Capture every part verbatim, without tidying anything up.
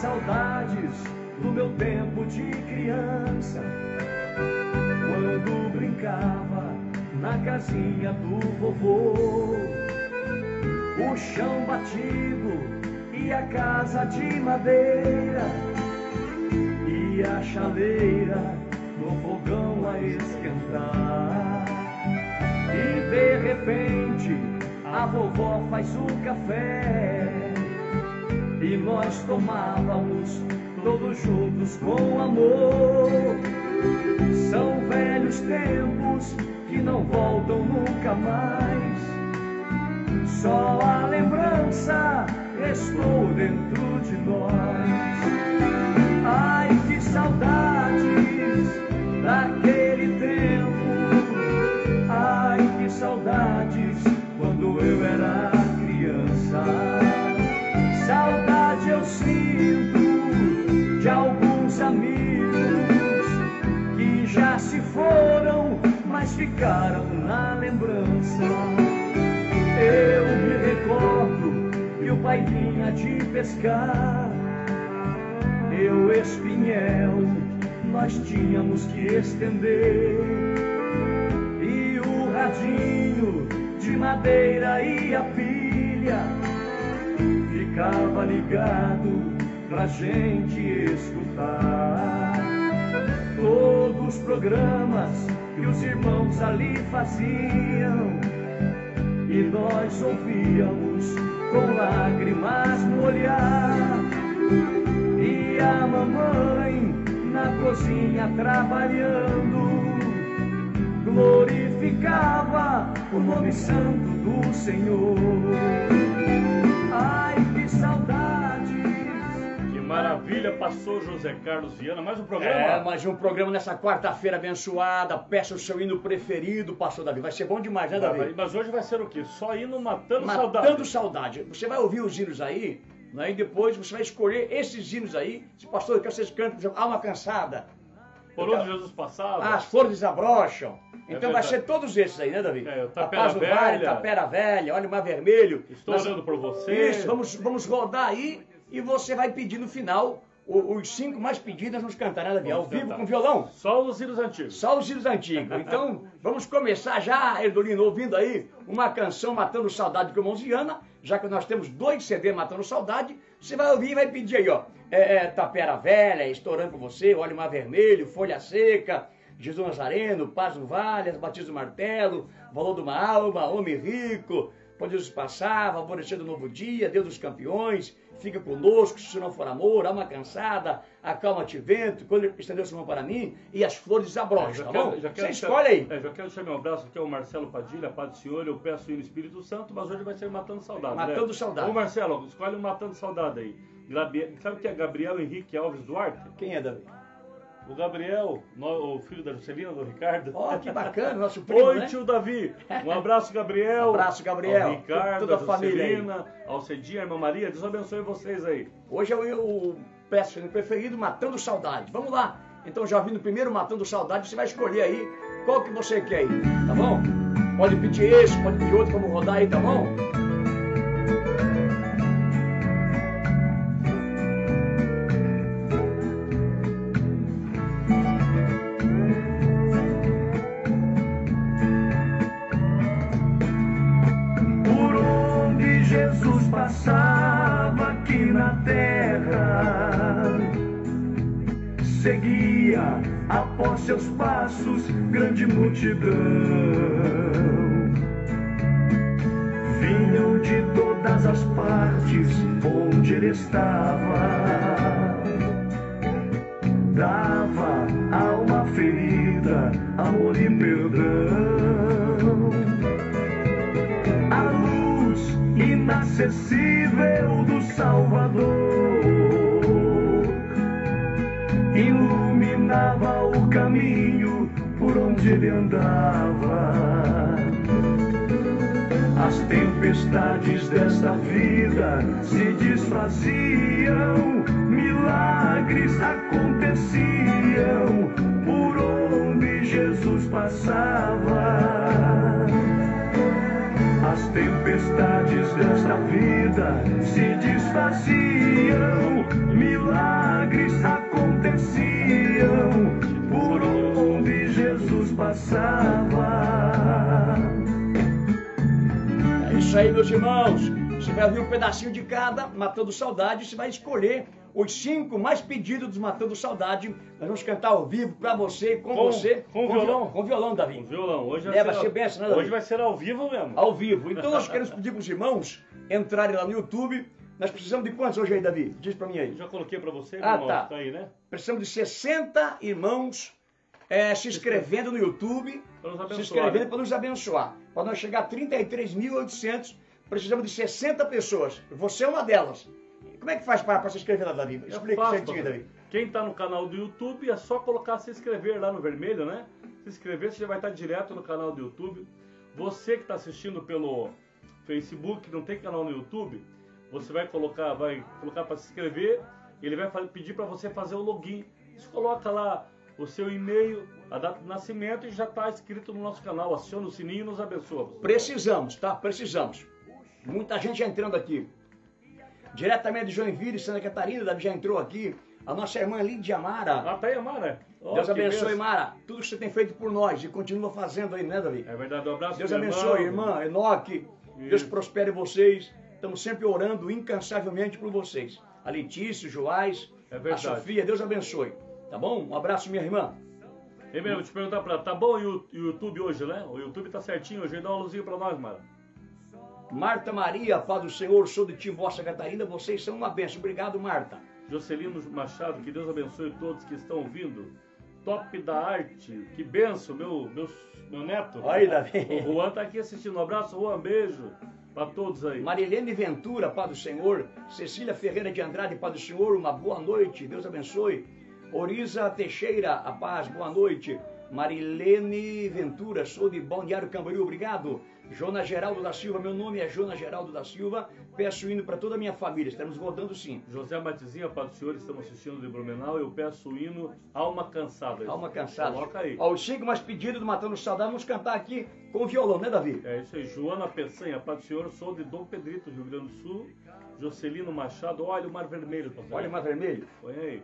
saudades do meu tempo de criança, quando brincava na casinha do vovô. O chão batido e a casa de madeira, e a chaleira no fogão a esquentar. E de repente a vovó faz o café e nós tomávamos todos juntos com amor. São velhos tempos que não voltam nunca mais, só a lembrança restou dentro de nós. Ai, que saudades daquele tempo, ai, que saudades quando eu era criança. Saudade eu sinto de alguns amigos que já se foram, mas ficaram na lembrança. Eu me recordo que o pai vinha de pescar, eu espinhel nós tínhamos que estender, e o radinho de madeira e a pilha ficava ligado pra gente escutar todos os programas que os irmãos ali faziam, e nós ouvíamos com lágrimas no olhar. E a mamãe na cozinha trabalhando glorificava o nome santo do Senhor. Ai, que saudades! Que maravilha, passou José Carlos Viana. Mais um programa? É, mais um programa nessa quarta-feira abençoada. Peça o seu hino preferido, pastor Davi. Vai ser bom demais, né, Davi? Vai, mas hoje vai ser o quê? Só hino matando, matando saudade. Matando saudade. Você vai ouvir os hinos aí, né, e depois você vai escolher esses hinos aí. Se pastor, eu quero que vocês cantem, por exemplo, Alma Cansada. Por onde Jesus passava. As flores desabrocham. Então é vai ser todos esses aí, né, Davi? É, o A Paz do Vale, Tapera Velha, Olha o Mar Vermelho. Estou Nós... orando por você. Isso, vamos, vamos rodar aí e você vai pedir no final os, os cinco mais pedidos, nós vamos cantar, né, Davi? Ao vivo cantar. Com violão? Só os hinos antigos. Só os hinos antigos. Então, vamos começar já, Erdolino, ouvindo aí uma canção Matando Saudade com Irmãos Viana, já que nós temos dois C D Matando Saudade. Você vai ouvir e vai pedir aí, ó. É, é, Tapera Velha, Estourando por Você, Olha o Mar Vermelho, Folha Seca, Jesus Nazareno, Paz no Vale, As Batidas do Martelo, Valor de uma Alma, Homem Rico, Quando Jesus Passava, Alvorecer do Novo Dia, Deus dos Campeões, Fica Conosco, Se Não For Amor, Alma Cansada, Acalma-te Vento, Quando Estendeu Sua Mão para Mim, e As Flores Desabrocham, é, tá bom? Quero, Você quero, escolhe aí. É, já quero deixar meu abraço aqui ao Marcelo Padilha, Paz do Senhor, eu peço o hino Espírito Santo, mas hoje vai ser Matando Saudade. Matando né? Saudade. Ô Marcelo, escolhe um Matando Saudade aí. Sabe o que é Gabriel Henrique Alves Duarte? Quem é, Davi? O Gabriel, no, o filho da Juscelina, do Ricardo. Ó, oh, que bacana, nosso primo, Oi, né? tio Davi. Um abraço, Gabriel. Um abraço, Gabriel. Ao Ricardo, toda a Juscelina, família aí. ao Cedinha, a irmã Maria. Deus abençoe vocês aí. Hoje é o, o peço hino preferido, Matando Saudade. Vamos lá. Então, já ouvindo primeiro Matando Saudade, você vai escolher aí qual que você quer aí, tá bom? Pode pedir esse, pode pedir outro, vamos rodar aí, tá bom? Passava aqui na terra, seguia após seus passos grande multidão. Vinham de todas as partes onde ele estava, dava a alma ferida amor e perdão. A luz inacessível do Salvador iluminava o caminho por onde ele andava. As tempestades desta vida se desfaziam, milagres aconteciam por onde Jesus passava. As tempestades desta vida se desfaziam, Sião, milagres aconteciam por onde Jesus passava. É isso aí, meus irmãos. Você vai ouvir um pedacinho de cada, Matando Saudade. Você vai escolher os cinco mais pedidos dos Matando Saudade. Nós vamos cantar ao vivo pra você, com, Com- você. com violão? Com violão, Davi. O violão. Hoje vai, É, vai ser, ser ao- benção, né, Davi? Hoje vai ser ao vivo mesmo. Ao vivo. Então nós queremos pedir pros irmãos entrarem lá no YouTube. Nós precisamos de quantos hoje aí, Davi? Diz pra mim aí. Eu já coloquei pra você, Ah, irmão. tá. Tá aí, né? Precisamos de sessenta irmãos é, se inscrevendo no YouTube. Pra nos Se abençoar. inscrevendo né? para nos abençoar. Para nós chegar a trinta e três mil e oitocentos, precisamos de sessenta pessoas. Você é uma delas. Como é que faz para, para se inscrever lá, Davi? É Explica fácil, certinho, pastor. Davi. Quem tá no canal do YouTube é só colocar se inscrever lá no vermelho, né? Se inscrever, você já vai estar direto no canal do YouTube. Você que está assistindo pelo Facebook, não tem canal no YouTube, você vai colocar, vai colocar para se inscrever. Ele vai fazer- pedir para você fazer o login. Você coloca lá o seu e-mail, a data de nascimento e já está inscrito no nosso canal. Aciona o sininho e nos abençoa. pastor. Precisamos, tá? Precisamos. Muita gente já entrando aqui. Diretamente de Joinville, Santa Catarina, Davi já entrou aqui. A nossa irmã Lídia Mara. Ah, tá aí a Mara. Ó, Deus que abençoe, bênção. Mara. Tudo que você tem feito por nós e continua fazendo aí, né, Davi? É verdade, um abraço. Deus meu abençoe, irmã Enoque. Deus Isso. prospere vocês. Estamos sempre orando incansavelmente por vocês. A Letícia, o Joás, É a verdade. Sofia. Deus abençoe. Tá bom? Um abraço, minha irmã. Ei, meu, vou te perguntar pra tá bom o Yu- o YouTube hoje, né? O YouTube tá certinho hoje, dá uma luzinha pra nós, Mara. Marta Maria, Paz do Senhor, sou de Timóteo, Catarina. Vocês são uma bênção. Obrigado, Marta. Jocelino Machado, que Deus abençoe todos que estão ouvindo. Top da arte, que benção, meu, meu, meu neto. Aí, Davi. O Juan tá aqui assistindo. Um abraço, Juan, beijo pra todos aí. Marilene Ventura, Paz do Senhor. Cecília Ferreira de Andrade, Paz do Senhor. Uma boa noite. Deus abençoe. Oriza Teixeira, a paz. Boa noite. Marilene Ventura, sou de Balneário Camboriú. Obrigado. Jonas Geraldo da Silva, meu nome é Jonas Geraldo da Silva. Peço hino para toda a minha família. Estamos rodando sim. José Matizinha, Pai do Senhor, estamos assistindo de Blumenau. Eu peço o hino Alma Cansada. Alma cansada. Coloca aí. Ó, os cinco mais pedidos do Matando Saudade, vamos cantar aqui com violão, né, Davi? É isso aí, Joana Peçanha, Pai do Senhor, sou de Dom Pedrito, Rio Grande do Sul. Jocelino Machado, olha o Mar Vermelho, pastor. Olha mais vermelho. Põe aí.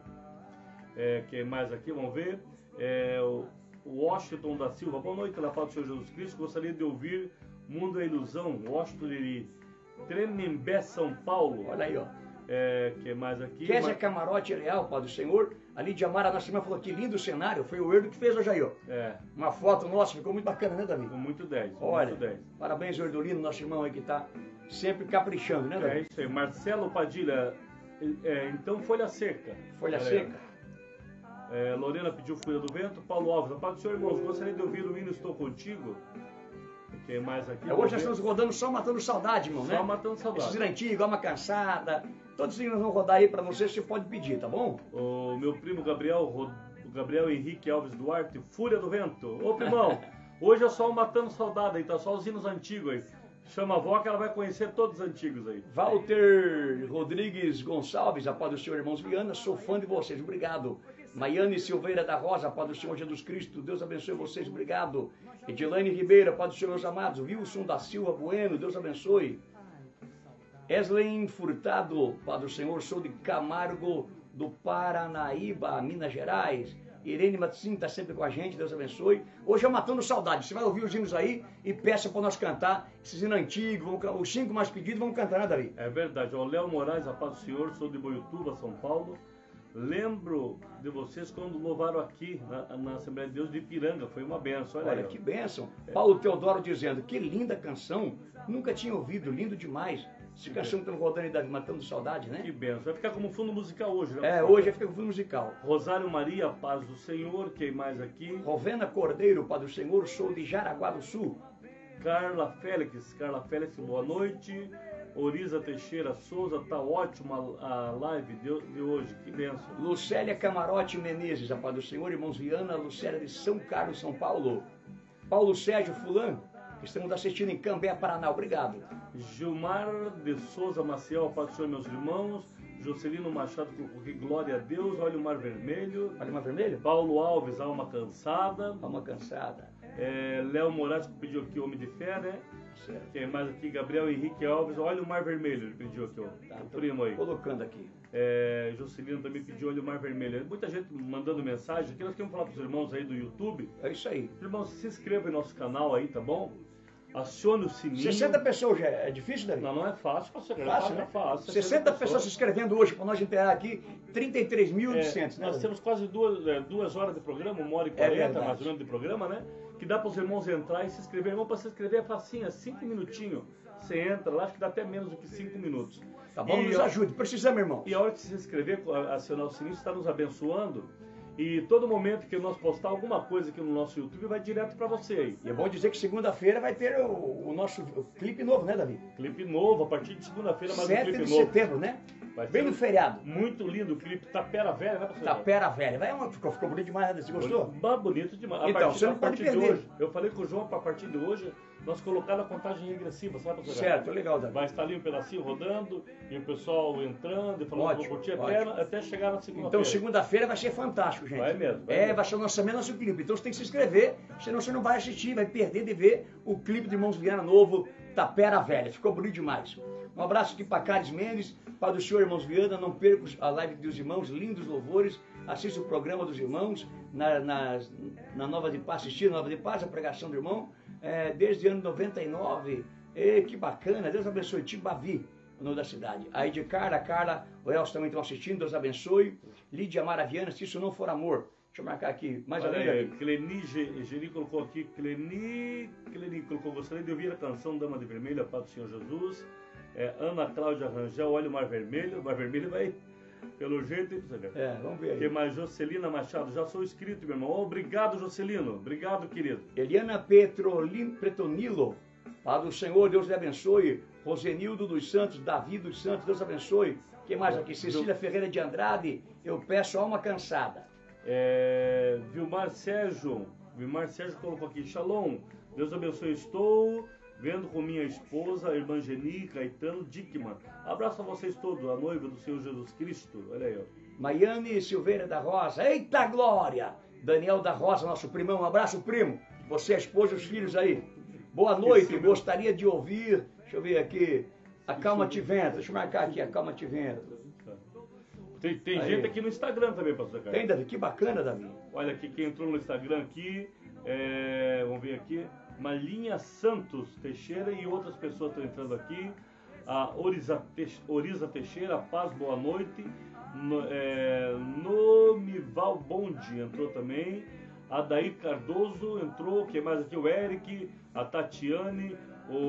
É, quem mais aqui? Vamos ver. É, o o Washington da Silva. Boa noite, na paz do Senhor Jesus Cristo. Gostaria de ouvir Mundo é Ilusão. Washington de Tremembé, São Paulo. Olha aí, ó. É, quem mais aqui? Kézia Ma- Camarote Leal, Pai do Senhor. A Lídia Mara, nossa irmã, falou que lindo o cenário. Foi o Erdo que fez hoje aí, ó. É, Uma foto nossa, ficou muito bacana, né, Davi? com muito dez. com Olha, muito dez. parabéns, Erdolino, nosso irmão aí que tá sempre caprichando, né, É Davi? isso aí. Marcelo Padilha. É, então, Folha Seca. Folha Galera. seca. É, Lorena pediu Folha do Vento. Paulo Alves, a paz do Senhor, irmãos. Gostaria de ouvir o hino Estou Contigo. Quem mais aqui? É, hoje nós estamos rodando só Matando Saudade, irmão, né? Só Matando Saudade. Esses antigos, Alma Cansada. Todos eles nós vamos rodar aí pra você, você pode pedir, tá bom? O meu primo Gabriel, Ro- o Gabriel Henrique Alves Duarte, Fúria do Vento. Ô, primão, hoje é só o Matando Saudade aí, tá só os hinos antigos aí. Chama a avó que ela vai conhecer todos os antigos aí. Walter Rodrigues Gonçalves, a paz do Senhor, irmãos Viana, sou fã de vocês, obrigado. Maiane Silveira da Rosa, a paz do Senhor Jesus Cristo, Deus abençoe vocês, obrigado. Edilane Ribeira, a paz do Senhor, meus amados. Wilson da Silva Bueno, Deus abençoe. Eslen Furtado, paz do Senhor, sou de Camargo do Paranaíba, Minas Gerais. Irene Matsim está sempre com a gente, Deus abençoe. Hoje é Matando Saudade. Você vai ouvir os hinos aí e peça para nós cantar esses hinos antigos, vamos can- os cinco mais pedidos, vamos cantar, né, Davi? É verdade. O Léo Moraes, a paz do Senhor, sou de Boiutuba, São Paulo. Lembro de vocês quando louvaram aqui na, na Assembleia de Deus de Ipiranga. Foi uma benção. Olha, Olha aí, ó. que bênção. Paulo Teodoro dizendo, que linda canção, nunca tinha ouvido, lindo demais. Essa canção que estamos rodando aí, Davi, Matando Saudade, Que né? benção. Vai ficar como fundo musical hoje, né? É, pastor? hoje fica com fundo musical. Rosário Maria, paz do Senhor. Quem mais aqui? Rovena Cordeiro, Pai do Senhor, sou de Jaraguá do Sul. Carla Félix, Carla Félix, boa noite. Oriza Teixeira Souza, tá ótima a live de, de hoje, que benção. Lucélia Camarote Menezes, a paz do Senhor, irmãos Viana, Lucélia de São Carlos, São Paulo. Paulo Sérgio Fulano, que estamos assistindo em Cambé, Paraná, obrigado. Gilmar de Souza Maciel, paz do Senhor, meus irmãos. Jocelino Machado, que glória a Deus, olha o Mar Vermelho. Olha uma vermelha? Paulo Alves, alma cansada. Alma cansada. É, Léo Moraes que pediu aqui Homem de Fé, né? Certo. Tem mais aqui, Gabriel Henrique Alves, olha o Mar Vermelho, ele pediu aqui, ó. Tá, O primo aí. Colocando aqui. É, Juscelino também pediu olha o Mar Vermelho. Muita gente mandando mensagem aqui, nós queremos falar para os irmãos aí do YouTube. É isso aí. Irmãos, se inscreva em nosso canal aí, tá bom? Acione o sininho. sessenta pessoas já é difícil, Davi? Não, não é fácil, fácil, Fácil, é né? fácil. sessenta pessoas se inscrevendo hoje, para nós enterrar aqui trinta e três mil e oitocentos, É, né? nós temos quase duas, é, duas horas de programa, uma hora e É quarenta verdade. mais ou menos de programa, né? Que dá para os irmãos entrar e se inscrever. Irmão, para se inscrever é facinho, é cinco minutinhos. Você entra lá, acho que dá até menos do que cinco minutos. Tá bom? E Nos a- ajude, precisamos, irmão. E a hora que se inscrever, acionar o sininho, está nos abençoando. E todo momento que nós postar alguma coisa aqui no nosso YouTube, vai direto para você aí. E é bom dizer que segunda-feira vai ter o, o nosso clipe novo, né, Davi? Clipe novo, a partir de segunda-feira, mais um sete clipe de novo. setembro, né? Vai Bem ser no feriado. Muito lindo o clipe Tapera Velha, né, pastor? Tapera Velha. Vai, uma- ficou, ficou bonito demais, né? Você gostou? Bah, bonito demais. A Então, partir, você não a pode partir de perder. hoje, eu falei com o João para a partir de hoje, nós colocar a contagem regressiva, sabe, pastor? Certo, legal, Davi. Vai estar ali um pedacinho rodando, e o pessoal entrando e falando Ótimo, que vou curtir até, ótimo. até chegar na segunda-feira. Então, segunda-feira vai ser fantástico, gente. Vai mesmo, vai é, mesmo. vai ser o lançamento do nosso clipe. Então, você tem que se inscrever, senão você não vai assistir, vai perder de ver o clipe de Irmãos Viana novo, Tapera Velha. Ficou bonito demais. Um abraço aqui para Carlos Mendes, para o senhor Irmãos Viana. Não perca a live dos irmãos, lindos louvores. Assista o programa dos irmãos, na, na, na Nova de Paz, assistir Nova de Paz, a pregação do irmão, é, desde o ano noventa e nove. E, que bacana, Deus abençoe. Tibavi, o nome da cidade. Aí de Carla, Carla, o Elcio também estão assistindo, Deus abençoe. Lídia Maraviana, se isso não for amor. Deixa eu marcar aqui, mais Olha alguém, aí, Davi? Cleni Ge- Geri colocou aqui, Cleni, Cleni colocou, gostaria de ouvir a canção Dama de Vermelho, a paz do Senhor Jesus. É, Ana Cláudia Rangel, olha o Mar Vermelho, o Mar Vermelho vai, pelo jeito, hein, pra você ver. É, vamos ver Que aí. mais? Jocelina Machado, já sou inscrito, meu irmão. Obrigado, Jocelino. Obrigado, querido. Eliana Petrolim, Pretonilo, Paz do Senhor, Deus lhe abençoe. Rosenildo dos Santos, Davi dos Santos, Deus abençoe. Quem mais aqui? Cecília Ferreira de Andrade, eu peço alma cansada. É, Vilmar Sérgio, Vilmar Sérgio colocou aqui, Shalom, Deus abençoe, estou vendo com minha esposa, a irmã Geni, Caetano Dickman. Abraço a vocês todos, a noiva do Senhor Jesus Cristo. Olha aí, ó. Maiane Silveira da Rosa, eita glória! Daniel da Rosa, nosso primão, um abraço, primo. Você, a esposa e os filhos aí. Boa noite, gostaria de ouvir, deixa eu ver aqui, Acalma-te Vento, deixa eu marcar aqui, Acalma-te Vento. Tem, tem Aí. gente aqui no Instagram também, pastor Carlos. Tem, Davi? Que bacana, Davi. Olha aqui, quem entrou no Instagram aqui, é, vamos ver aqui, Malinha Santos Teixeira e outras pessoas estão entrando aqui. A Oriza, Teix- Oriza Teixeira, Paz, boa noite. No, é, Nomival Bondi entrou também. A Daí Cardoso entrou, quem mais aqui? O Eric, a Tatiane,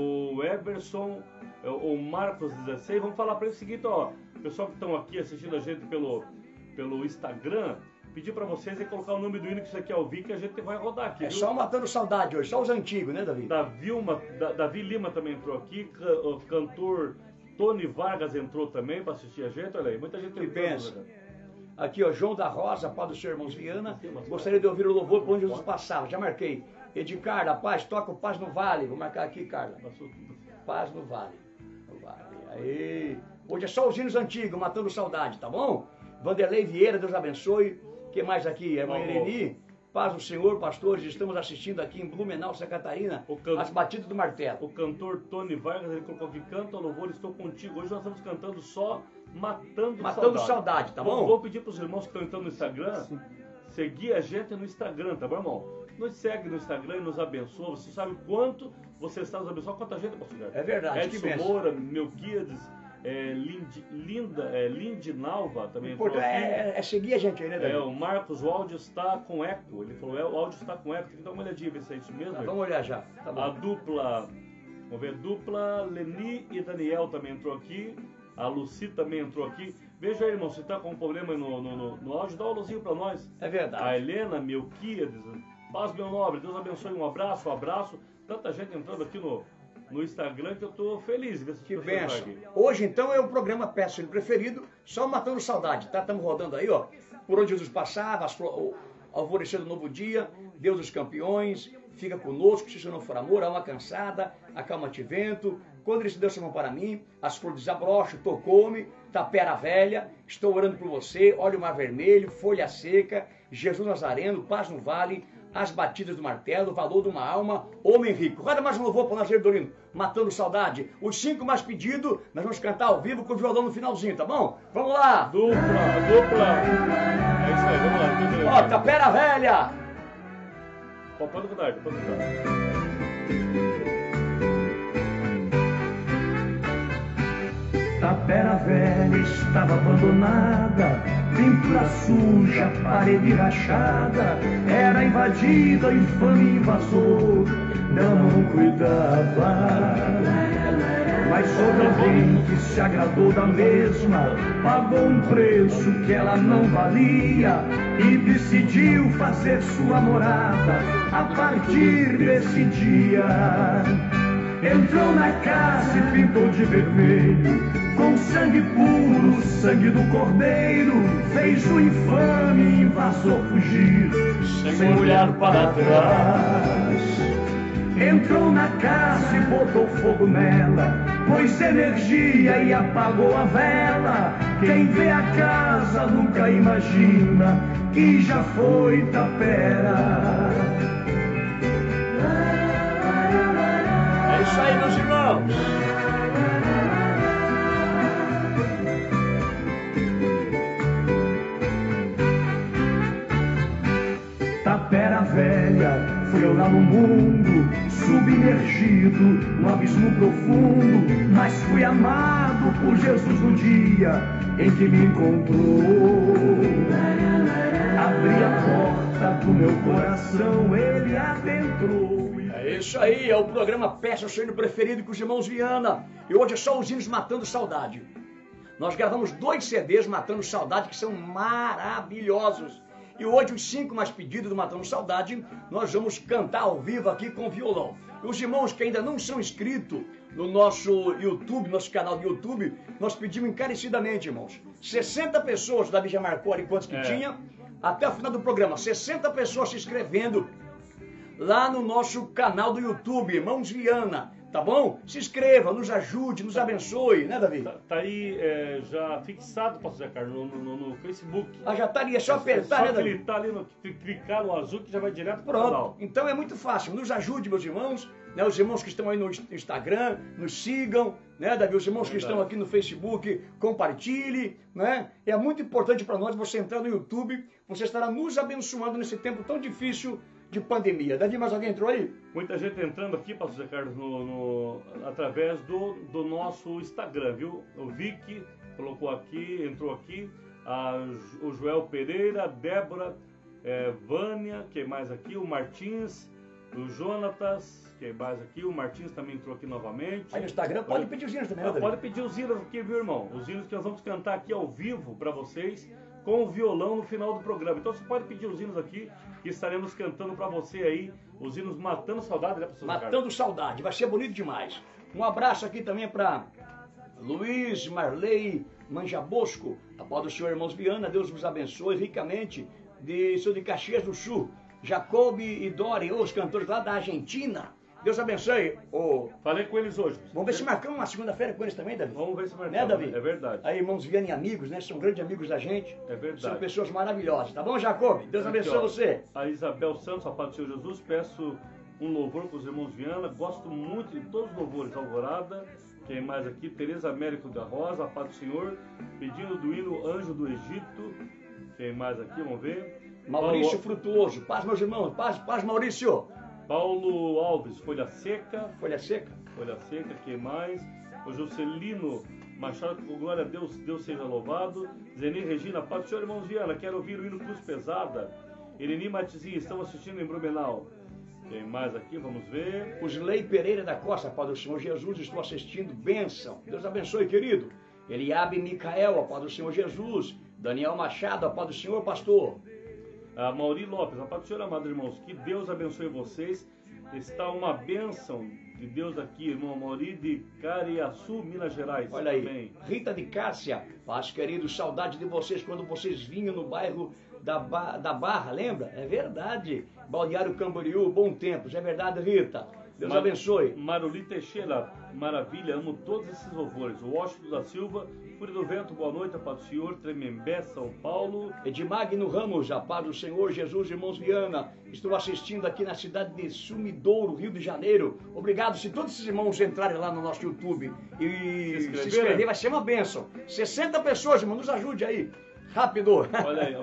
o Eberson, o Marcos dezesseis. Vamos falar para eles o seguinte, ó, pessoal que estão aqui assistindo a gente pelo, pelo Instagram, pedir para vocês é colocar o nome do hino que você quer ouvir, que a gente vai rodar aqui. É viu? só matando saudade hoje, só os antigos, né, Davi? Da Vilma, da, Davi Lima também entrou aqui, ca- o cantor Tony Vargas entrou também para assistir a gente, olha aí, muita gente Que entrando. benção. né? Aqui, ó, João da Rosa, Paz do Senhor, irmãos Viana. Gostaria de ouvir o louvor por onde Jesus passava. Já marquei. Edir Carla, Paz, toca o Paz no Vale. Vou marcar aqui, Carla. Passou- Paz no Vale. No Vale. Aí. Hoje é só os hinos antigos, matando saudade, tá bom? Vanderlei Vieira, Deus abençoe. Quem mais aqui? Irmã Tá bom. Ireni. Paz do Senhor, pastores. Estamos assistindo aqui em Blumenau, Santa Catarina, O can- as batidas do martelo. O cantor Tony Vargas, ele colocou aqui, canta o louvor, estou contigo. Hoje nós estamos cantando só Matando, Matando Saudade. saudade, tá bom? Vou pedir para os irmãos que estão entrando no Instagram, seguir a gente no Instagram, tá bom, irmão? Nos segue no Instagram e nos abençoa. Você sabe quanto você está nos abençoando, quanta gente, pastor Gato? É verdade, que Edson benção. Moura, Melquiades, é, Lind, Linda, é, Lindinalva também entrou Importante aqui. é, é seguir a gente aí, né, Davi? É, o Marcos, o áudio está com eco. Ele falou, é, o áudio está com eco. Tem que dar uma olhadinha, ver se é isso mesmo. Tá, irmão. vamos olhar já. Tá A bom. dupla, vamos ver, dupla Leni e Daniel também entrou aqui. A Luci também entrou aqui. Veja aí, irmão, se está com um problema no, no, no, no áudio, dá um alôzinho para nós. É A verdade. Helena, Melquiades, Paz, meu nobre, Deus abençoe, um abraço, um abraço. Tanta gente entrando aqui no, no Instagram que eu tô feliz de ver essas Que pessoas benção. aqui. Hoje, então, é o programa Peço Ele Preferido, só matando saudade, tá? Estamos rodando aí, ó. Por onde Jesus passava, as flo- o alvorecer do novo dia, Deus dos campeões, fica conosco, se isso não for amor, alma cansada, acalma-te vento, Quando ele se deu essa mão para mim, as flores desabrocham, tocou-me, tapera velha, estou orando por você, olha o mar vermelho, folha seca, Jesus Nazareno, paz no vale, as batidas do martelo, valor de uma alma, homem rico. Roda mais um louvor para nós, Erdolino, matando saudade. Os cinco mais pedidos, nós vamos cantar ao vivo com o violão no finalzinho, tá bom? Vamos lá! Dupla, dupla. É isso aí, vamos lá. Ó, tapera velha! Pode cantar, pode cantar. Tapera velha estava abandonada, pintura suja, parede rachada, era invadida, infame invasor, não cuidava. Mas houve alguém que se agradou da mesma, pagou um preço que ela não valia e decidiu fazer sua morada a partir desse dia. Entrou na casa e pintou de vermelho, com sangue puro, sangue do cordeiro, fez o infame invasor fugir, sem olhar para trás. Entrou na casa e botou fogo nela, pôs energia e apagou a vela. Quem vê a casa nunca imagina que já foi tapera. É isso aí, meus irmãos. Tapera velha, fui eu lá no mundo, submergido no abismo profundo, mas fui amado por Jesus no dia em que me encontrou. Abri a porta do meu coração, ele adentrou. É isso aí, é o programa Peça o Seu Hino Preferido com os irmãos Viana. E hoje é só os hinos Matando Saudade. Nós gravamos dois C Ds Matando Saudade que são maravilhosos. E hoje os cinco mais pedidos do Matando Saudade, nós vamos cantar ao vivo aqui com violão. E os irmãos que ainda não são inscritos no nosso YouTube, nosso canal do YouTube, nós pedimos encarecidamente, irmãos. sessenta pessoas, o Davi já marcou ali quantos que É. tinha, até o final do programa. sessenta pessoas se inscrevendo lá no nosso canal do YouTube, Irmãos Viana, tá bom? Se inscreva, nos ajude, nos abençoe, né, Davi? Tá, tá aí é, já fixado, Pastor Zé Carlos, no, no, no Facebook. Ah, já tá ali, é só É apertar, só né, Davi? clicar ali no clicar no azul que já vai direto pro Pronto, canal. então é muito fácil, nos ajude, meus irmãos, né, os irmãos que estão aí no Instagram, nos sigam, né, Davi, os irmãos que Verdade. estão aqui no Facebook, compartilhe, né, é muito importante para nós você entrar no YouTube, você estará nos abençoando nesse tempo tão difícil de pandemia. Davi, mais alguém entrou aí? Muita gente entrando aqui, Pastor Zé Carlos, no, no- através do, do nosso Instagram, viu? O Vicky colocou aqui, entrou aqui, a, o Joel Pereira, a Débora, é, Vânia, quem mais aqui? O Martins, o Jonatas, quem mais aqui? O Martins também entrou aqui novamente. Aí no Instagram, pode pedir os hinos também, né, Ah, Davi? pode pedir os hinos aqui, viu, irmão? Os hinos que nós vamos cantar aqui ao vivo para vocês, com o violão no final do programa. Então você pode pedir os hinos aqui, que estaremos cantando para você aí, os hinos Matando Saudade, né, professor Ricardo? Matando Saudade, vai ser bonito demais. Um abraço aqui também para Luiz Marley Manjabosco. A paz do Senhor, irmãos Viana, Deus vos abençoe ricamente. De, sou de Caxias do Sul. Jacob e Dori, os cantores lá da Argentina. Deus abençoe. Oh, Falei com eles hoje. vamos ver se marcamos uma segunda-feira com eles também, Davi. Vamos ver se marcamos. Né, Davi? É verdade. Aí, irmãos Viana e amigos, né? São grandes amigos da gente. É verdade. São pessoas maravilhosas. Tá bom, Jacob? Deus Aqui, abençoe ó, você. A Isabel Santos, a paz do Senhor Jesus, peço um louvor para os irmãos Viana. Gosto muito de todos os louvores. Alvorada, quem mais aqui? Tereza Américo da Rosa, a paz do Senhor. Pedindo do hino Anjo do Egito. Quem mais aqui? Vamos ver. Maurício Paulo, Frutuoso. Paz, meus irmãos. Paz, paz, Maurício. Paulo Alves, Folha Seca. Folha seca. Folha Seca, quem mais? O Juscelino Machado, com glória a Deus, Deus seja louvado. Zeni Regina, paz do Senhor, irmãos Viana, quero ouvir o hino Cruz Pesada. Ireni Matizinho, estamos assistindo em Blumenau. Quem mais aqui? Vamos ver. Usley Pereira da Costa, Pai do Senhor Jesus, estou assistindo, bênção. Deus abençoe, querido. Eliabe Micael, a paz do Senhor Jesus. Daniel Machado, a paz do Senhor, pastor. A Mauri Lopes, a paz do Senhor, amados irmãos, que Deus abençoe vocês. Está uma bênção de Deus aqui, irmão Mauri de Cariaçu, Minas Gerais. Olha aí, Amém. Rita de Cássia, paz, querido, saudade de vocês quando vocês vinham no bairro da, ba da Barra, lembra? É verdade. Balneário Camboriú, bom tempos, é verdade, Rita. Deus Mar abençoe. Maruli Teixeira, maravilha, amo todos esses louvores. Washington da Silva, Fúria do Vento, boa noite, a paz do Senhor, Tremembé, São Paulo. Edmagno Ramos, a paz do Senhor, Jesus, irmãos Viana. Estou assistindo aqui na cidade de Sumidouro, Rio de Janeiro. Obrigado, se todos esses irmãos entrarem lá no nosso YouTube e se, se inscrever, vai ser uma bênção. sessenta pessoas, irmão, nos ajude aí. Rápido. Olha aí,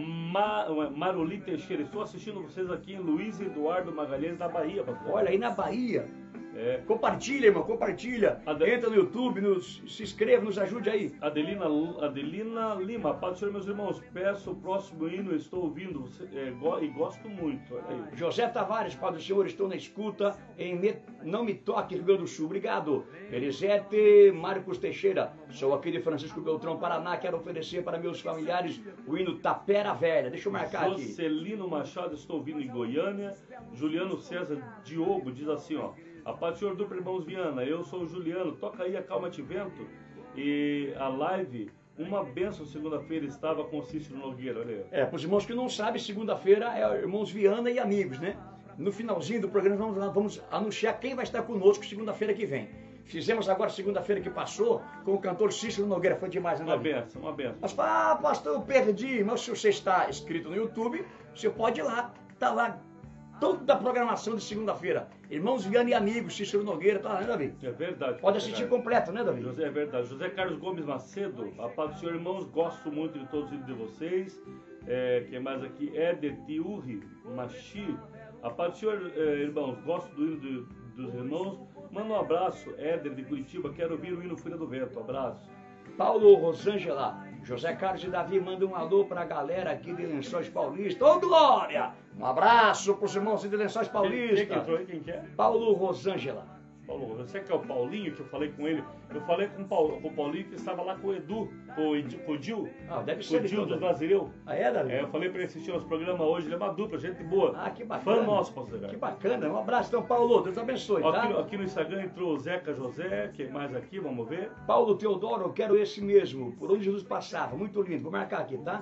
Ma Maruli Teixeira, estou assistindo vocês aqui em Luiz Eduardo Magalhães, na Bahia, pastor. Olha aí na Bahia. É. Compartilha, irmão, compartilha. Ade... Entra no YouTube, nos, se inscreva, nos ajude aí. Adelina, Adelina Lima, paz do Senhor, meus irmãos. Peço o próximo hino, estou ouvindo você, é, go, e gosto muito. Olha aí. José Tavares, paz do Senhor, estou na escuta em me, Não Me Toque, Rio Grande do Sul. Obrigado. Elisete Marcos Teixeira, sou aqui de Francisco Beltrão, Paraná. Quero oferecer para meus familiares o hino Tapera Velha. Deixa eu marcar aqui. Jocelino Machado, estou ouvindo em Goiânia. Juliano César Diogo diz assim, ó. A paz do Senhor, dupla irmãos Viana, eu sou o Juliano, toca aí Acalma-te Vento. E a live, uma bênção, segunda-feira estava com o Cícero Nogueira, olha aí. É, para os irmãos que não sabem, segunda-feira é irmãos Viana e amigos, né? No finalzinho do programa vamos, vamos anunciar quem vai estar conosco segunda-feira que vem. Fizemos agora segunda-feira que passou com o cantor Cícero Nogueira, foi demais, né? Uma bênção, uma bênção. Mas fala, ah, pastor, eu perdi, mas se você está inscrito no YouTube, você pode ir lá, tá lá. Toda a programação de segunda-feira. Irmãos Viana e amigos, Cícero Nogueira, tá lá, né, Davi? É verdade. Pode assistir verdade. completo, né, Davi? José, é verdade. José Carlos Gomes Macedo, a paz do Senhor, irmãos, gosto muito de todos os vídeos de vocês. É, quem mais aqui? Éder Tiurri Machi, a paz do Senhor, é, irmãos, gosto do hino do, dos irmãos. Manda um abraço, Éder de Curitiba, quero ouvir o hino Fúria do Vento. Abraço. Paulo Rosângela, José Carlos e Davi, manda um alô pra galera aqui de Lençóis Paulista. Ô, Glória! Um abraço pros irmãos de Lençóis Paulista. Quem que entrou aí? Quem que é? Paulo Rosângela. Paulo, você que é o Paulinho, que eu falei com ele. Eu falei com o, Paulo, com o Paulinho que estava lá com o Edu, com o, Edi, com o Dil. Ah, deve com ser. o Dil do Brasileiro. Ah, é, Davi? É, eu falei para ele assistir nosso programa hoje, ele é uma dupla, gente boa. Ah, que bacana. Fã nosso, pastor. Que bacana. Um abraço, então, Paulo. Deus abençoe, tá? Aqui, aqui no Instagram entrou o Zeca José, quem mais aqui? Vamos ver. Paulo Teodoro, eu quero esse mesmo, por onde Jesus passava. Muito lindo. Vou marcar aqui, tá?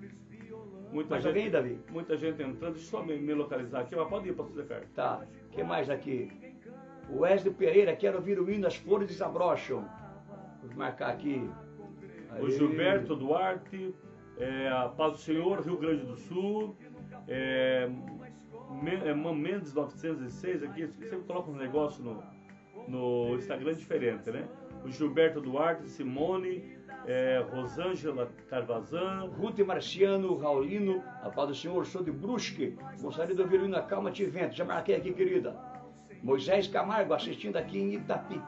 Muita Mais gente, alguém, Davi? Muita gente entrando. Deixa eu só me, me localizar aqui, mas pode ir, pastor Zé Carlos. Tá. O que mais aqui? O Wesley Pereira, quero ouvir o hino As Flores Desabrocham. Vou marcar aqui. Aí. O Gilberto Duarte, é, a Paz do Senhor, Rio Grande do Sul. É, é, Mendes novecentos e seis, aqui, sempre coloca um negócio no, no Instagram diferente, né? O Gilberto Duarte, Simone, é, Rosângela Carvazan. Ruth Marciano, Raulino, a Paz do Senhor, sou de Brusque. Gostaria de ouvir o hino Acalma-te Vento. Já marquei aqui, querida. Moisés Camargo, assistindo aqui em Itape,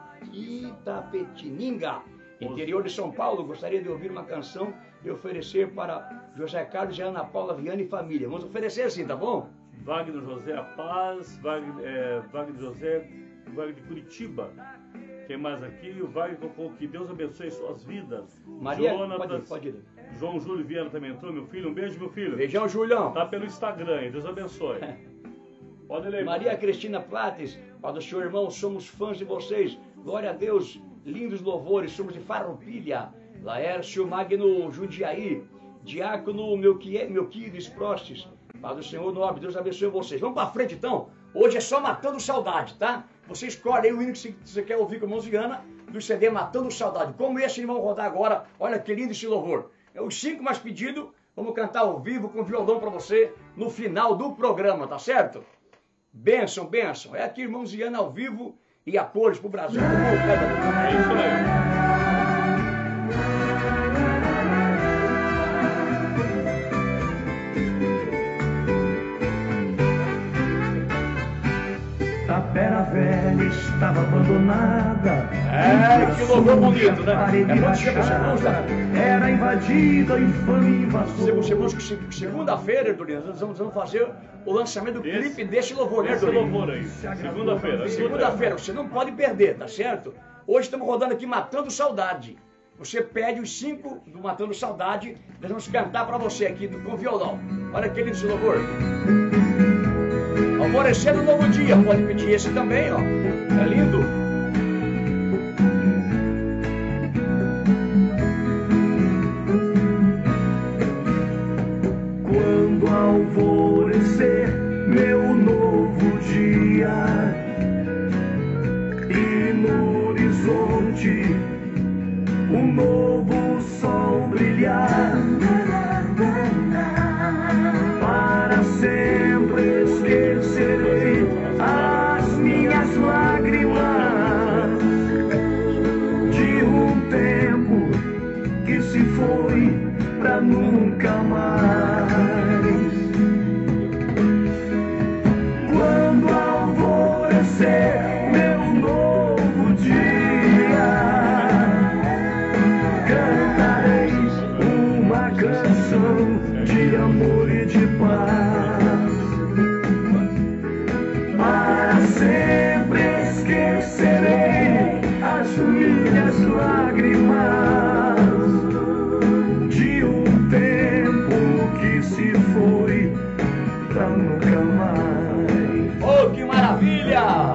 Itapetininga, interior de São Paulo. Gostaria de ouvir uma canção e oferecer para José Carlos e Ana Paula Viana e família. Vamos oferecer assim, tá bom? Wagner José A Paz, Wagner, é, Wagner José, Wagner de Curitiba. Quem mais aqui? O Wagner colocou que Deus abençoe suas vidas. Maria, Jonatas, pode ir, pode ir. João Júlio Viana também entrou, meu filho. Um beijo, meu filho. Beijão, Julião. Tá pelo Instagram, hein? Deus abençoe. Pode ler. Maria Cristina Plates, Pai do Senhor, irmão, somos fãs de vocês. Glória a Deus, lindos louvores, somos de Farroupilha. Laércio Magno Jundiaí, Diácono Melquides Prostes. Pai do Senhor nobre, Deus abençoe vocês. Vamos pra frente então. Hoje é só Matando Saudade, tá? Você escolhe aí o hino que você quer ouvir com a irmã Viana do C D Matando Saudade. Como esse eles vão rodar agora, olha que lindo esse louvor. É os cinco mais pedidos, vamos cantar ao vivo com violão pra você no final do programa, tá certo? Bênção, bênção. É aqui, irmãos Viana ao vivo e a cores pro Brasil. É isso aí. Tapera velha estava abandonada. É, que louvor bonito, né? É muito chegamos, Era invadida, infame invasor. Chegamos que segunda-feira, Erdolino, nós vamos, vamos fazer o lançamento do esse, clipe desse louvor, né, Erdolino? Esse louvor aí, segunda-feira. Segunda-feira, você não pode perder, tá certo? Hoje estamos rodando aqui Matando Saudade. Você pede os cinco do Matando Saudade, nós vamos cantar pra você aqui com violão. Olha que lindo esse louvor. Alvorecer no novo dia, pode pedir esse também, ó. É lindo. Quando alvorecer meu novo dia, nunca mais. Quando alvorecer meu novo dia, cantarei uma canção de amor e de paz. Para sempre esquecerei as minhas lágrimas de um tempo que se foi pra nunca mais. Oh, que maravilha!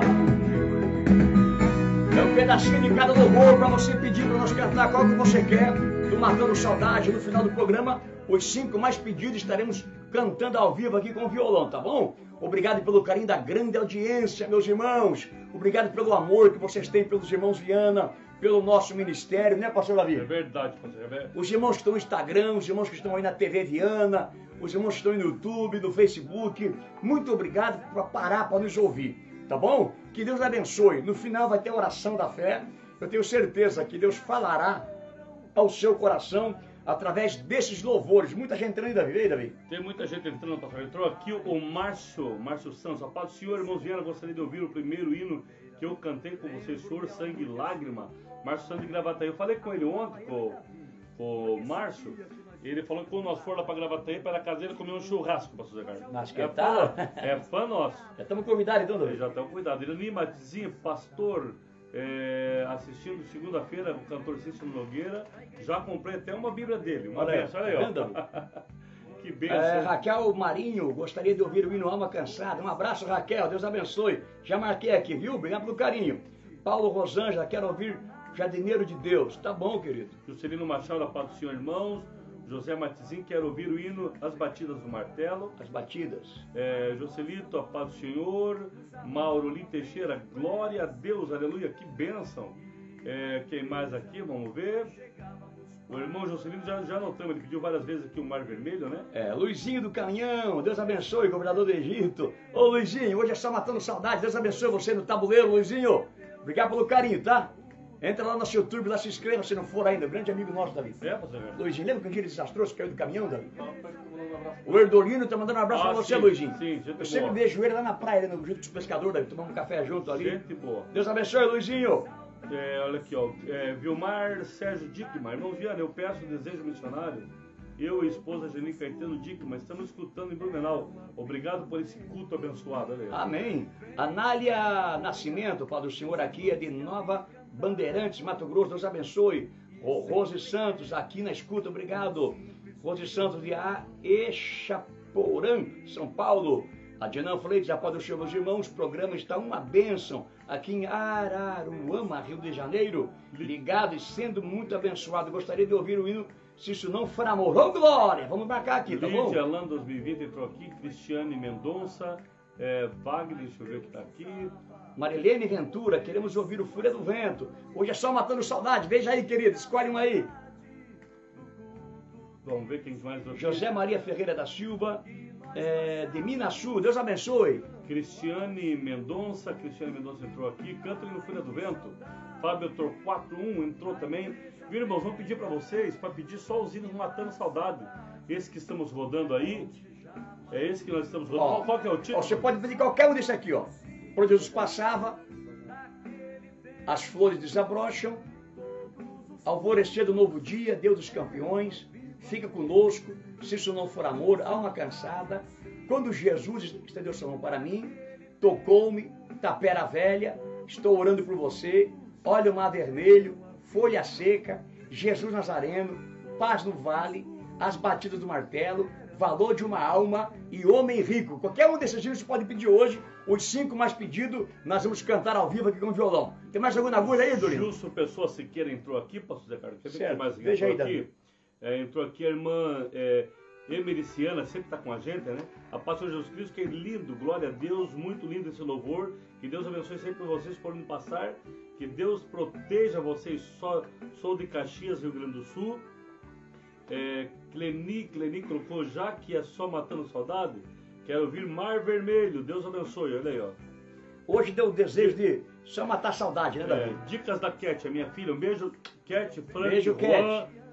É um pedacinho de cada louvor para você pedir para nós cantar qual que você quer, do Matando Saudade. No final do programa, os cinco mais pedidos estaremos cantando ao vivo aqui com o violão, tá bom? Obrigado pelo carinho da grande audiência, meus irmãos. Obrigado pelo amor que vocês têm pelos irmãos Viana, pelo nosso ministério, né, pastor Davi? É verdade, pastor. É verdade. Os irmãos que estão no Instagram, os irmãos que estão aí na T V Viana, os irmãos que estão aí no YouTube, no Facebook. Muito obrigado por parar para nos ouvir, tá bom? Que Deus abençoe. No final vai ter a oração da fé. Eu tenho certeza que Deus falará ao seu coração através desses louvores. Muita gente entrando aí, Davi. Ei, Davi. Tem muita gente entrando, pastor. Entrou aqui o Márcio, Márcio Santos. A paz do Senhor, irmãos Viana, gostaria de ouvir o primeiro hino que eu cantei com vocês, Choro, Sangue e Lágrima. Márcio Santos de Gravataí. Eu falei com ele ontem, com, com o Márcio. Ele falou que quando nós for lá pra Gravataí, para a casa dele comer um churrasco, pastor Zé Carlos. Acho que é tá. Fã, é fã nosso. Já estamos convidados então, Davi. Já estamos cuidado. Ele Nimatezinho, pastor, é, assistindo segunda-feira o cantor Cícero Nogueira. Já comprei até uma Bíblia dele. Uma Olha, benção, olha aí, ó. tá Que benção. É, Raquel Marinho, gostaria de ouvir o hino Alma Cansada. Um abraço, Raquel, Deus abençoe. Já marquei aqui, viu? Obrigado pelo carinho. Paulo Rosângela, quero ouvir Jardineiro de Deus. Tá bom, querido. Juscelino Machado, a paz do Senhor, irmãos. José Matizinho, quero ouvir o hino As Batidas do Martelo. As batidas. É, Joselito, a paz do Senhor. Mauro Lin Teixeira, glória a Deus, aleluia, que bênção. É, quem mais aqui? Vamos ver. O irmão Joselino, já, já notamos, ele pediu várias vezes aqui o Mar Vermelho, né? É, Luizinho do Caminhão, Deus abençoe, governador do Egito. Ô Luizinho, hoje é só matando saudade, Deus abençoe você no tabuleiro, Luizinho. Obrigado pelo carinho, tá? Entra lá no nosso YouTube, lá se inscreva se não for ainda, grande amigo nosso, Davi. É, pastor? Luizinho, lembra que um dia desastroso caiu do caminhão, Davi? O Erdolino tá mandando um abraço Ah, pra você, sim, Luizinho. sim, gente Eu sempre boa. vejo ele lá na praia, né, junto com os pescadores, Davi, tomando um café junto ali. Gente boa. Deus abençoe, Luizinho. É, olha aqui, ó. É, Vilmar Sérgio Dickman. Irmão Viana, eu peço o desejo missionário. Eu e a esposa Geni Caetano Dickman estamos escutando em Blumenau. Obrigado por esse culto abençoado. Olha aí. Amém. Anália Nascimento, Padre do Senhor, aqui é de Nova Bandeirantes, Mato Grosso, Deus abençoe. O Rose Santos, aqui na escuta, obrigado. Rose Santos de Echaporã, São Paulo. A Diana Freitas, a Padre do Senhor, meus irmãos, o programa está uma bênção aqui em Araruama, Rio de Janeiro. Ligado e sendo muito abençoado. Gostaria de ouvir o hino Se Isso Não For Amor. Ô, glória! Vamos marcar aqui, tá bom? Lídia Alan dois mil e vinte entrou aqui. Cristiane Mendonça. É, Wagner, deixa eu ver o que está aqui. Marilene Ventura, queremos ouvir o Fúria do Vento. Hoje é só matando saudade. Veja aí, querido, escolhe um aí. Vamos ver quem mais aqui. José Maria Ferreira da Silva, é, de Minas Sul, Deus abençoe. Cristiane Mendonça. Cristiane Mendonça entrou aqui. Canta no Fúria do Vento. Fábio Torquato um entrou também. Viu, irmãos, vamos pedir para vocês, para pedir só os hinos Matando Saudade. Esse que estamos rodando aí. É esse que nós estamos rodando. Ó, qual, qual que é o título? Ó, você pode pedir qualquer um desse aqui, ó. Por Jesus passava, as flores desabrocham, alvorecer do novo dia, Deus dos campeões, fica conosco, se isso não for amor, alma cansada. Quando Jesus estendeu sua mão para mim, tocou-me, tapera velha, estou orando por você, olha o mar vermelho, folha seca, Jesus Nazareno, paz no vale, as batidas do martelo, valor de uma alma e homem rico. Qualquer um desses hinos você pode pedir hoje. Os cinco mais pedidos, nós vamos cantar ao vivo aqui com o violão. Tem mais alguma agulha aí, Dorino? Justo Pessoa Siqueira entrou aqui, pastor Zé Carlos. Quer ver Certo. quem mais Veja entrou aí, aqui? É, entrou aqui a irmã é, Emericiana, sempre está com a gente, né? A paz do Senhor Jesus Cristo, que é lindo, glória a Deus, muito lindo esse louvor. Que Deus abençoe sempre vocês por me passar. Que Deus proteja vocês. Só, sou de Caxias, Rio Grande do Sul. É, Cleni, Cleni colocou, já que é só matando saudade, quero ouvir Mar Vermelho. Deus abençoe, olha aí, ó. Hoje deu o desejo de só matar saudade, né, Davi? É, dicas da Cat, a minha filha. Um beijo, Cat, Frank, Beijo, Juan, Cat.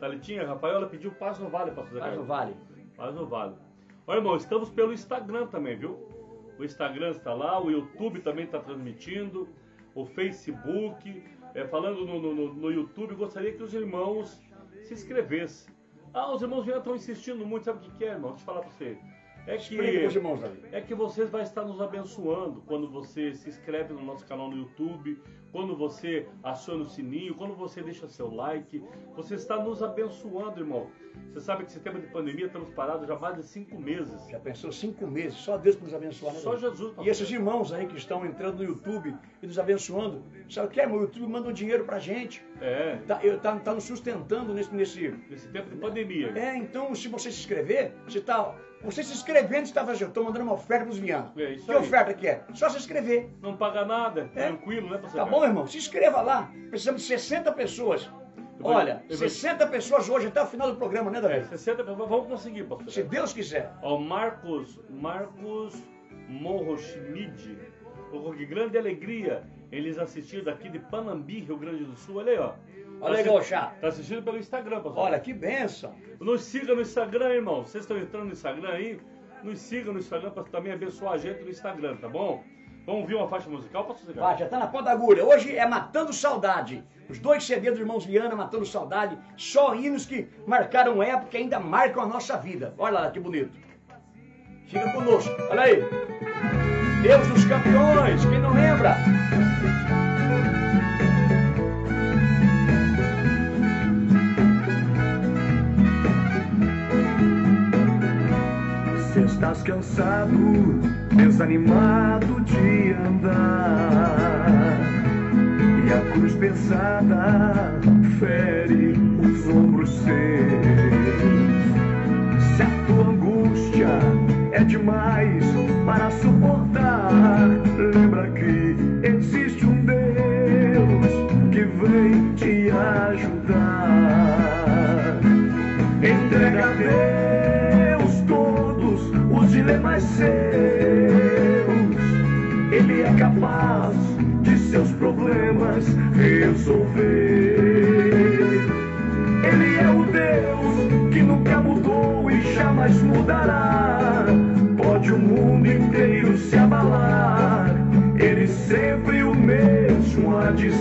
Thalitinha, Rafaela pediu paz no vale, pastor Zé Paz no Carlos. vale. Paz no vale. Olha, irmão, estamos pelo Instagram também, viu? O Instagram está lá, o YouTube também está transmitindo, o Facebook. É, falando no, no, no YouTube, gostaria que os irmãos se inscrevessem. Ah, os irmãos já estão insistindo muito, sabe o que que é, irmão? Deixa eu falar para você. É que, Explica os irmãos, Davi. é que vocês vão estar nos abençoando quando você se inscreve no nosso canal no YouTube, quando você aciona o sininho, quando você deixa seu like. Você está nos abençoando, irmão. Você sabe que esse tempo de pandemia estamos parados já há mais de cinco meses. Já pensou cinco meses, só Deus para nos abençoar, né? Só Davi? Jesus. pastor. E esses irmãos aí que estão entrando no YouTube e nos abençoando, sabe o que é, irmão? O YouTube manda um dinheiro pra gente. É, Tá, eu- tá, tá nos sustentando nesse, nesse... nesse tempo de pandemia. É, então, se você se inscrever, você tá... Você se inscrevendo, você está fazendo, eu estou mandando uma oferta para os Viana. É isso Que aí. oferta que é? Só se inscrever. Não paga nada, É. tranquilo, né, pastor? Tá bom, irmão? Se inscreva lá. Precisamos de sessenta pessoas. vou- Olha, eu vou- sessenta pessoas hoje até o final do programa, né, É, Davi? sessenta pessoas, vamos conseguir, pastor. Se Deus quiser. Ó, Marcos, Marcos Morro Schmid. Oh, que grande alegria eles assistiram daqui de Panambi, Rio Grande do Sul. Olha aí, ó. Olha aí, Tá assi- Gauchá. Tá assistindo pelo Instagram, pastor. Olha, que bênção. Nos siga no Instagram, irmão. Vocês estão entrando no Instagram aí? Nos siga no Instagram para também abençoar a gente no Instagram, tá bom? Vamos ouvir uma faixa musical, pastor Zé Carlos? Vai, já tá na ponta da agulha. Hoje é Matando Saudade. Os dois C Ds dos irmãos Viana, Matando Saudade. Só hinos que marcaram época e ainda marcam a nossa vida. Olha lá que bonito. Fica conosco. Olha aí. Deus dos campeões. Quem não lembra? Se estás cansado, desanimado de andar, e a cruz pesada fere os ombros seus, se a tua angústia é demais para suportar, lembra que existe um Deus que vem te ajudar. Entrega a Deus todos os dilemas seus, Ele é capaz de seus problemas resolver. Ele é o Deus que nunca mudou e jamais mudará. Pode o mundo inteiro se abalar, Ele sempre o mesmo há de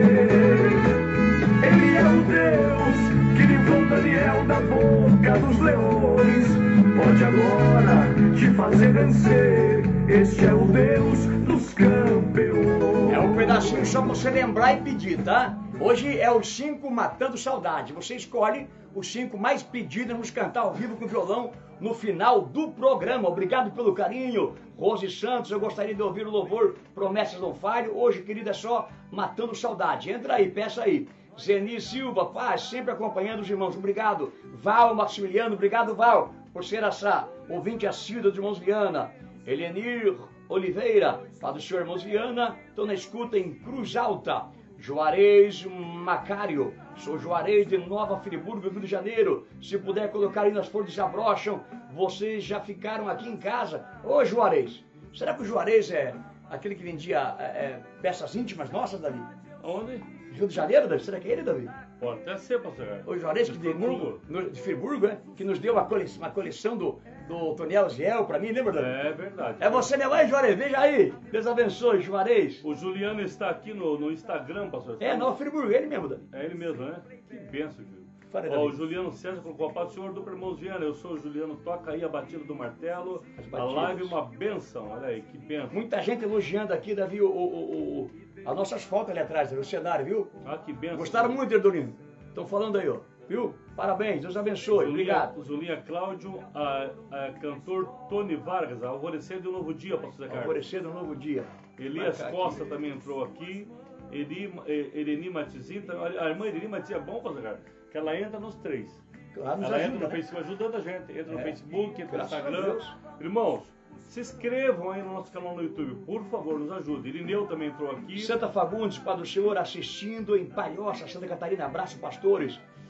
ser. Ele é o Deus que livrou Daniel da boca dos leões, pode agora te fazer vencer. Este é o Deus dos campeões. É um pedacinho só pra você lembrar e pedir, tá? Hoje é os cinco Matando Saudade. Você escolhe os cinco mais pedidos, vamos cantar ao vivo com o violão no final do programa. Obrigado pelo carinho. Rose Santos, eu gostaria de ouvir o louvor Promessas Não Falham. Hoje, querida, é só Matando Saudade. Entra aí, peça aí. Zeni Silva, paz, sempre acompanhando os irmãos. Obrigado. Val Maximiliano, obrigado, Val, por ser essa ouvinte assídua dos irmãos Viana. Elenir Oliveira, Pai do Senhor, irmãos Viana, estou na escuta em Cruz Alta. Juarez Macário, sou Juarez de Nova Friburgo, Rio de Janeiro. Se puder colocar aí nas flores desabrocham, vocês já ficaram aqui em casa. Ô Juarez, será que o Juarez é aquele que vendia é, é, peças íntimas nossas, Davi? Onde? Rio de Janeiro, Davi? Será que é ele, Davi? Pode até ser, pastor. O Juarez, que De de, Friburgo? no- de Friburgo, né? Que nos deu uma coleção, uma coleção do, do Toniel Ziel pra mim, lembra, Davi? É verdade. É você mesmo aí, Juarez? Veja aí. Deus abençoe, Juarez. O Juliano está aqui no, no Instagram, pastor. É, Nova Friburgo, ele mesmo, Davi. É ele mesmo, né? Que benção, filho. Fala aí, Ó, o Davi. Juliano César colocou a paz do Senhor do irmãos Viana. Eu sou o Juliano, toca aí a batida do martelo. As A batidas. live é uma benção, olha aí, que benção. Muita gente elogiando aqui, Davi, o, o, o, o- as nossas fotos ali atrás, o cenário, viu? Ah, que benção. Gostaram muito, Erdolino. Estão falando aí, ó. Viu? Parabéns, Deus abençoe. Zulinha, Obrigado. Zulinha Cláudio, a, a cantor Tony Vargas, Alvorecer de um Novo Dia, pastor Zé Carlos. Alvorecer um novo dia. Elias Marcar Costa aqui. também entrou aqui. Eri, eh, Ereni Matizin, tá- olha, a irmã Ereni Matizin é bom, pastor Zé Carlos, que ela entra nos três. Claro, nos Ela entra ajuda, no né? Facebook ajudando a gente. Entra no É. Facebook, entra Graças no a Instagram. Deus. Irmãos, se inscrevam aí no nosso canal no YouTube. Por favor, nos ajude. Irineu também entrou aqui. Santa Fagundes, Padre do Senhor, assistindo em Palhoça, Santa Catarina. Abraço, pastores.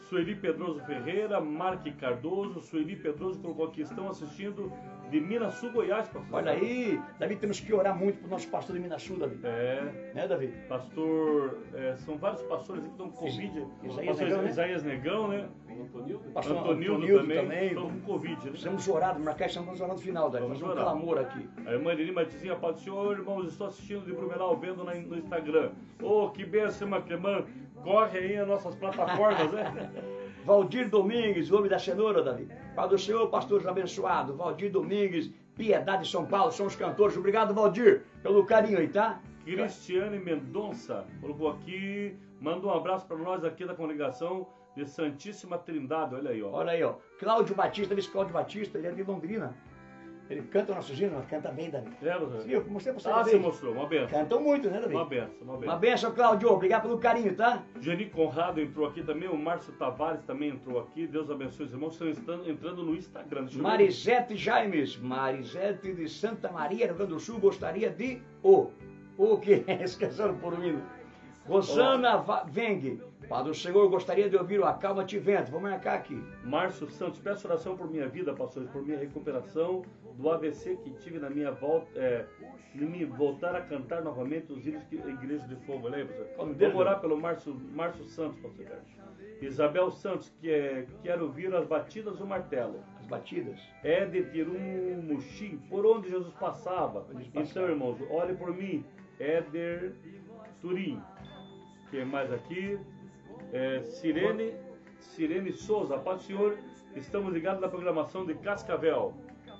Sueli Pedroso Ferreira, Marque Cardoso, Sueli Pedroso colocou aqui, estão assistindo de Minas Sul, Goiás, pastor. Olha aí, Davi, temos que orar muito pro nosso pastor de Minas Sul, Davi. É. Né, Davi? Pastor, é, são vários pastores que estão com Covid. Isaías pastor Negão, né? Isaías Negão, né? Pastor Antonildo, Antonildo também, também. estão com Covid, né? Precisamos orar, marcar esse vamos orar no final, Davi. Vamos Fazer um orar. clamor aqui. A irmã Irene Matizinha, Pai do Senhor, irmãos, estou assistindo de Blumenau, vendo na- no Instagram. Oh, que benção, irmã Clemã. Corre aí nas nossas plataformas, né? Valdir Domingues, o homem da cenoura, Davi. Pai do Senhor, pastores abençoados. Valdir Domingues, Piedade São Paulo, são os cantores. Obrigado, Valdir, pelo carinho aí, tá? Cristiane Mendonça colocou aqui, manda um abraço para nós aqui da congregação de Santíssima Trindade, olha aí, ó. Olha aí, ó. Cláudio Batista, vice Cláudio Batista, ele é de Londrina. Ele canta o nosso hino, canta bem, Davi. É, você? Sim, eu mostrei pra você. Ah, uma você vez. mostrou, uma benção. Cantam muito, né, Davi? Uma benção, uma Uma benção. benção, Cláudio. Obrigado pelo carinho, tá? Geni Conrado entrou aqui também, o Márcio Tavares também entrou aqui. Deus abençoe os irmãos, estão entrando, entrando no Instagram. Deixa eu ver. Marisete Jaimes, Marisete de Santa Maria, Rio Grande do Sul, gostaria de o. O que? Esqueceram por um hino. Rosana Va- Veng, Padre do Senhor, gostaria de ouvir o Acalma-te Vento. Vou marcar aqui. Márcio Santos, peço oração por minha vida, pastores, por minha recuperação do A V C que tive na minha volta, é, de me voltar a cantar novamente os hinos que a Igreja de Fogo. Olha aí, pastor. Qual o nome dele? Vamos orar pelo Márcio, Márcio Santos, pastor Carlos. Isabel Santos, que é, quero ouvir as batidas do martelo. As batidas. É de Tirum Muxim, por onde Jesus passava. Onde Jesus passava. Então, irmãos, olhe por mim, Éder Turim. Quem mais aqui? É, Sirene, Sirene Souza, paz do Senhor, estamos ligados na programação de Cascavel.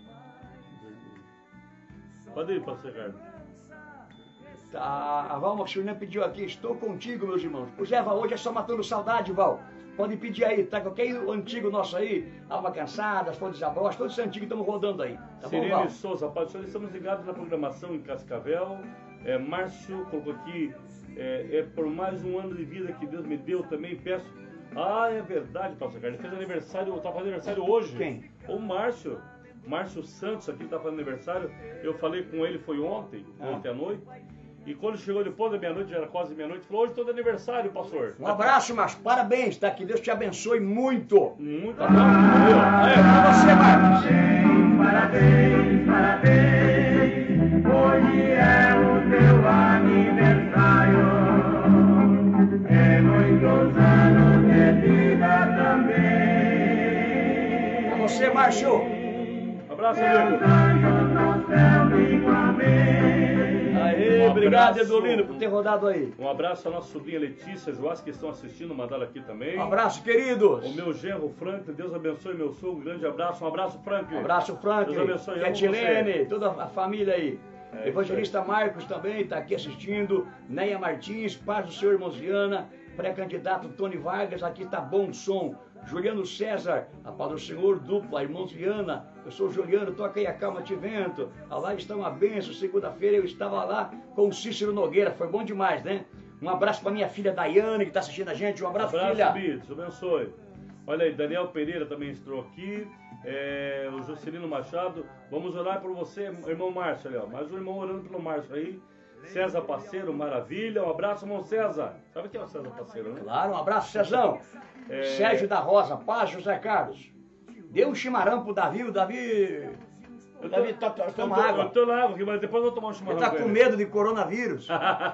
Pode ir, pastor Ricardo. Tá, a Val Maxilina pediu aqui, estou contigo, meus irmãos. Pois é, Val, hoje é só matando saudade, Val. Pode pedir aí, tá? Qualquer antigo nosso aí, Alma Cansada, Fontes Abós, todos esses antigos estamos rodando aí. Tá bom, Sirene Val? Souza, paz do Senhor, estamos ligados na programação em Cascavel. É, Márcio colocou aqui, é, é por mais um ano de vida que Deus me deu também, peço. Ah, é verdade, pastor Ricardo, ele fez aniversário, tá fazendo aniversário hoje. Quem? O Márcio. Márcio Santos aqui está fazendo aniversário. Eu falei com ele, foi ontem, Ah. ontem à noite. E quando chegou depois da meia-noite, já era quase meia-noite, falou, hoje estou de aniversário, pastor. Um abraço, Márcio. Parabéns, tá? Que Deus te abençoe muito. Muito Tá bom. bom? É, pra você, Marcos. Parabéns, parabéns, hoje é o teu aniversário. É muitos anos de vida também. Pra você, Márcio. Abraço, Meus amigo. anjos no céu digam amém. Aê, Um obrigado, abraço. Edolino, por ter rodado aí. Um abraço à nossa sobrinha Letícia, Joás, que estão assistindo, mandaram aqui também. Um abraço, queridos. O meu genro Franklin, Deus abençoe meu sogro, um grande abraço. Um abraço, Franklin. Um abraço, Frank, Deus abençoe, amo Ketilene, toda a família aí. É, Evangelista Marcos também está aqui assistindo. Neia Martins, paz do Senhor, irmãos Viana. Pré-candidato Tony Vargas, aqui está bom som. Juliano César, a paz do Senhor, dupla, irmãos Viana. Eu sou o Juliano, toca aí a Calma-te Vento. A live está uma benção. Segunda-feira eu estava lá com o Cícero Nogueira, foi bom demais, né? Um abraço para minha filha Daiane, que está assistindo a gente. Um abraço, Abraço, filha. Bito, Deus abençoe. Olha aí, Daniel Pereira também entrou aqui. É, o Juscelino Machado. Vamos orar por você, irmão Márcio. Ali, ó. Mais um irmão orando pelo Márcio aí. César Parceiro, maravilha. Um abraço, irmão César. Sabe quem é o César Parceiro, né? Claro, um abraço, Cezão. É. Sérgio da Rosa, paz, José Carlos. Deu um chimarrão pro Davi, o Davi. O Davi tá, tá, eu, toma tô, água. eu tô na água aqui, mas depois eu vou tomar um Ele chimarrão tá com com ele. medo de coronavírus.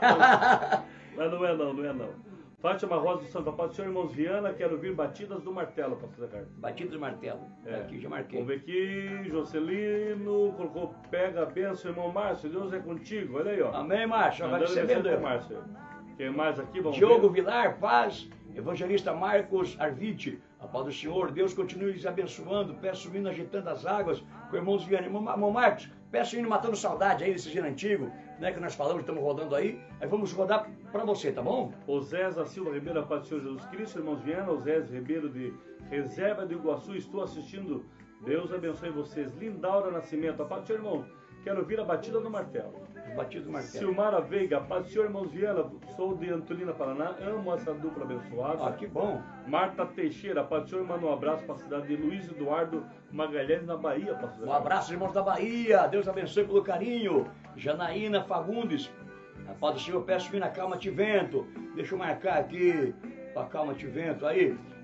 Mas não é não, não é não. Fátima Rosa do Santa Paz, senhor irmãos Viana, quero ouvir batidas do martelo, pastor Ricardo. Batido de martelo. É. Aqui, já marquei. Vamos ver aqui, Jocelino, colocou, pega a benção, irmão Márcio, Deus é contigo, olha aí, ó. Amém, Márcio. Vai Mandando recebendo. benção pro Márcio. Quem mais aqui, vamos Diogo ver. Vilar, paz. Evangelista Marcos Arvite, a paz do Senhor, Deus continue lhes abençoando. Peço o hino agitando as águas com irmãos Viana. Irmão, irmão Marcos, peço o hino matando saudade aí desse giro antigo, né, que nós falamos, estamos rodando aí. Aí vamos rodar para você, tá bom? Osésa Silva Ribeiro, a paz do Senhor Jesus Cristo, irmãos Viana, Osés Ribeiro de Reserva do Iguaçu, estou assistindo. Deus abençoe vocês. Lindaura Nascimento, a paz do Senhor, irmão. Quero ouvir a batida do martelo. Batido do martelo. Silmara Veiga, paz do Senhor, irmãos Viana, sou de Antolina, Paraná, amo essa dupla abençoada. Ah, que bom. Marta Teixeira, paz do Senhor, manda um abraço para a cidade de Luiz Eduardo Magalhães, na Bahia, pastor. Um abraço, irmãos da Bahia. Deus abençoe pelo carinho. Janaína Fagundes. A paz do Senhor, peço vir na Calma-te Vento. Deixa eu marcar aqui. A Calma-te Vento aí.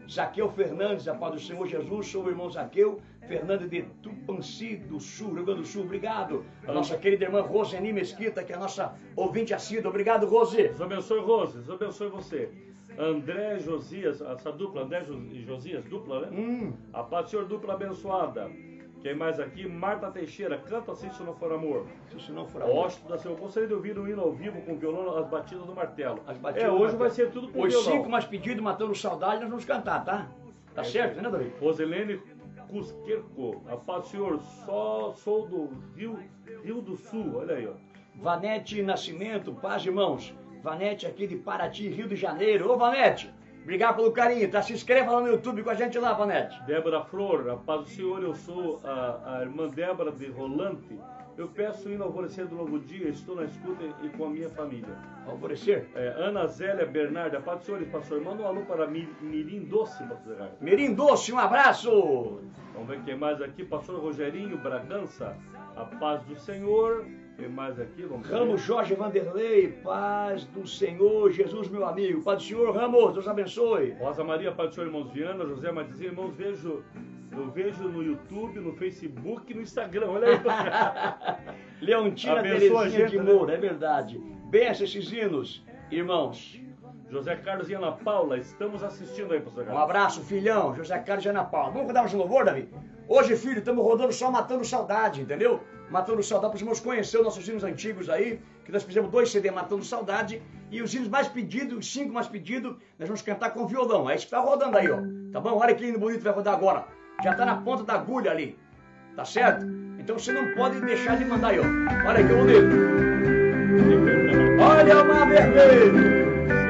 Zaqueu Fernandes, a paz do Senhor Jesus, sou o irmão Zaqueu Fernandes de Tupanci do Sul, Rio Grande do Sul, obrigado. A nossa querida irmã Roseni Mesquita, que é a nossa ouvinte assídua, obrigado, Rose. Deus abençoe, Rose, Deus abençoe você. André Josias, essa dupla, André e Josias, dupla, né? Hum. A paz do Senhor, dupla abençoada. Quem mais aqui? Marta Teixeira, canta assim se não for amor. Se não for amor. Washington da Silva, gostaria de ouvir o hino ao vivo com o violão, as batidas do martelo. As batidas é, do hoje martelo. vai ser tudo com Os violão. cinco mais pedidos, matando saudade, nós vamos cantar, tá? Tá certo, né, Davi? Roselene Cusquerco, a paz do Senhor, só sou do Rio, Rio do Sul, olha aí, ó. Vanete Nascimento, paz, irmãos. Vanete aqui de Paraty, Rio de Janeiro. Ô, Vanete, obrigado pelo carinho, tá? Se inscreva lá no YouTube com a gente lá, Vanete. Débora Flor, a paz do Senhor, eu sou a, a irmã Débora de Rolante. Eu peço ir no alvorecer do novo dia, estou na escuta e com a minha família. Alvorecer? É, Ana Zélia Bernardi, a paz do Senhor, pastor, manda um alô para Mi- Mirim Doce, pastor. Mirim Doce, um abraço. Vamos ver quem mais aqui, pastor Rogerinho Bragança, a paz do Senhor. Quem mais aqui? Vamos ver. Ramos Jorge Vanderlei, paz do Senhor, Jesus meu amigo. Paz do Senhor, Ramos, Deus abençoe. Rosa Maria, paz do Senhor, irmãos Viana, José Matizinho, irmãos, vejo, eu vejo no YouTube, no Facebook e no Instagram, olha aí. Leontina Abençoa a Terezinha gente, de né? Moura, é verdade. Bença esses hinos, irmãos. José Carlos e Ana Paula, estamos assistindo aí, pastor Um Carlos. abraço, filhão, José Carlos e Ana Paula. Vamos rodar mais um louvor, Davi? Hoje, filho, estamos rodando só Matando Saudade, entendeu? Matando Saudade, para os irmãos conhecer os nossos hinos antigos aí, que nós fizemos dois C D Matando Saudade, e os hinos mais pedidos, os cinco mais pedidos, nós vamos cantar com violão. É isso que tá rodando aí, ó. Tá bom? Olha que lindo, bonito, vai rodar agora. Já tá na ponta da agulha ali. Tá certo? Então você não pode deixar de mandar aí, ó. Olha que bonito. Olha o mar vermelho.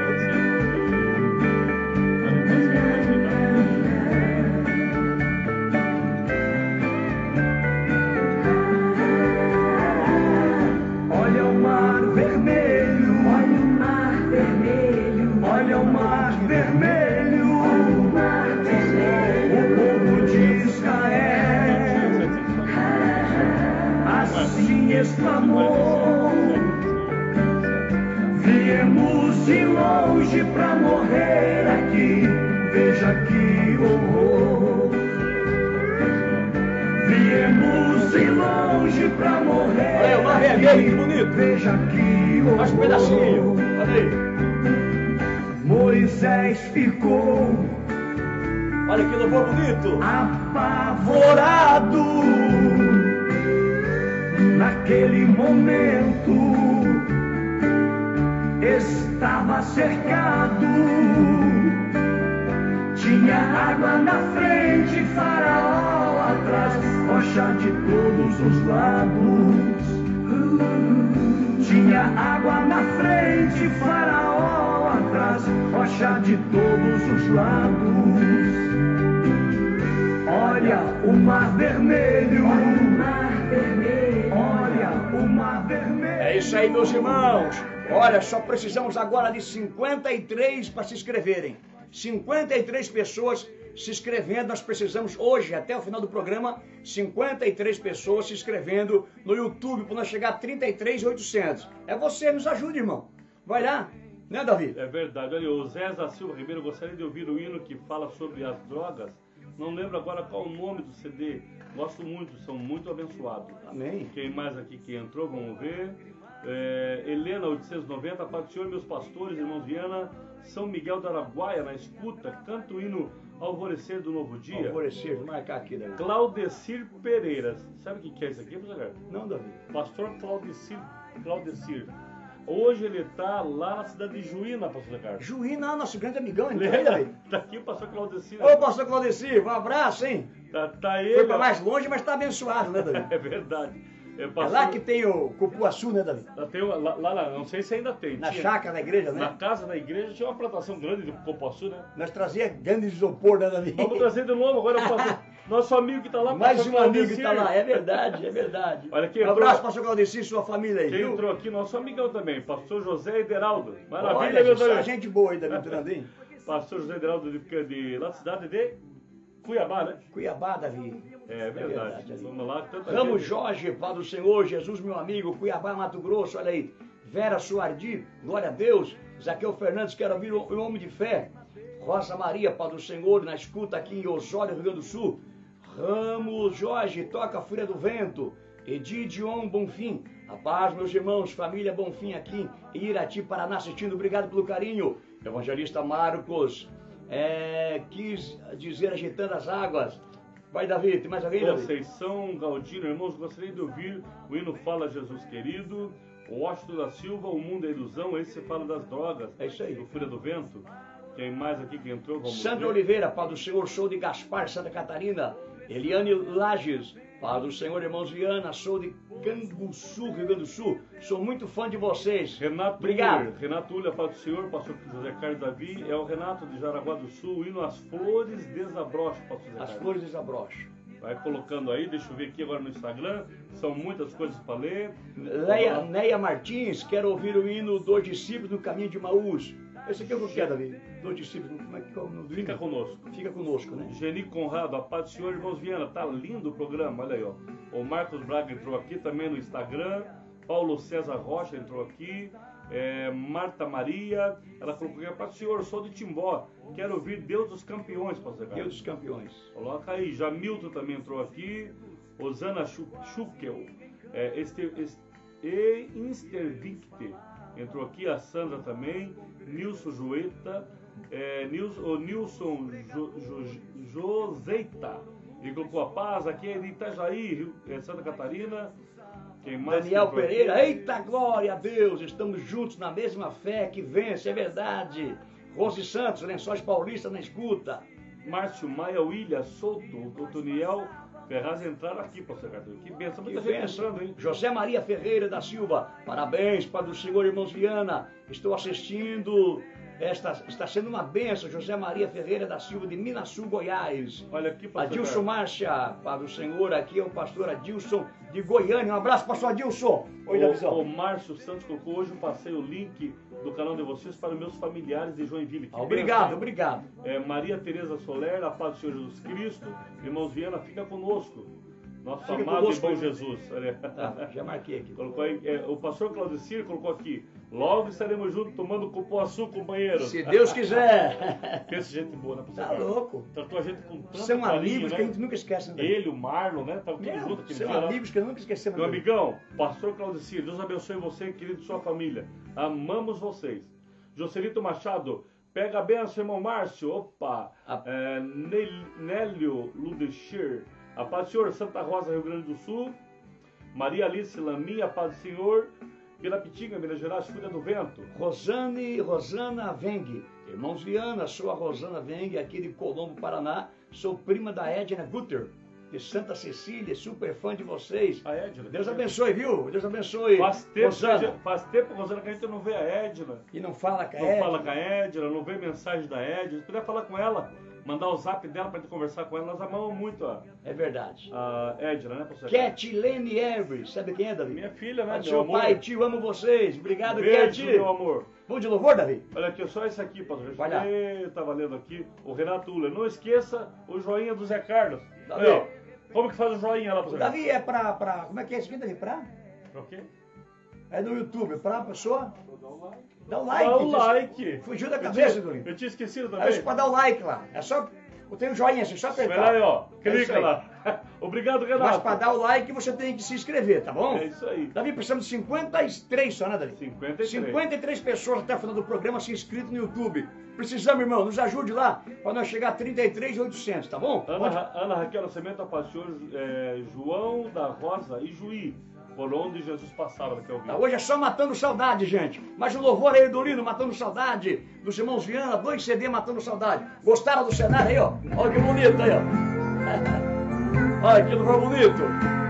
Olha o mar vermelho, olha o mar vermelho, olha o mar vermelho, o mar vermelho, o povo de Israel, assim exclamou, viemos de longe pra morrer aqui, veja que horror. Viemos de longe pra morrer. Olha aí, o mar vermelho, que bonito. Veja que horror. Mais um pedacinho. Olha aí. Moisés ficou Olha que louvor bonito. apavorado. Naquele momento estava cercado. Tinha água na frente, Faraó atrás, rocha de todos os lados. Tinha água na frente, Faraó atrás, rocha de todos os lados. Olha o mar vermelho, olha o mar vermelho, olha o mar vermelho. É isso aí, meus irmãos. Olha, só precisamos agora de cinquenta e três para se inscreverem. cinquenta e três pessoas se inscrevendo. Nós precisamos hoje, até o final do programa, cinquenta e três pessoas se inscrevendo no YouTube para nós chegar a trinta e três mil e oitocentos. É você, nos ajude, irmão. Vai lá, né, Davi? É verdade. Olha, o Zé da Silva Ribeiro, gostaria de ouvir o hino que fala sobre as drogas. Não lembro agora qual o nome do C D. Gosto muito, são muito abençoados. Amém. Quem mais aqui que entrou, vamos ver. É, Helena, oitocentos e noventa, Pai do Senhor, meus pastores, irmãos Viana, São Miguel da Araguaia, na escuta, canto o hino Alvorecer do Novo Dia. Alvorecer, vou marcar aqui, Davi. Claudecir Pereira. Sabe o que que é isso aqui, professor? Não, Davi. Pastor Claudecir. Claudecir. Hoje ele está lá na cidade de Juína, pastor Carlos. Juína, nosso grande amigão, então, aí, Davi. Tá aqui o pastor Claudecir. Ô, pastor Claudecir, um abraço, hein? Tá, tá ele. Foi para mais longe, mas está abençoado, né, Davi? É verdade. É, É pastor... lá que tem o cupuaçu, né, Davi? Lá, tem uma, lá, lá, lá, não sei se ainda tem. Na tinha, chácara da igreja, Na né? casa da igreja tinha uma plantação grande de copaçu, né? Nós trazia grande isopor, né, Davi? Vamos trazer de novo agora o pastor, nosso amigo que está lá. Mais pastor um amigo que Claudecir. está lá, é verdade, é verdade. Olha aqui, um abraço, entrou- pastor Claudecir e sua família aí, Quem viu? entrou aqui, nosso amigão também, pastor José Ederaldo. Maravilha, Olha, meu só Deus. gente boa aí, Davi entrando, hein? Pastor José Ederaldo de, de, lá da cidade de Cuiabá, né? Cuiabá, Davi. É verdade. verdade, ali. Vamos lá, tanta Ramos gente. Jorge, Pai do Senhor, Jesus, meu amigo, Cuiabá, Mato Grosso, olha aí. Vera Suardi, glória a Deus. Zaqueu Fernandes, quero ouvir o o homem de fé. Rosa Maria, Pai do Senhor, na escuta aqui em Osório, Rio Grande do Sul. Ramos Jorge, toca a Fúria do Vento. Edidion Bonfim, a paz, meus irmãos, família Bonfim aqui em Irati, Paraná, assistindo, obrigado pelo carinho. Evangelista Marcos, é, quis dizer agitando as águas. Vai, Davi, tem mais alguém, Davi? Conceição Galdino, irmãos, gostaria de ouvir o hino Fala Jesus Querido. O Washington da Silva, O Mundo é Ilusão, esse fala das drogas. É isso aí. Do Fúria do Vento. Tem mais aqui que entrou? Vamos Sandra ver. Oliveira, Pai do Senhor, sou de Gaspar, Santa Catarina. Eliane Lages, Pai do Senhor, irmãos Viana, sou de Canguçu, Rio Grande do Sul. Sou muito fã de vocês. Renato Obrigado. Uller, Renato Uller, Pai do Senhor, pastor José Carlos Davi, é o Renato de Jaraguá do Sul, indo As Flores Desabrocham, pastor José As Carlos. flores desabrocham. Vai colocando aí, deixa eu ver aqui agora no Instagram, são muitas coisas para ler. Leia, Neia Martins, quero ouvir o hino Dois Discípulos no Caminho de Maús. Esse aqui é o que eu quero, Davi. Dois Discípulos, como é que é o nome do Fica hino? conosco. Fica conosco, né? Geni Conrado, a paz do Senhor, irmãos Viana, tá lindo o programa, olha aí, ó. O Marcos Braga entrou aqui também no Instagram, Paulo César Rocha entrou aqui, é, Marta Maria, ela colocou aqui, a paz do Senhor, eu sou de Timbó, quero ouvir Deus dos Campeões, pastor Deus Carlos. dos Campeões. Coloca aí, Jamilton também entrou aqui, Osana Schukel, é, este, este, e Instervicte entrou aqui, a Sandra também, Nilson Joeta, é, Nilson, o Nilson jo, jo, Joseita, ele colocou a paz aqui é de Itajaí, Rio, é, Santa Catarina. Quem mais Daniel Pereira, aqui? eita glória a Deus, estamos juntos na mesma fé que vence, é verdade. Rose Santos, Lençóis Paulista na escuta. Márcio Maia, William Souto, o Toniel Ferraz entraram aqui, pastor Carlos. Que benção, muita Que gente benção. entrando, hein? José Maria Ferreira da Silva, parabéns, Pai do Senhor, irmãos Viana, estou assistindo, esta, está sendo uma benção, José Maria Ferreira da Silva, de Minasul, Goiás. Olha aqui, pastor Adilson Carlos. Márcia, Pai do Senhor, aqui é o pastor Adilson de Goiânia, um abraço, pastor Adilson. Oi, Davizão. O, o Márcio Santos colocou hoje, eu passei o link do canal de vocês para meus familiares de Joinville. Que Obrigado, benção. obrigado. É, Maria Tereza Soler, a paz do Senhor Jesus Cristo. Irmãos Viana, fica conosco. Nosso Fica amado conosco, e bom hein? Jesus. Olha. Tá, já marquei aqui. Colocou aí, é, o pastor Claudicir colocou aqui. Logo estaremos juntos tomando cupuaçu, companheiros. Se Deus quiser. Pensa gente boa, né, pastor Tá Carlos? louco. Tratou a gente com tanto São carinho, amigos né? que a gente nunca esquece. Né? Ele, o Marlon, né? Tava tudo Meu, junto aquele são dia lá. amigos que nunca esquecemos. Meu dele. amigão, pastor Claudicir, Deus abençoe você, querido, e sua família. Amamos vocês. Joselito Machado, pega a benção, irmão Márcio. Opa. A- É, Nel- Nélio Ludechir, a paz do Senhor, Santa Rosa, Rio Grande do Sul. Maria Alice Laminha, a paz do Senhor. Pirapitinga, Minas Gerais, Fúria do Vento. Rosane, Rosana Veng, irmãos Viana, sou a Rosana Veng, aqui de Colombo, Paraná, sou prima da Edna Guter, de Santa Cecília, super fã de vocês. A Edna. Deus abençoe, viu? Deus abençoe. Faz tempo, que a Rosana. gente- faz tempo, Rosana, que a gente não vê a Edna. E não fala com a Não Edna. fala com a Edna, não vê mensagem da Edna. Se puder falar com ela, mandar o zap dela pra gente conversar com ela, nós amamos muito a, É verdade. a Edna, né, professor? Catlene Every, sabe quem é, Davi? Minha filha, né, Ah, meu seu amor? pai, tio, amo vocês. Obrigado, Beijo, Cat. meu amor. Bom de louvor, Davi? Olha aqui, só esse aqui, pastor. Vai lá. Eu tava lendo aqui, o Renato Uller. Não esqueça o joinha do Zé Carlos. Davi. Aí, ó, como que faz o joinha lá, O pastor? Davi é pra, pra... Como é que é isso aqui, Davi? Pra? Pra quê? É no YouTube, pra pessoa... Dá o Dá like. o like. Fugiu da Eu cabeça, tinha- Dorinho. Eu tinha esquecido Aí também. você pode dar o like lá. É só... Tem um joinha, assim, só Vai apertar. lá aí, ó. É isso Clica aí. lá. Obrigado, Mas Renato. para dar o like você tem que se inscrever, tá bom? É isso aí. Davi, precisamos de cinquenta e três só, né, Davi? cinquenta e três. cinquenta e três pessoas até o final do programa se inscritos no YouTube. Precisamos, irmão, nos ajude lá para nós chegar a trinta e três mil e oitocentos, tá bom? Ana, Pode- Ra- Ana Raquel Nascimento, a paz do Senhor, é, João da Rosa e Juí, por onde Jesus passava, que eu vi. Tá, hoje é só Matando Saudade, gente. Mas o louvor aí do Lino, Matando Saudade, dos irmãos Viana, dois C D Matando Saudade. Gostaram do cenário aí, ó? Olha que bonito aí, ó. Olha que louvor bonito.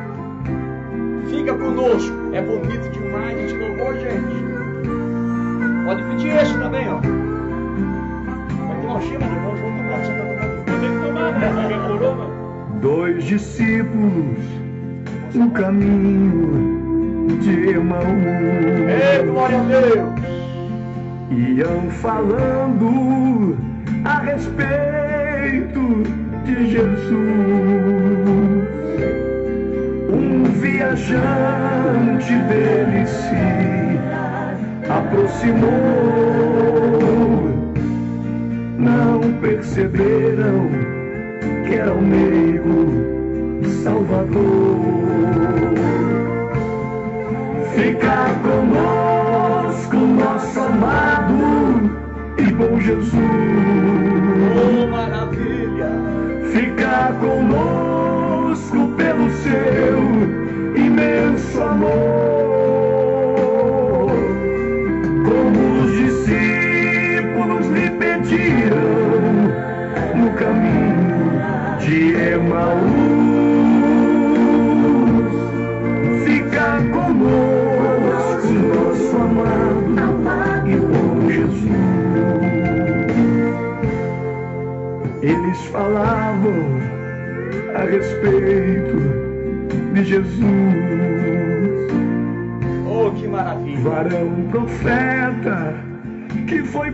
Fica conosco. É bonito demais esse louvor, gente. Pode pedir esse também, ó. Vai tomar um chima, irmãos. Vamos tomar, você tá tomando. Tem que tomar, né? Porque é corona. Dois discípulos no caminho de Emaús Ei, glória a Deus. iam falando a respeito de Jesus. Um viajante dele se aproximou na não perceberam que era o meigo Salvador. Fica conosco, nosso amado e bom Jesus. Oh, maravilha! Fica conosco pelo seu imenso amor. Como os discípulos lhe pediram no caminho de Emaús. Fica conosco, nosso amado e bom Jesus. Eles falavam a respeito de Jesus. Oh, que maravilha! Varão profeta que foi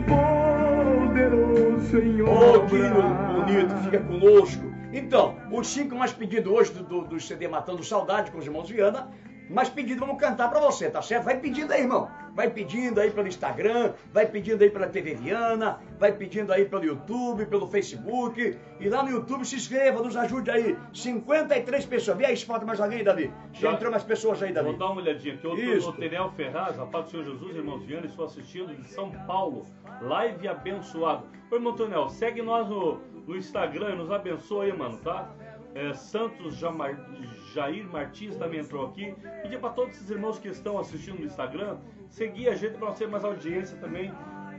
poderoso em Oh, que obra. bonito, fica conosco. Então, os cinco mais pedidos hoje do, do, do C D Matando Saudade com os irmãos Viana, mais pedido vamos cantar pra você, tá certo? Vai pedindo aí, irmão. Vai pedindo aí pelo Instagram, vai pedindo aí pela T V Viana, vai pedindo aí pelo YouTube, pelo Facebook. E lá no YouTube se inscreva, nos ajude aí. cinquenta e três pessoas. Vê aí se falta mais alguém, Davi. Já, Já entrou mais pessoas aí, Davi. Vou dar uma olhadinha aqui. Isso. O Tenel Ferraz, a paz do Senhor Jesus, irmãos Viana, estou assistindo de São Paulo. Live abençoado. Ô, irmão Tenel, segue nós no, no Instagram e nos abençoa aí, mano, tá? É, Santos Jamar, Jair Martins também entrou aqui. Pedir para todos esses irmãos que estão assistindo no Instagram, seguir a gente para ter mais audiência também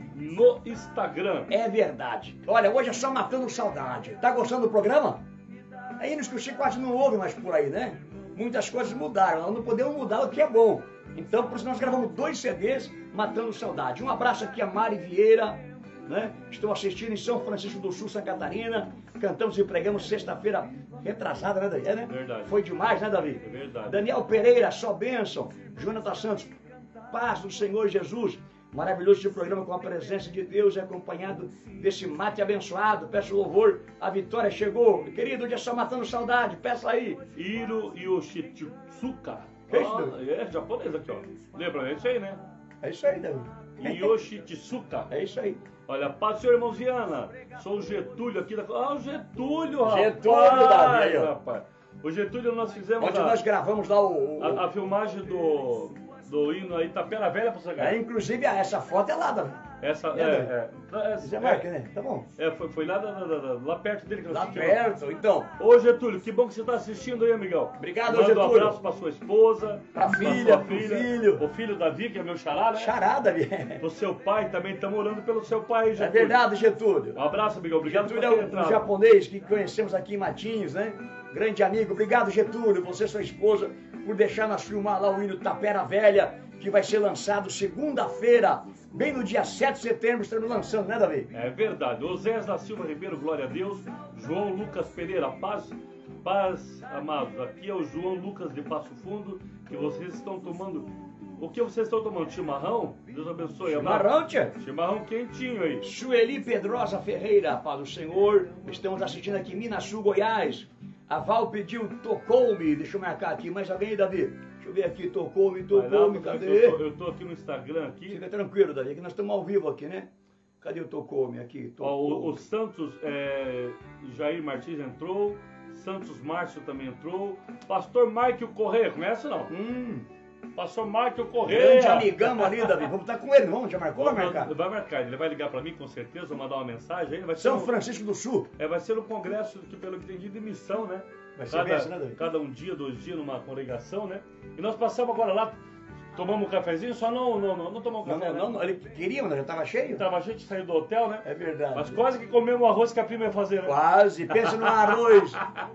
no Instagram. É verdade. Olha, hoje é só matando saudade. Tá gostando do programa? Aí nos que o Chico quase não ouve mais por aí, né? Muitas coisas mudaram. Nós não podemos mudar o que é bom. Então, por isso nós gravamos dois C Ds matando saudade. Um abraço aqui a Mari Vieira, né? Estou assistindo em São Francisco do Sul, Santa Catarina. Cantamos e pregamos sexta-feira retrasada, né, Davi? É, né? Verdade. Foi demais, né, Davi? É verdade. Daniel Pereira, só bênção. Jonathan Santos, paz do Senhor Jesus. Maravilhoso esse programa com a presença de Deus e acompanhado desse mate abençoado. Peço louvor, a vitória chegou. Querido, hoje é só matando saudade, peça aí. Iro Yoshitsuka. Que isso, Ah, Davi? é japonês aqui, ó. Lembra? É isso aí, né? É isso aí, Davi. Yoshitsuka. É isso aí. Olha, paz do Senhor, irmãos Viana. Sou o Getúlio aqui da... Ah, o Getúlio, rapaz. Getúlio, Davi, aí, ó. rapaz. O Getúlio nós fizemos Onde a, nós gravamos lá o... o- a, a filmagem do, do hino aí, Tapera Velha pra você É, inclusive, essa foto é lá, Davi. Essa, É, é, Davi? é, é, Você é, marca, né? Tá bom. é, foi, foi lá, da- da- da- lá perto dele que nós Lá assistimos. perto, então. Ô Getúlio, que bom que você está assistindo aí, amigão. Obrigado, Manda Getúlio. um abraço para sua esposa, Pra pra filha, sua pro filha, filho. o filho Davi, que é meu xará, né? Charada, Davi. Pro seu pai também, estamos orando pelo seu pai, É Getúlio. verdade, Getúlio. Um abraço, amigão. Obrigado Getúlio por ter é um, um entrado. japonês que conhecemos aqui em Matinhos, né? Grande amigo. Obrigado, Getúlio, você e sua esposa, por deixar nós filmar lá o hino Tapera Velha, que vai ser lançado segunda-feira, bem no dia sete de setembro, estamos lançando, né, Davi? É verdade. Osés da Silva Ribeiro, glória a Deus. João Lucas Pereira, paz, paz, amados. Aqui é o João Lucas de Passo Fundo, que vocês estão tomando. O que vocês estão tomando? Chimarrão? Deus abençoe. Chimarrão, tia? Chimarrão quentinho aí. Sueli Pedrosa Ferreira, paz do Senhor. Estamos assistindo aqui em Minasul, Goiás. A Val pediu tocou-me. Deixa eu marcar aqui. Mais alguém, Davi? Deixa eu ver aqui. Tocou-me, Vai lá, tocou-me. porque Cadê? Eu tô, eu tô aqui no Instagram aqui. Fica tranquilo, Davi, que nós estamos ao vivo aqui, né? Cadê o tocou-me aqui? Ó, o, Tocou-me. o Santos é, Jair Martins entrou. Santos Márcio também entrou. Pastor Márcio Correia, conhece não? Hum, Pastor Márcio Correia. grande amigão ali, Davi. Vamos estar com ele, vamos? Já marcou ou vai marcar? Vai marcar, ele vai ligar pra mim com certeza, vou mandar uma mensagem aí. Vai ser São um, Francisco do Sul. é, vai ser um congresso que, pelo que entendi, de missão, né? Vai ser cada, benção, né, Davi? cada um dia, dois dias numa congregação, né? E nós passamos agora lá, tomamos um cafezinho, só não, não, não, não tomamos Não, café, não, né? não, ele queria, mas já estava cheio. Tava a gente saindo do hotel, né? É verdade. Mas quase que comemos o arroz que a prima ia fazer, né? Quase. Pensa no arroz.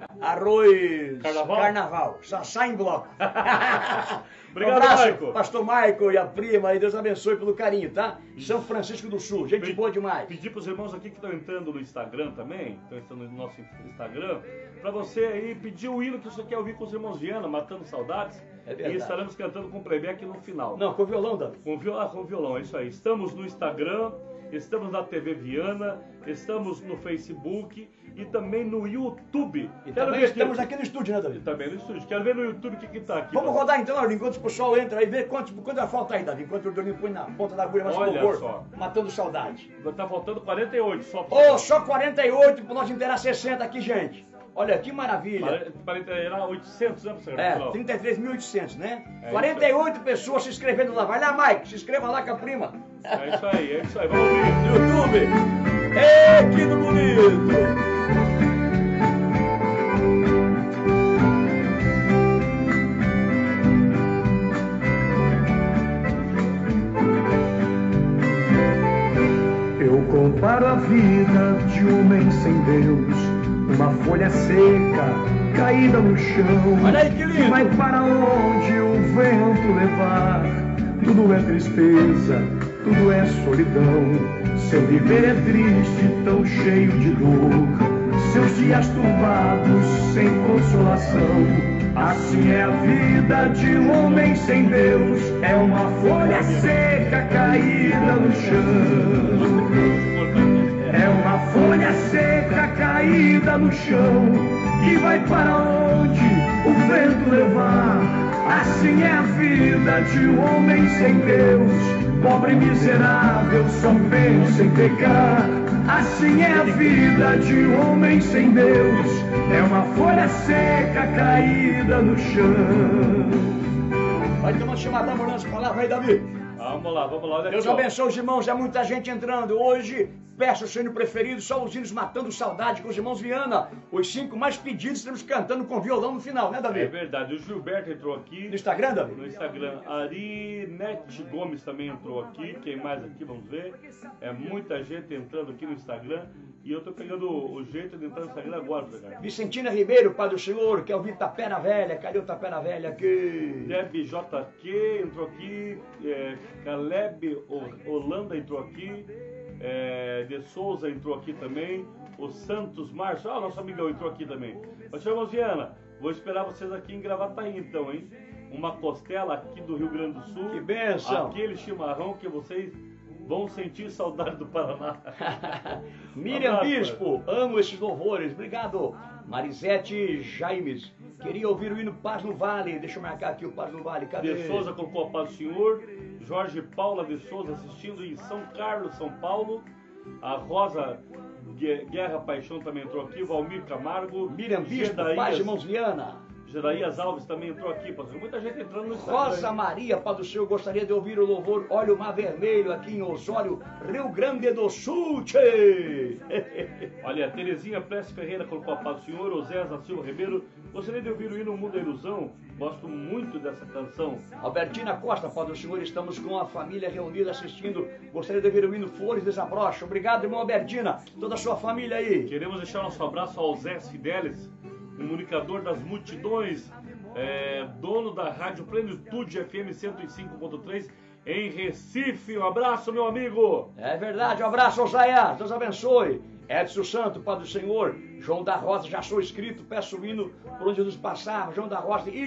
Arroz. Carnaval? Carnaval. Só sai em bloco. Obrigado, um abraço, Maico. Pastor Maico e a prima. E Deus abençoe pelo carinho, tá? São Francisco do Sul. Gente Pe- boa demais. Pedir para os irmãos aqui que estão entrando no Instagram também, estão entrando no nosso Instagram, para você aí pedir o hino que você quer ouvir com os irmãos Viana, Matando Saudades. É verdade. E estaremos cantando com playback no final. Não, com violão, Davi. Com violão, com violão, é isso aí. Estamos no Instagram, estamos na T V Viana, estamos no Facebook. e também no YouTube. E Quero também ver estamos aqui, aqui no estúdio, né, e Davi? também no estúdio. Quero ver no YouTube o que que tá aqui. Vamos rodar então, Arlindo, enquanto o pessoal entra aí, ver quanto, quanto vai faltar aí, Davi, enquanto o Dorlinho põe na ponta da agulha, mas Olha louvor, só. matando saudade. Tá faltando quarenta e oito só pra Ô, oh, só quarenta e oito para nós inteirar sessenta aqui, gente. Olha que maravilha. Para inteirar oitocentos, né, professor? É, trinta e três mil e oitocentos, né? É quarenta e oito pessoas se inscrevendo lá. Vai lá, Mike, se inscreva lá com a prima. É isso aí, é isso aí. Vamos ouvir. No YouTube. Ei, que bonito. Eu comparo a vida de um homem sem Deus, uma folha seca caída no chão. Olha aí que lindo. Vai para onde o vento levar. Tudo é tristeza, tudo é solidão. Seu viver é triste, tão cheio de dor. Seus dias turbados, sem consolação. Assim é a vida de um homem sem Deus. É uma folha seca caída no chão. É uma folha seca caída no chão, que vai para onde o vento levar. Assim é a vida de um homem sem Deus, pobre e miserável, só pensa em pecar. Assim é a vida de um homem sem Deus, é uma folha seca caída no chão. Vai tomar chamar da ambulância pra lá, vai, Davi. Vamos lá, vamos lá. Olha Deus aqui, ó. abençoe os irmãos, é muita gente entrando. Hoje, peço o seu hino preferido, só os hinos matando saudade com os irmãos Viana. Os cinco mais pedidos, estamos cantando com violão no final, né, Davi? É verdade, o Gilberto entrou aqui. No Instagram, Davi? No Instagram. Arinete Gomes também entrou aqui. Quem mais aqui? Vamos ver. É muita gente entrando aqui no Instagram. E eu tô pegando o jeito de entrar no Instagram agora, cara. Vicentina Ribeiro, Pai do Senhor, quer ouvir Tapera Velha. Cadê o Tapera Velha aqui? Deb J Q entrou aqui. É, Caleb Holanda entrou aqui. É, de Souza entrou aqui também. O Santos Márcio, ah, nosso amigão entrou aqui também. Mas, senhor Viana, vou esperar vocês aqui em Gravataí então, hein? Uma costela aqui do Rio Grande do Sul. Que bênção! Aquele chimarrão que vocês vão sentir saudade do Paraná. Miriam Abraço, Bispo, amo esses louvores, obrigado. Marisete Jaimes, queria ouvir o hino Paz no Vale. Deixa eu marcar aqui o Paz no Vale, cadê? De Souza colocou a paz do Senhor. Jorge Paula de Souza assistindo em São Carlos, São Paulo. A Rosa Guerra Paixão também entrou aqui. Valmir Camargo. Miriam Bispo, Gedaías, Paz, irmãos Viana. Gedaías Alves também entrou aqui, pastor. Muita gente entrando no Instagram. Rosa Maria, Pai do Senhor, gostaria de ouvir o louvor Olha o Mar Vermelho aqui em Osório, Rio Grande do Sul. Tchê. Olha, Terezinha Prece Ferreira colocou a paz do Senhor. Oséias Silva Ribeiro, gostaria de ouvir o hino Mundo da Ilusão. Gosto muito dessa canção. Albertina Costa, Pai do Senhor, estamos com a família reunida assistindo. Gostaria de ouvir o hino Flores Desabrocha. Obrigado, irmão Albertina, toda a sua família aí. Queremos deixar nosso abraço ao Zé Fidelis, comunicador das multidões, é, dono da Rádio Plenitude F M cento e cinco ponto três em Recife. Um abraço, meu amigo. É verdade, um abraço, Oséias, Deus abençoe. Edson Santo, Pai do Senhor, João da Rosa, já sou inscrito, peço o hino por onde nos passar, João da Rosa e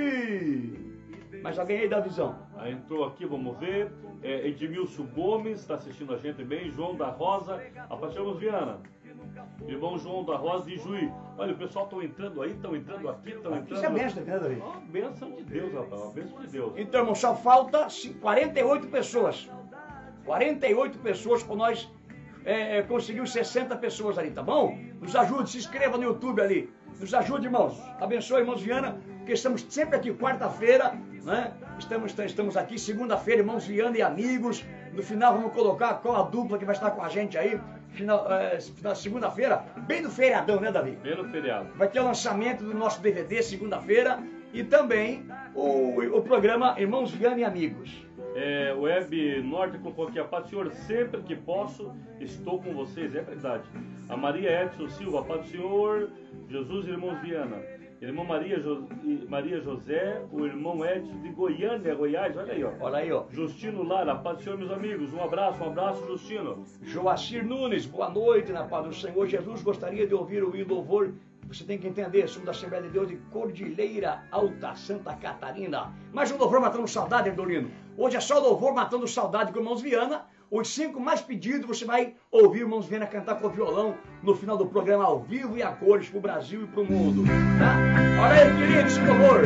Juiz. Mas alguém aí dá visão. Aí entrou aqui, vamos ver, é, Edmilson Gomes, está assistindo a gente bem, João da Rosa, a Pastoramos Viana. Irmão João da Rosa e Juí. Olha, o pessoal estão entrando aí, estão entrando aqui, estão entrando... Isso é bênção, né, Davi? Uma bênção de Deus, rapaz, uma bênção de Deus. Então, irmão, só falta quarenta e oito pessoas. quarenta e oito pessoas para nós é, conseguir sessenta pessoas ali, tá bom? Nos ajude, se inscreva no YouTube ali. Nos ajude, irmãos. Abençoe, irmãos Viana, porque estamos sempre aqui quarta-feira, né? Estamos, estamos aqui segunda-feira, irmãos Viana e amigos. No final vamos colocar qual a dupla que vai estar com a gente aí. Final, é, final segunda-feira, bem no feriadão, né, Davi? Bem no feriado. Vai ter o lançamento do nosso D V D segunda-feira e também o, o programa Irmãos Viana e Amigos. É, o Web Norte colocou aqui a paz do Senhor, sempre que posso, estou com vocês, é verdade. A Maria Edson Silva, a paz do Senhor, Jesus e Irmãos Viana. Irmã Maria, jo, Maria José, o irmão Edson de Goiânia, Goiás, olha aí, ó. Olha aí, ó. Justino Lara, paz do Senhor, meus amigos, um abraço, um abraço, Justino. Joacir Nunes, boa noite, na paz do Senhor Jesus, gostaria de ouvir o hino louvor. Você tem que entender, somos da Assembleia de Deus de Cordilheira Alta, Santa Catarina. Mais um louvor matando saudade, Erdolino. Hoje é só louvor matando saudade com irmãos Viana. Os cinco mais pedidos você vai ouvir irmãos Viana cantar com violão no final do programa ao vivo e a cores pro Brasil e pro mundo. Tá? Olha aí, querido, esse louvor.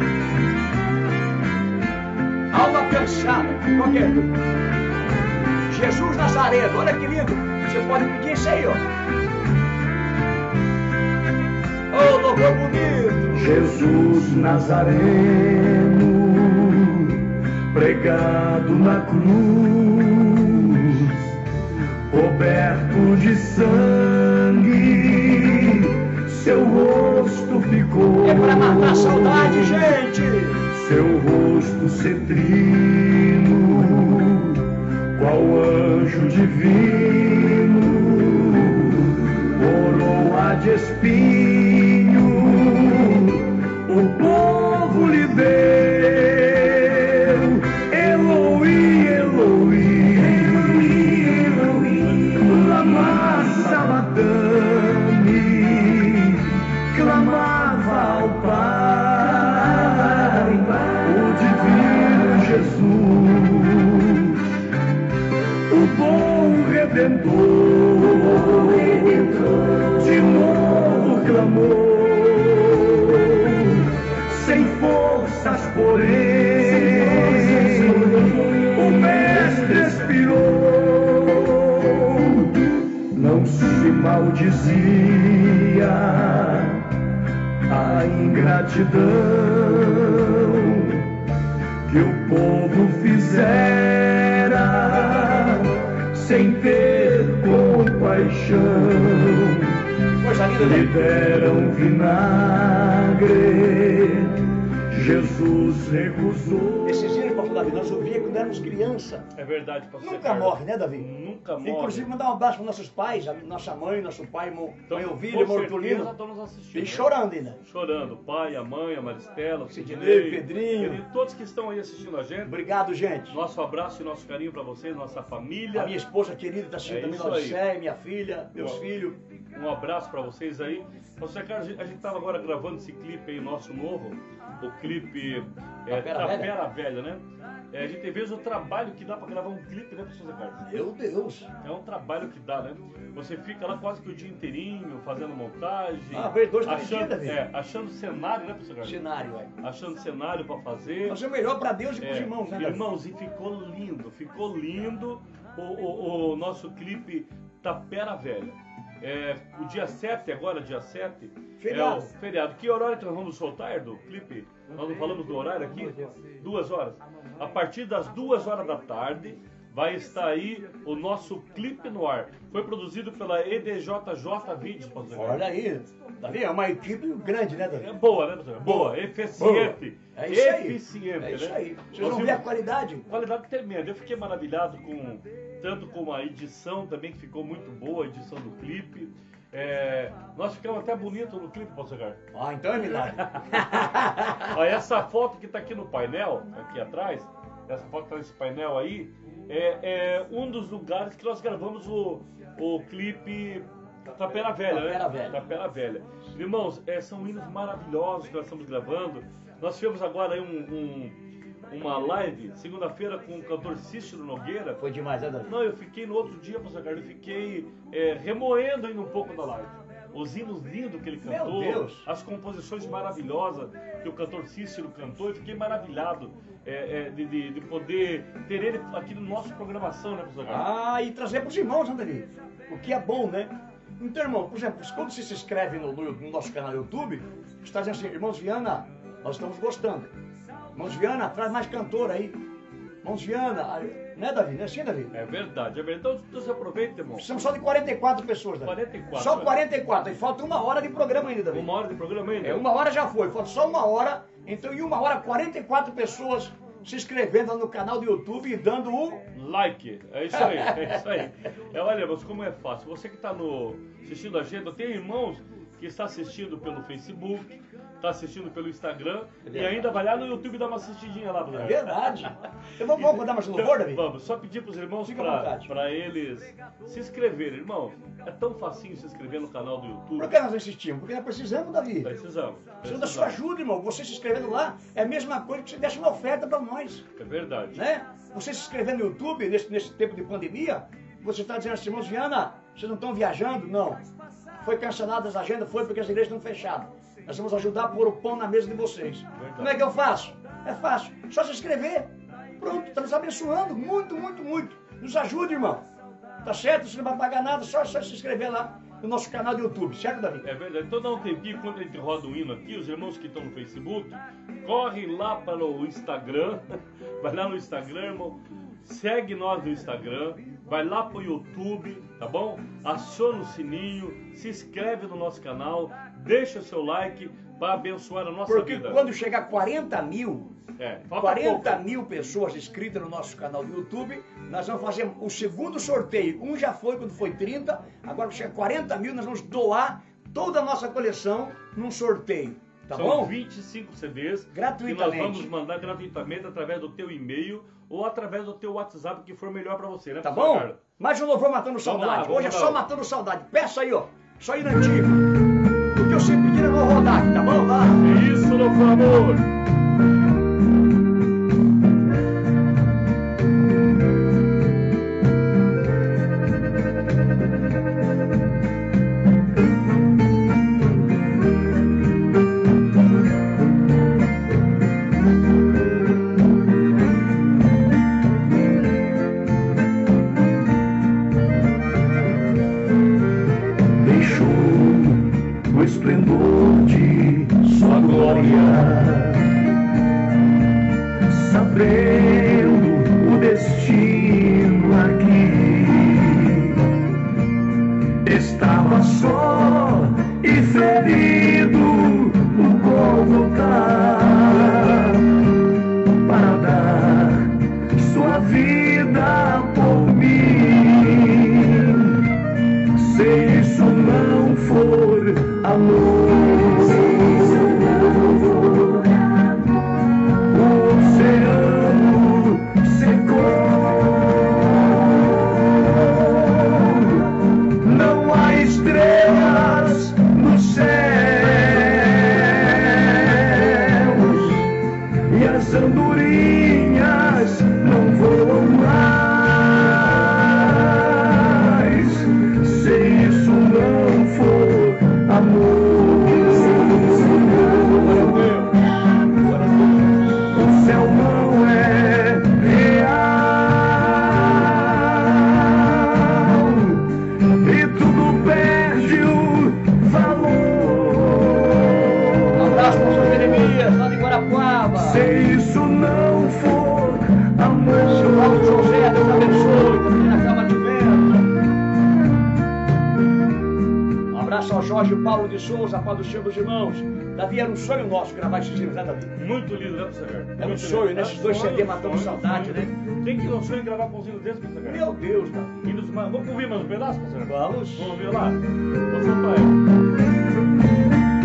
Alma cansada, qualquer coisa. Jesus Nazareno, olha que lindo. Você pode pedir isso aí, ó. Oh, louvor bonito. Jesus Nazareno, pregado na cruz, coberto de sangue, seu rosto ficou. É para matar a saudade, gente. Seu rosto cetrino, qual anjo divino, coroa de espinho, o povo lhe deu. Eloi, Eloi, Eloi, lama sabachthani, clamava ao Pai, o divino Jesus, o bom Redentor, de novo clamou, sem forças porém, o mestre expirou, não se maldizia a ingratidão que o povo fizera sem ter compaixão. Coisa linda, Lhe né? deram vinagre, Jesus recusou. Esses dias, pastor Davi, nós ouvimos quando éramos criança. É verdade, pastor Nunca Ricardo. morre, né, Davi? Nunca morre. Inclusive, mandar um abraço para nossos pais, a nossa mãe, nosso pai, irmão, Então, mãe com Ovília, irmão certeza Artulino. estão nos assistindo. E né? chorando ainda. Chorando. O pai, a mãe, a Maristela, o Sidney, Sidney, Pedrinho. Pedrinho, todos que estão aí assistindo a gente. Obrigado, gente. Nosso abraço e nosso carinho para vocês, nossa família. A minha esposa querida está assistindo É também, isso Laudicé, minha filha, meus Boa. filhos. Um abraço para vocês aí. Você, cara, a gente estava agora gravando esse clipe aí, nosso novo, o clipe é, Tapera Velha? Tapera Velha, né? É, a gente vê o trabalho que dá para gravar um clipe, né, professor Zé Carlos? Meu Deus. É um trabalho que dá, né? Você fica lá quase que o dia inteirinho, fazendo montagem. Ah, veio dois, três achando, dias, Davi. é, achando cenário, né, professor Carlos? Cenário, é. Achando cenário para fazer. Fazer o melhor para Deus e para os É, irmãos, né, Davi? irmãos, e ficou lindo, ficou lindo o, o, o nosso clipe Tapera Velha. É, o dia sete, agora, dia sete, Feriado. é o feriado. Que horário que nós vamos soltar do clipe? Nós não falamos do horário aqui? Duas horas. A partir das duas horas da tarde vai estar aí o nosso clipe no ar. Foi produzido pela E D J J Vídeos. Olha aí. Davi, é uma equipe grande, né, Davi? É boa, né, professor? Boa, eficiente. Boa. É isso aí. Eficiente, É isso né? aí. Vocês Nós vão ver vimos- a qualidade? Qualidade tremenda. Eu fiquei maravilhado com tanto com a edição também, que ficou muito boa, a edição do clipe. É, nós ficamos até bonito no clipe, Paulo Segar. Ah, então é milagre. Olha, essa foto que está aqui no painel, aqui atrás, essa foto que está nesse painel aí, é, é um dos lugares que nós gravamos o, o clipe Tapera Velha, Tapera né? Velha. Tapera Velha. Irmãos, é, são hinos maravilhosos que nós estamos gravando. Nós tivemos agora aí um, um, uma live, segunda-feira, com o cantor Cícero Nogueira. Foi demais, né, Davi? Não, eu fiquei no outro dia, pastor Carlos, eu fiquei é, remoendo ainda um pouco da live. Os hinos lindos que ele Meu cantou, Deus. as composições maravilhosas que o cantor Cícero cantou, eu fiquei maravilhado é, é, de, de, de poder ter ele aqui no nosso programação, né, pastor Carlos? Ah, e trazer para os irmãos, né, Davi? O que é bom, né? Então, irmão, por exemplo, quando você se inscreve no, no, no nosso canal no YouTube, está dizendo assim, irmãos Viana, nós estamos gostando. Irmãos Viana, traz mais cantor aí. Irmãos Viana, né, Davi? Não é assim, Davi? É verdade, é verdade. Então, então você aproveita, irmão. Precisamos só de quarenta e quatro pessoas, Davi. quarenta e quatro, Só né? quarenta e quatro. E falta uma hora de programa ainda, Davi. Uma hora de programa ainda. É, uma hora já foi, falta só uma hora. Então, em uma hora, quarenta e quatro pessoas se inscrevendo lá no canal do YouTube e dando o... Like, é isso aí, é isso aí. É, olha, mas como é fácil. Você que está assistindo a gente, eu tenho irmãos que está assistindo pelo Facebook, está assistindo pelo Instagram É e ainda vai lá no YouTube dar uma assistidinha lá, É Bruno. verdade. Eu vou, vamos dar mais um louvor, Davi? Vamos, só pedir para os irmãos Fica à vontade. para eles se inscreverem. Irmão, é tão facinho se inscrever no canal do YouTube. Por que nós insistimos? Porque nós precisamos, Davi. Precisamos. Precisamos da sua ajuda, irmão. Você se inscrevendo lá é a mesma coisa que você deixa uma oferta para nós. É verdade. Né? Você se inscrevendo no YouTube, nesse, nesse tempo de pandemia, você está dizendo assim, irmãos, Viana, vocês não estão viajando? Não. Foi cancelada as agendas, foi porque as igrejas estão fechadas. Nós vamos ajudar a pôr o pão na mesa de vocês. Verdade. Como é que eu faço? É fácil. Só se inscrever. Pronto, está nos abençoando. Muito, muito, muito. Nos ajude, irmão. Tá certo? Você não vai pagar nada, só, só se inscrever lá no nosso canal do YouTube. Certo, Davi? É verdade. Então dá um tempinho, quando a gente roda o hino aqui, os irmãos que estão no Facebook, correm lá para o Instagram, vai lá no Instagram, irmão, segue nós no Instagram, vai lá pro YouTube, tá bom? Aciona o sininho, se inscreve no nosso canal, deixa seu like para abençoar a nossa Porque vida. quando chegar quarenta mil, É, falta quarenta pouco. mil pessoas inscritas no nosso canal do YouTube, nós vamos fazer o segundo sorteio. Um já foi quando foi trinta, agora chega quarenta mil, nós vamos doar toda a nossa coleção num sorteio. Tá São bom? vinte e cinco C Ds Gratuitamente. que nós vamos mandar gratuitamente através do teu e-mail ou através do teu WhatsApp, que for melhor para você, né, Tá pastor bom? Carlos? Mais um louvor matando saudade. lá, vamos Hoje é lá. só matando saudade. Peça aí, ó. Só ir antigo. O que eu sempre pedi eu vou rodar aqui, tá bom? Vai lá. É isso, meu amor. Deixou o esplendor de sua glória, sabendo o destino aqui. Estava só e ferido o Gólgota para dar sua vida por mim. Se isso não for amor, o oceano secou. Não há estrelas nos céus e as andorinhas não voam mais. Se isso não for amor, o céu não é real e tudo perde o valor. Um abraço para o seu Jeremias, lá de Guarapuava. Se isso não for amor, Seu Paulo José, Deus abençoe. Também na cama de vento. Um abraço ao Jorge Paulo de Souza, Paz do Senhor dos irmãos. Davi, era um sonho nosso gravar esses hinos, né, Davi? Muito lindo, né, pastor Carlos? É um Muito sonho, lindo. né? Esses dois Sonho, C D matando sonho, saudade, sonho. né? Tem que ir no sonho gravar com os hinos desses, pastor Carlos? Meu Deus, Davi. Hinos mais- Vamos ouvir mais um pedaço, pastor Carlos? Vamos. Vamos ouvir lá? Vamos soltar aí.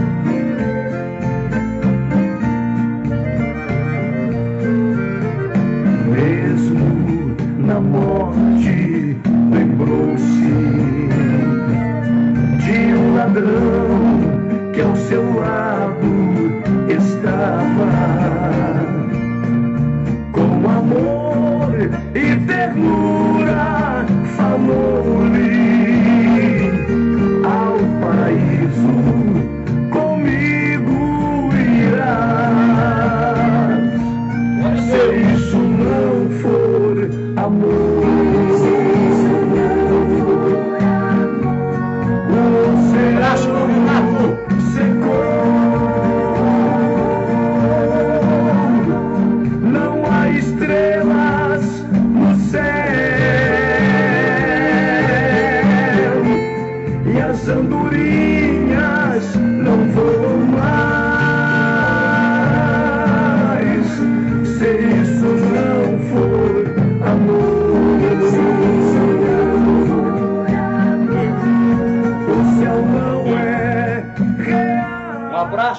mesmo na morte, lembrou-se de um ladrão que ao seu lado estava. Com amor e ternura falou-lhe: ao paraíso comigo irás. Se isso não for amor,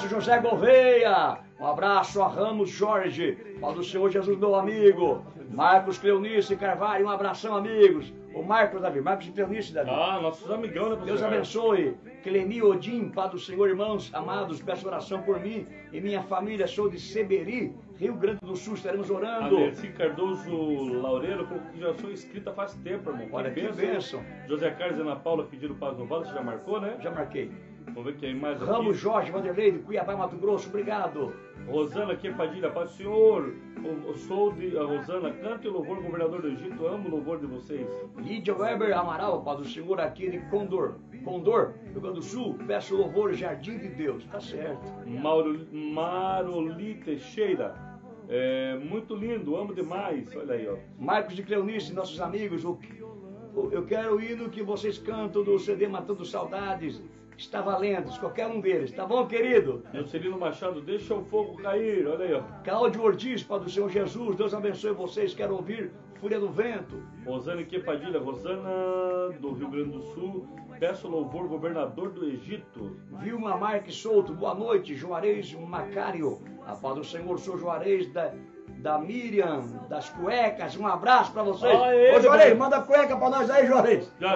abraço, José Gouveia. Um abraço a Ramos Jorge. Paz do Senhor Jesus, meu amigo. Marcos Cleonice Carvalho, um abração, amigos. O Marcos, Davi, Marcos e Cleonice, Davi. Ah, nossos amigão, né, Deus abençoe. Clemi Odim, Pai do Senhor, irmãos amados, peço oração por mim e minha família. Sou de Seberi, Rio Grande do Sul, estaremos orando. Alessi Cardoso Laureiro, que já sou inscrita faz tempo, irmão. Olha que bênção. José Carlos e Ana Paula pediram paz no vale, você já marcou, né? Já marquei. Vamos ver quem mais aqui. Ramos Jorge Vanderlei, de Cuiabá, Mato Grosso, obrigado. Rosana aqui, Padilha, paz do Senhor. Eu sou de a Rosana, canto e louvor, governador do Egito, amo o louvor de vocês. Lídia Weber Amaral, Paz do Senhor, aqui de Condor, Condor, Rio Grande do Sul, peço louvor, Jardim de Deus, tá certo. Mauro, Maroli Teixeira, é, muito lindo, amo demais, olha aí, ó. Marcos de Cleonice, nossos amigos, o, o, eu quero o hino que vocês cantam do C D Matando Saudades. Está valendo, qualquer um deles, tá bom, querido? Juscelino Machado, deixa o fogo cair, olha aí, ó. Cláudio Ortiz, Pai do Senhor Jesus, Deus abençoe vocês, quero ouvir Fúria do Vento. Rosane Quepadilha, Rosana do Rio Grande do Sul, peço louvor, governador do Egito. Vilma Marques Souto, boa noite, Juarez Macário, a paz do Senhor, sou Juarez da... da Miriam, das cuecas, um abraço pra vocês. Aê, Ô Juarez, manda cueca pra nós aí, Juarez. Já,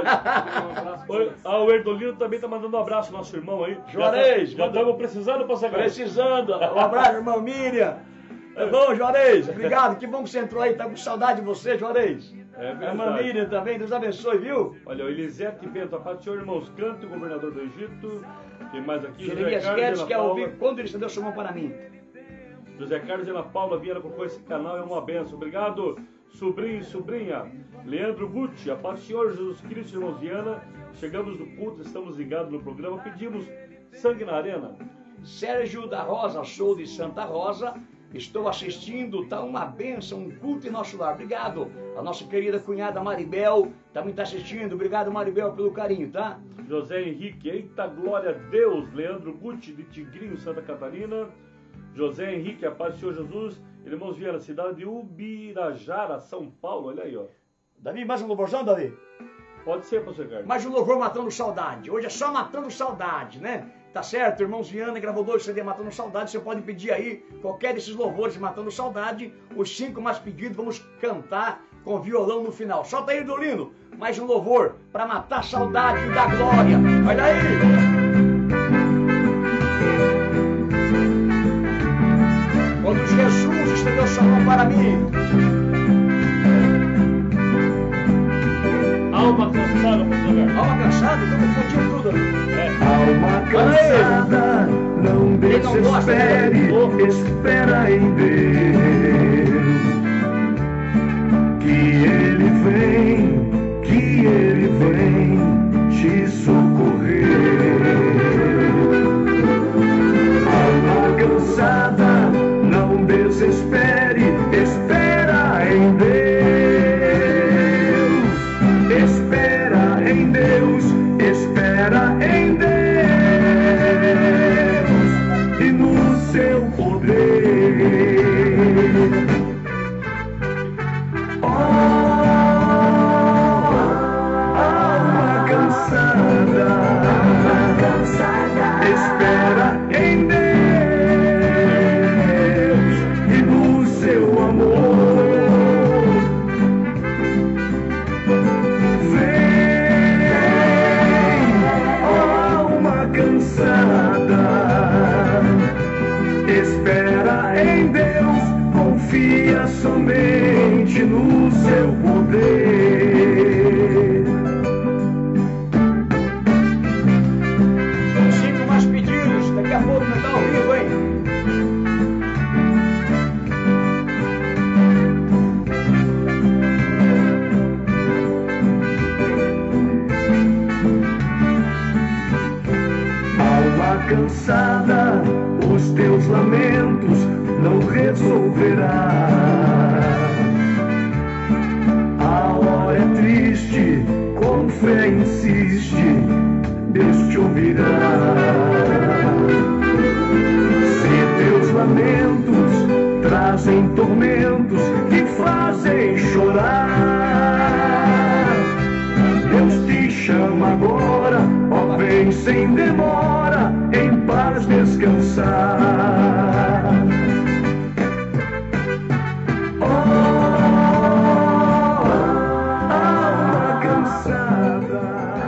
Oi, ah, o Erdolino também tá mandando um abraço, nosso irmão aí. Juarez, já estamos precisando pra chegar. Precisando, um abraço, irmão Miriam. É bom, Juarez, obrigado, que bom que você entrou aí, tá com saudade de você, Juarez. É verdade. Irmã Miriam também, Deus abençoe, viu? Olha, o Elisete Bento, a paz do Senhor, irmãos, canto, governador do Egito. Quem mais aqui? Jeremias José Carlos, Guedes Ana quer Paula. ouvir quando ele estendeu sua mão para mim. José Carlos e Ana Paula Vieira colocou esse canal, é uma benção. Obrigado, sobrinho e sobrinha. Leandro Gucci, a paz do Senhor Jesus Cristo, irmãos Viana. Chegamos no culto, estamos ligados no programa, pedimos sangue na arena. Sérgio da Rosa, sou de Santa Rosa. Estou assistindo, tá uma benção, um culto em nosso lar. Obrigado. A nossa querida cunhada Maribel também está assistindo. Obrigado, Maribel, pelo carinho, tá? José Henrique, eita glória a Deus. Leandro Gucci, de Tigrinho, Santa Catarina. José Henrique, a paz do Senhor Jesus. Irmãos Viana, cidade de Ubirajara, São Paulo. Olha aí, ó. Davi, mais um louvorzão, Davi? Pode ser, pastor Carlos. Mais um louvor matando saudade. Hoje é só matando saudade, né? Tá certo? Irmãos Viana gravou dois C D Matando Saudade. Você pode pedir aí qualquer desses louvores Matando Saudade. Os cinco mais pedidos vamos cantar com violão no final. Solta aí, Dolino. Mais um louvor para matar saudade da glória. Olha aí. Quando Jesus estendeu sua mão para mim. Alma cansada, pastor Carlos. Alma cansada? Eu confundiu tudo ali. É. Alma cansada, não desespere, espera em Deus. Que Ele vem, que Ele vem te socorrer. Alma cansada, não desespere, espera em Deus. Espera em Deus, espera em Deus. E no seu poder. Oh, alma cansada, espera em Deus e no seu amor. Vem, alma cansada, espera em Deus, confia somente no seu poder. Cinco mais pedidos. Daqui a pouco não tá ao vivo, hein? Alma cansada, os teus lamentos não resolverá. A hora é triste, com fé insiste, Deus te ouvirá. Se teus lamentos trazem tormentos que fazem chorar, Deus te chama agora, ó vem sem demora, em paz descansar. Oh, alma cansada.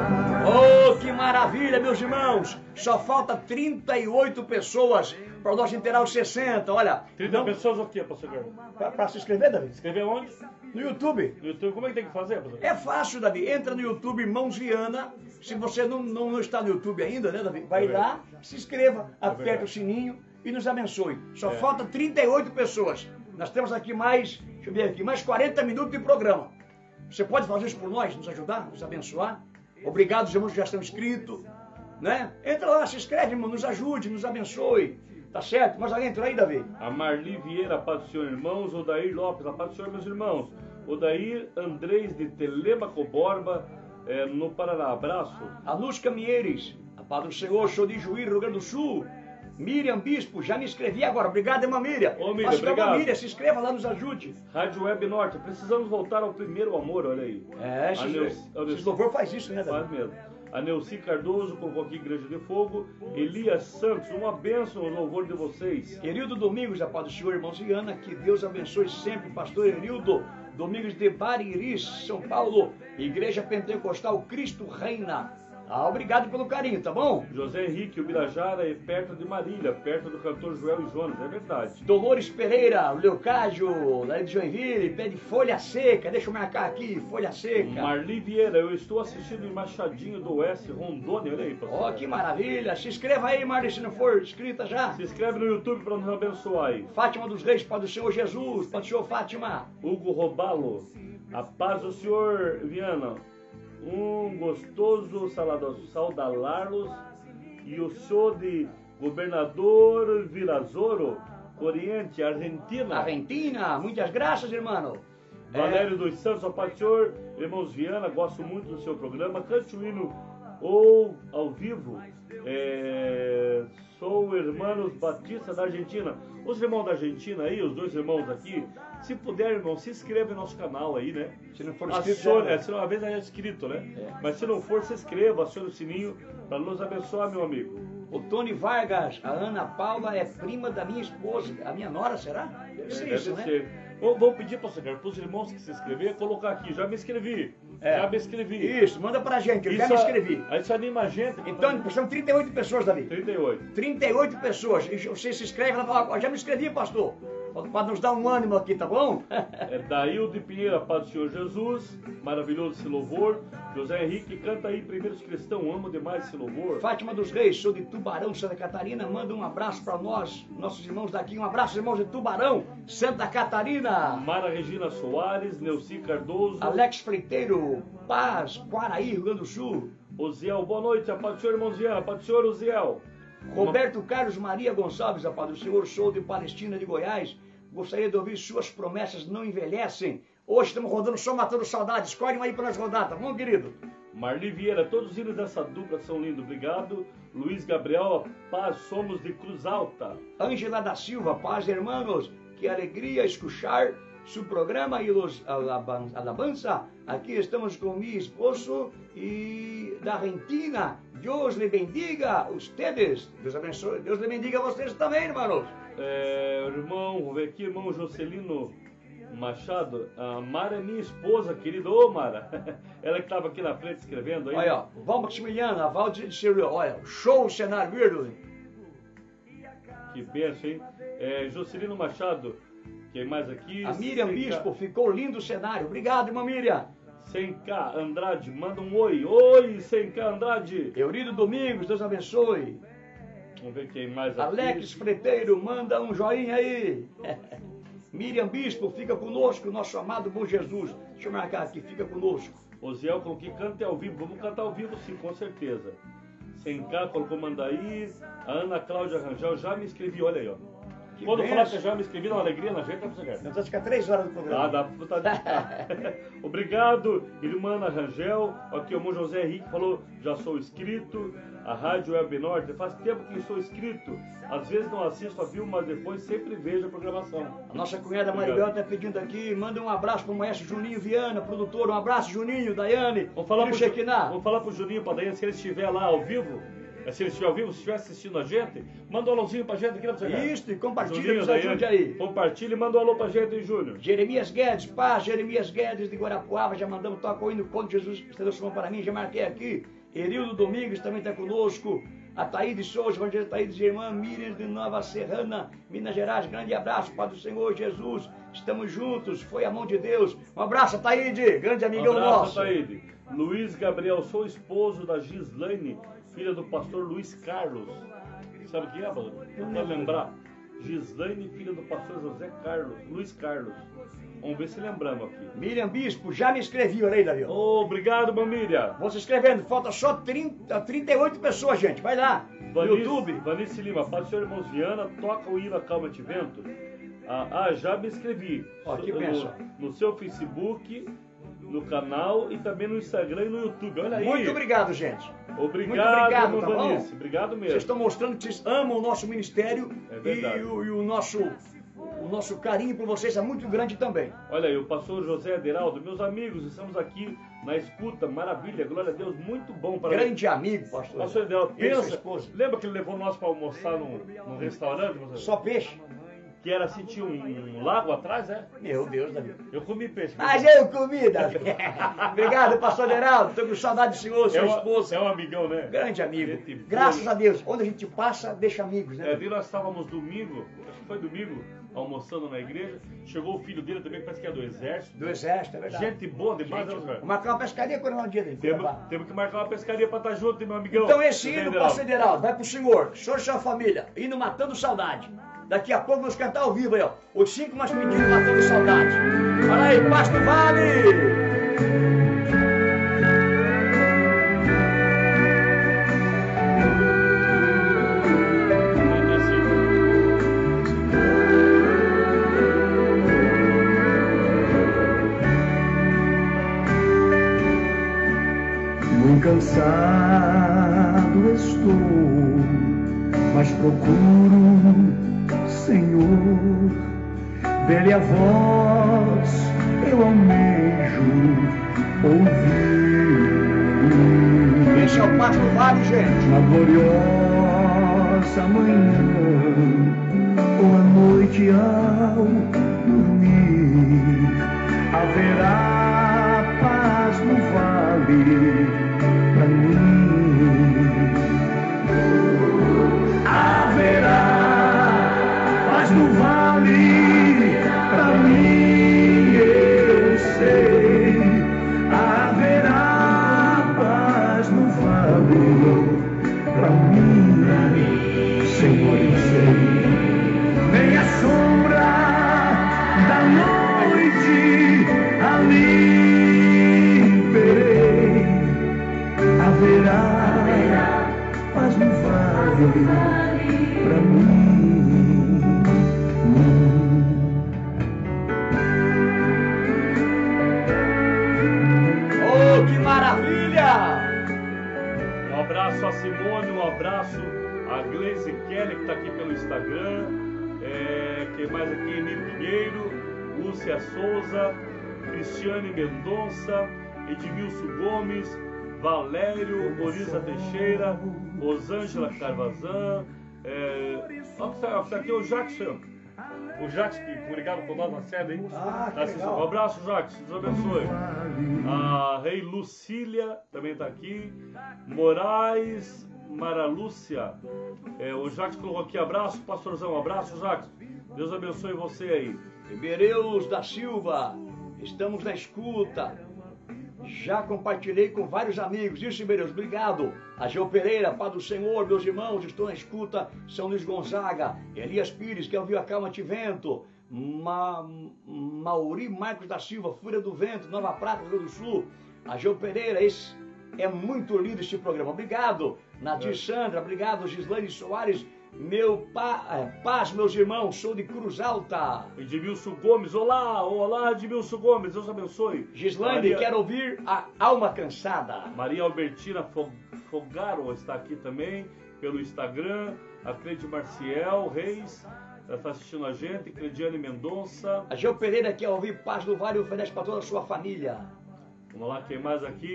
Oh, que maravilha, meus irmãos! Só falta trinta e oito pessoas para nós inteirar os sessenta. Olha, trinta não... pessoas o quê, pastor Guilherme? Para se inscrever, Davi? Escrever onde? No YouTube. No YouTube. Como é que tem que fazer, pastor? É fácil, Davi. Entra no YouTube, Irmãos Viana. Se você não, não, não está no YouTube ainda, né, Davi? Vai É lá, se inscreva, É aperta verdade. o sininho e nos abençoe. Só É. falta trinta e oito pessoas. Nós temos aqui mais, deixa eu ver aqui, mais quarenta minutos de programa. Você pode fazer isso por nós, nos ajudar, nos abençoar? Obrigado, os irmãos que já estão inscritos, né? Entra lá, se inscreve, irmão, nos ajude, nos abençoe. Tá certo? Mas alguém entra aí, Davi? A Marli Vieira, a paz do Senhor, irmãos. Odair Lopes, a paz do Senhor, meus irmãos. Odair Andrés de Telêmaco Borba, é, no Paraná. Abraço. A Luz Camieres, a paz do Senhor, sou de Juí, Rio Grande do Sul. Miriam Bispo, já me inscrevi agora. Obrigado, irmã Miriam. Ô, Miriam, Faça igual a obrigado. Miriam, se inscreva lá, nos ajude. Rádio Web Norte, precisamos voltar ao primeiro amor, olha aí. É, A esses, Neus- esses a Neus- louvor faz isso, né, Davi? Faz mesmo. A Neuci Cardoso colocou aqui Igreja de Fogo. Elias Santos, uma bênção no louvor de vocês. Erildo Domingos, a paz do Senhor, irmãos e Ana, que Deus abençoe sempre, pastor Erildo Domingos de Bariri, São Paulo, Igreja Pentecostal Cristo Reina. Ah, obrigado pelo carinho, tá bom? José Henrique, o Birajara é perto de Marília, perto do cantor Joel e Jonas, é verdade. Dolores Pereira, o Leocádio, lá de Joinville, pede folha seca, deixa eu marcar aqui, folha seca. Marli Vieira, eu estou assistindo em Machadinho do Oeste, Rondônia, olha aí, pastor. Ó, que maravilha, se inscreva aí, Marli, se não for inscrita já. Se inscreve no YouTube para nos abençoar aí. Fátima dos Reis, Pai do Senhor Jesus, Pai do Senhor Fátima. Hugo Robalo, a paz do Senhor, Viana. Um gostoso saudá-los e o senhor de governador Virazoro, Oriente, Argentina. Argentina, muitas graças, irmão. Valério dos Santos, a paz do Senhor, irmãos Viana, gosto muito do seu programa. Cante o hino ou ao vivo. É, sou Hermanos Batista da Argentina. Os irmãos da Argentina aí, os dois irmãos aqui, se puder, irmão, se inscreva no nosso canal aí, né? Se não for Acione, inscrito, é, se não, às vezes é inscrito, né? É. Mas se não for, se inscreva, acione o sininho para nos abençoar, meu amigo. O Tony Vargas, a Ana Paula é prima da minha esposa, a minha nora, será? Deve ser Deve isso, né? ser. Vou, vou pedir para você, cara, para os irmãos que se inscrever, colocar aqui, já me inscrevi. É. Já me inscrevi. Isso, manda pra gente, eu já Isso me a- inscrevi. Aí isso anima a gente. que Então, tá- são trinta e oito pessoas, Davi. trinta e oito. trinta e oito pessoas. E você se inscreve lá e fala, ó, já me inscrevi, pastor. Para nos dar um ânimo aqui, tá bom? É Daildo de Pinheiro, Paz do Senhor Jesus, maravilhoso esse louvor. José Henrique, canta aí, Primeiros Cristãos, amo demais esse louvor. Fátima dos Reis, sou de Tubarão, Santa Catarina. Manda um abraço para nós, nossos irmãos daqui. Um abraço, irmãos de Tubarão, Santa Catarina. Mara Regina Soares, Neuci Cardoso, Alex Freiteiro, Paz, Quaraí, Rio Grande do Sul. Oziel, boa noite, a paz do Senhor, irmão Ziel, a paz do Senhor, Oziel. Roberto Carlos Maria Gonçalves, a paz do Senhor, sou de Palestina de Goiás. Gostaria de ouvir suas promessas não envelhecem. Hoje estamos rodando só matando saudades. Escolhe uma aí para nós rodar, tá bom, querido? Marli Vieira, todos os hinos dessa dupla são lindos, obrigado. Luiz Gabriel, paz, somos de Cruz Alta. Ângela da Silva, paz, irmãos. Que alegria escuchar su programa e los alaban- alabanza. Aqui estamos com meu esposo e da Argentina. Deus lhe bendiga ustedes. Deus abençoe. Deus lhe bendiga vocês também, irmãos. É, irmão, vou ver aqui, irmão Jocelino Machado. A Mara é minha esposa, querida. Ô, Mara, ela que estava aqui na frente escrevendo aí. Olha, ó, Val Maximiliano, a Val de Ciro, olha, show o cenário, viu? Que benção, hein? É, Jocelino Machado, quem mais aqui? A Miriam cem K Bispo, ficou lindo o cenário. Obrigado, irmã Miriam. cem K Andrade, manda um oi. Oi, cem K Andrade. Eurido Domingos, Deus abençoe. Vamos ver quem mais aqui. Alex Freteiro, manda um joinha aí. Miriam Bispo, fica conosco, nosso amado bom Jesus. Deixa eu marcar aqui, fica conosco. Oziel colocou que canta ao vivo. Vamos cantar ao vivo sim, com certeza. cem K colocou Mandaí. A Ana Cláudia Rangel, já me inscrevi, olha aí, ó. Que Quando benção. falar que eu já me inscrevi na alegria, na gente, tá pra Nós vamos ficar três horas no Ah, programa. dá pra botar de cá. Obrigado, irmã Ana Rangel. Aqui o irmão José Henrique falou, já sou inscrito. A Rádio Web Norte, faz tempo que sou inscrito. Às vezes não assisto a vivo, mas depois sempre vejo a programação. A nossa cunhada Maribel está pedindo aqui, manda um abraço para o maestro Juninho Viana, produtor. Um abraço, Juninho, Daiane. Vamos falar, e o pro, Shekinah. vamos falar pro Juninho, pra Daiane, se ele estiver lá ao vivo, Se ele estiver ao vivo, se estiver assistindo a gente, manda um alôzinho pra gente aqui na Júnior. Isso, e compartilha, Juninho, nos ajude aí. Compartilha e manda um alô pra gente aí, Júnior. Jeremias Guedes, paz, Jeremias Guedes de Guarapuava, já mandamos, toca o hino quando Jesus estendeu sua mão para mim, já marquei aqui. Erildo Domingos também está conosco. A Thaíde Souza, Evangelista Thaíde, irmã Miriam de Nova Serrana, Minas Gerais, grande abraço, Pai do Senhor Jesus, estamos juntos, foi a mão de Deus. Um abraço, Thaíde, grande amigão um abraço, nosso. Thaíde. Luiz Gabriel, sou esposo da Gislaine, filha do pastor Luiz Carlos. Sabe quem é, pastor? Não quero lembrar. Gislaine, filha do pastor José Carlos, Luiz Carlos. Vamos ver se lembramos aqui. Miriam Bispo, já me inscrevi, olha aí, Davi. Oh, obrigado, irmã Miriam. Vão se inscrevendo, falta só trinta, trinta e oito pessoas, gente. Vai lá, no Vanice, YouTube. Vanice Lima, Paz do Senhor, irmãos Viana, toca o hino Acalma Te Vento. Ah, ah, já me inscrevi. Ó, que no, bênção. no seu Facebook, no canal e também no Instagram e no YouTube. Olha aí. Muito obrigado, gente. Obrigado, Muito obrigado, irmã tá bom? Vanice. Obrigado mesmo. Vocês estão mostrando que vocês amam o nosso ministério É e, verdade. o, e o nosso, o nosso carinho por vocês é muito grande também. Olha aí, o pastor José Aderaldo, meus amigos, estamos aqui na escuta, maravilha, glória a Deus, muito bom para Grande amigo, pastor. Pastor Aderaldo, Ele e sua pensa, esposa. lembra que ele levou nós para almoçar num, num restaurante? Pastor? Só peixe? Que era assim, tinha um, um lago atrás, é? Meu Deus, Davi. Eu comi peixe. Mas eu comi, Davi. Obrigado, pastor Geraldo. Estou com saudade do senhor, sua é, esposa. é um amigão, né? Grande amigo. Gente boa. Graças a Deus. Onde a gente passa, deixa amigos, né? É, daí nós estávamos domingo, acho que foi domingo, almoçando na igreja. Chegou o filho dele também, parece que é do exército. Do exército, é verdade. Gente boa demais, né, Vou senhor? marcar uma pescaria quando é um dia dele. Temos, temos que marcar uma pescaria para estar junto, meu amigão. Então esse José hino, Aderaldo. pastor Geraldo, vai pro senhor, senhor e sua família, hino Matando Saudade. Daqui a pouco vamos cantar ao vivo aí, ó. Os cinco mais pedidos Matando Saudade. Fala aí, Pasto Vale! Muito cansado estou, mas procuro, Senhor, ver-lhe a voz, eu almejo ouvir. Esse é o Pasto Vale, gente. Na gloriosa manhã ou à noite ao dormir, haverá paz no vale pra mim. Haverá paz no vale pra mim, eu sei. Haverá paz no vale pra mim, Senhor, eu sei. Nem a sombra da noite ali verei. Haverá paz no vale pra mim. Oh, que maravilha! Um abraço a Simone, um abraço a Gleise Kelly, que está aqui pelo Instagram. É, quem mais aqui? Emílio Pinheiro, Lúcia Souza, Cristiane Mendonça, Edmilson Gomes, Valério, Borisa Teixeira, Rosângela Carvazan. É, ó, que tá, tá aqui o Jackson. O Jackson que comunicava com nós na sede, hein? Ah, Tá que assistindo. legal. Um abraço, Jackson. Deus abençoe. A Rei Lucília também está aqui. Moraes Maralúcia. É, o Jackson colocou aqui abraço, pastorzão. Um abraço, Jackson. Deus abençoe você aí. Ribereus da Silva, estamos na escuta. Já compartilhei com vários amigos. Isso, Ribereus, obrigado. Ageu Pereira, Pai do Senhor, meus irmãos, estou na escuta. São Luís Gonzaga, Elias Pires, que ouviu a Calma Te Vento. Ma... Mauri Marcos da Silva, Fúria do Vento, Nova Prata, Rio Grande do Sul. Ageu Pereira, esse é muito lindo este programa. Obrigado, Nadir É. Sandra, obrigado, Gislaine Soares. Meu pa... é, paz, meus irmãos, sou de Cruz Alta. Edmilson Gomes, olá, olá, Edmilson Gomes, Deus abençoe. Gislaine, Maria, quero ouvir a Alma Cansada. Maria Albertina Fo- Fogaro está aqui também pelo Instagram. A Cleide Marciel Reis está assistindo a gente. Cleidiane Mendonça. A Geo Pereira quer ouvir Paz do Vale e oferece para toda a sua família. Vamos lá, quem mais aqui?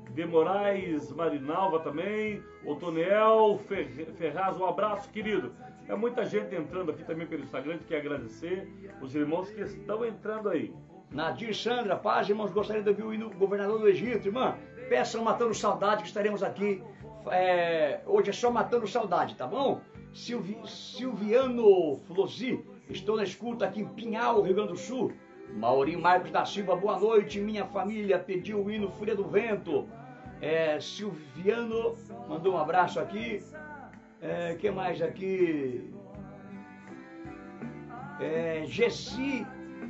de Moraes Marinalva também, o Toniel Ferraz, um abraço, querido. É muita gente entrando aqui também pelo Instagram, quer agradecer os irmãos que estão entrando aí. Nadir Sandra, paz, irmãos, gostaria de ouvir o hino governador do Egito. Irmã, peçam Matando Saudade, que estaremos aqui. É, hoje é só Matando Saudade, tá bom? Silvi, Silviano Flosi, estou na escuta aqui em Pinhal, Rio Grande do Sul. Maurinho Marcos da Silva, boa noite. Minha família pediu o hino Fúria do Vento. É, Silviano mandou um abraço aqui. É, que mais aqui? É, Gessi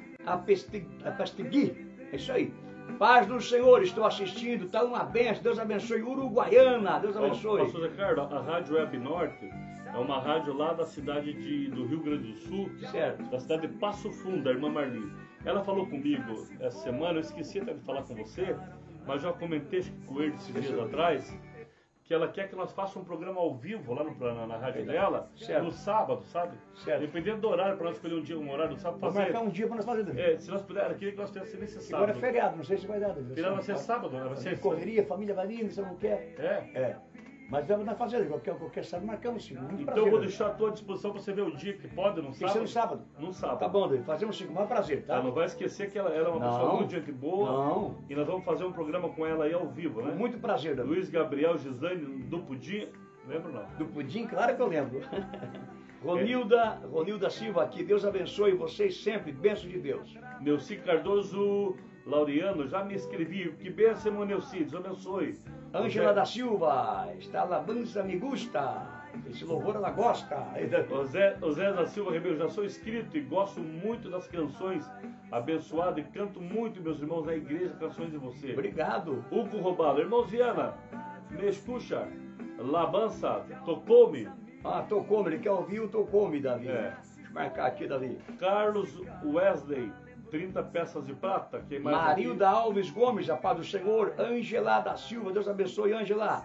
Apestegui. É isso aí. Paz do Senhor, estou assistindo, tá uma benção, Deus abençoe. Uruguaiana, Deus abençoe. Pastor Ricardo, a Rádio Web Norte é uma rádio lá da cidade de, do Rio Grande do Sul, certo, da cidade de Passo Fundo, a irmã Marli. Ela falou comigo essa semana, eu esqueci até de falar com você, mas já comentei com ele esses dias atrás, que ela quer que nós façamos um programa ao vivo lá no, na, na rádio dela, certo, no sábado, sabe? Certo. Dependendo do horário, para nós escolher um dia, um horário do sábado, fazer. Vou marcar um dia para nós fazer. É, se nós pudermos, queria que nós fizéssemos nesse sábado. Agora é feriado, não sei se vai dar. Feriado vai ser sábado, né? Vai ser correria, família vai vir, você não quer. É? É. Mas vamos na fazenda, qualquer, qualquer sábado marcamos sim. Muito então prazer, eu vou deixar à tua disposição para você ver o dia que pode, no sábado. Tem que ser no sábado. No sábado. Tá bom, David, fazemos sim, com o maior prazer, tá? Ela não vai esquecer que ela, ela é uma não, pessoa muito gente boa. Não. E nós vamos fazer um programa com ela aí ao vivo, né? Com muito prazer, David. Luiz Gabriel Gisane do Pudim, lembra não? Do Pudim, claro que eu lembro. Ronilda, Ronilda Silva aqui, Deus abençoe vocês sempre, bênção de Deus. Neuci Cardoso Laureano, já me inscrevi, que bênção, meu Neuci, Deus abençoe. Ângela da Silva, está alabanza me gusta, esse louvor ela gosta. O Zé, o Zé da Silva Ribeiro, já sou inscrito e gosto muito das canções, abençoado e canto muito, meus irmãos, na igreja, canções de você. Obrigado. Hugo Robalo, irmão Viana, me escucha, labança, tocou-me. Ah, tocou-me, ele quer ouvir o tocou-me, Davi. É. Deixa eu marcar aqui, Davi. Carlos Wesley, trinta peças de prata. Quem mais Marilda aqui? Alves Gomes, a paz do Senhor. Ângela da Silva, Deus abençoe, Ângela.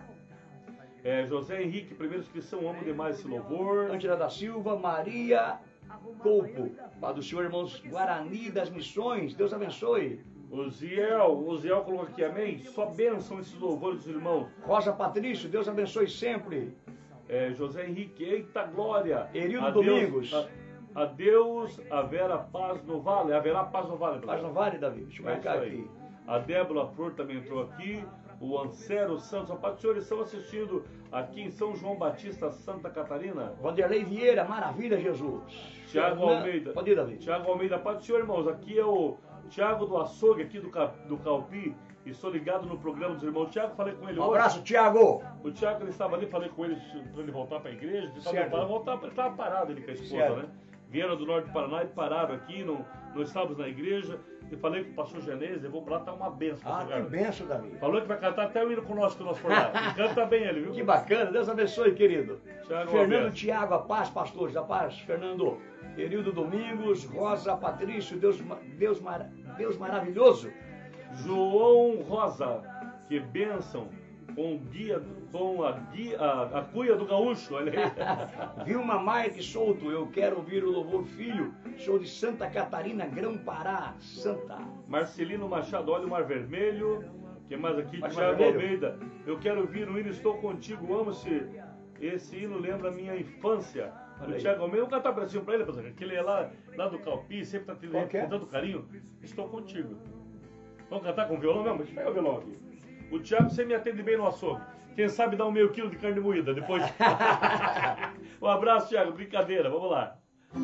É, José Henrique, primeira inscrição, amo demais esse louvor. Ângela da Silva, Maria Colpo, paz do Senhor, irmãos Guarani das Missões, Deus abençoe. O Ziel, o Ziel colocou aqui, amém? Só bênção esses louvores dos irmãos. Rosa Patrício, Deus abençoe sempre. É, José Henrique, eita glória. Erildo Adeus, Domingos. A, adeus, haverá paz no vale. Haverá paz no vale. Paz no vale, Davi. Deixa eu marcar é aqui. A Débora Flor também entrou aqui. O Ancero Santos. A paz do Senhor, estão assistindo aqui em São João Batista, Santa Catarina. Vanderlei Vieira, maravilha, Jesus. Tiago Almeida. Pode ir, Davi. Tiago Almeida, paz do Senhor, irmãos. Aqui é o Tiago do Açougue, aqui do, do Calpi. E estou ligado no programa dos irmãos. Tiago, falei com ele um hoje. Um abraço, Tiago. O Tiago, ele estava ali, falei com ele para ele voltar para a igreja. Ele estava voltar, ele estava parado ali com a esposa, certo, né? Vieram do norte do Paraná e pararam aqui, não, não estávamos na igreja. E falei com o pastor Genese, levou para lá, tá uma benção. Ah, que benção, Davi. Falou que vai cantar até o hino conosco que nós for lá. E canta bem ele, viu? Que bacana, Deus abençoe, querido. Thiago Fernando Alberto. Tiago, a paz, pastores, a paz. Fernando, Erildo Domingos, Rosa Patrício, Deus, Deus, Mar, Deus maravilhoso. João Rosa, que bênção, com, guia, com a, guia, a, a cuia do gaúcho, olha aí. Vilma Mike Souto, eu quero ouvir o louvor filho, sou de Santa Catarina, Grão-Pará, Santa. Marcelino Machado, olha o Mar Vermelho, que mais aqui? Mar Tiago Vermelho. Almeida, eu quero ouvir o hino Estou Contigo, amo esse, esse hino, lembra a minha infância. O Tiago Almeida, eu vou cantar um pedacinho pra ele, que ele é lá, lá do Calpi, sempre tá tendo com tanto carinho. Estou contigo. Vamos cantar com violão mesmo? Deixa eu pegar o violão aqui. O Thiago, você me atende bem no açougue. Quem sabe dá um meio quilo de carne moída depois. Um abraço, Thiago. Brincadeira. Vamos lá.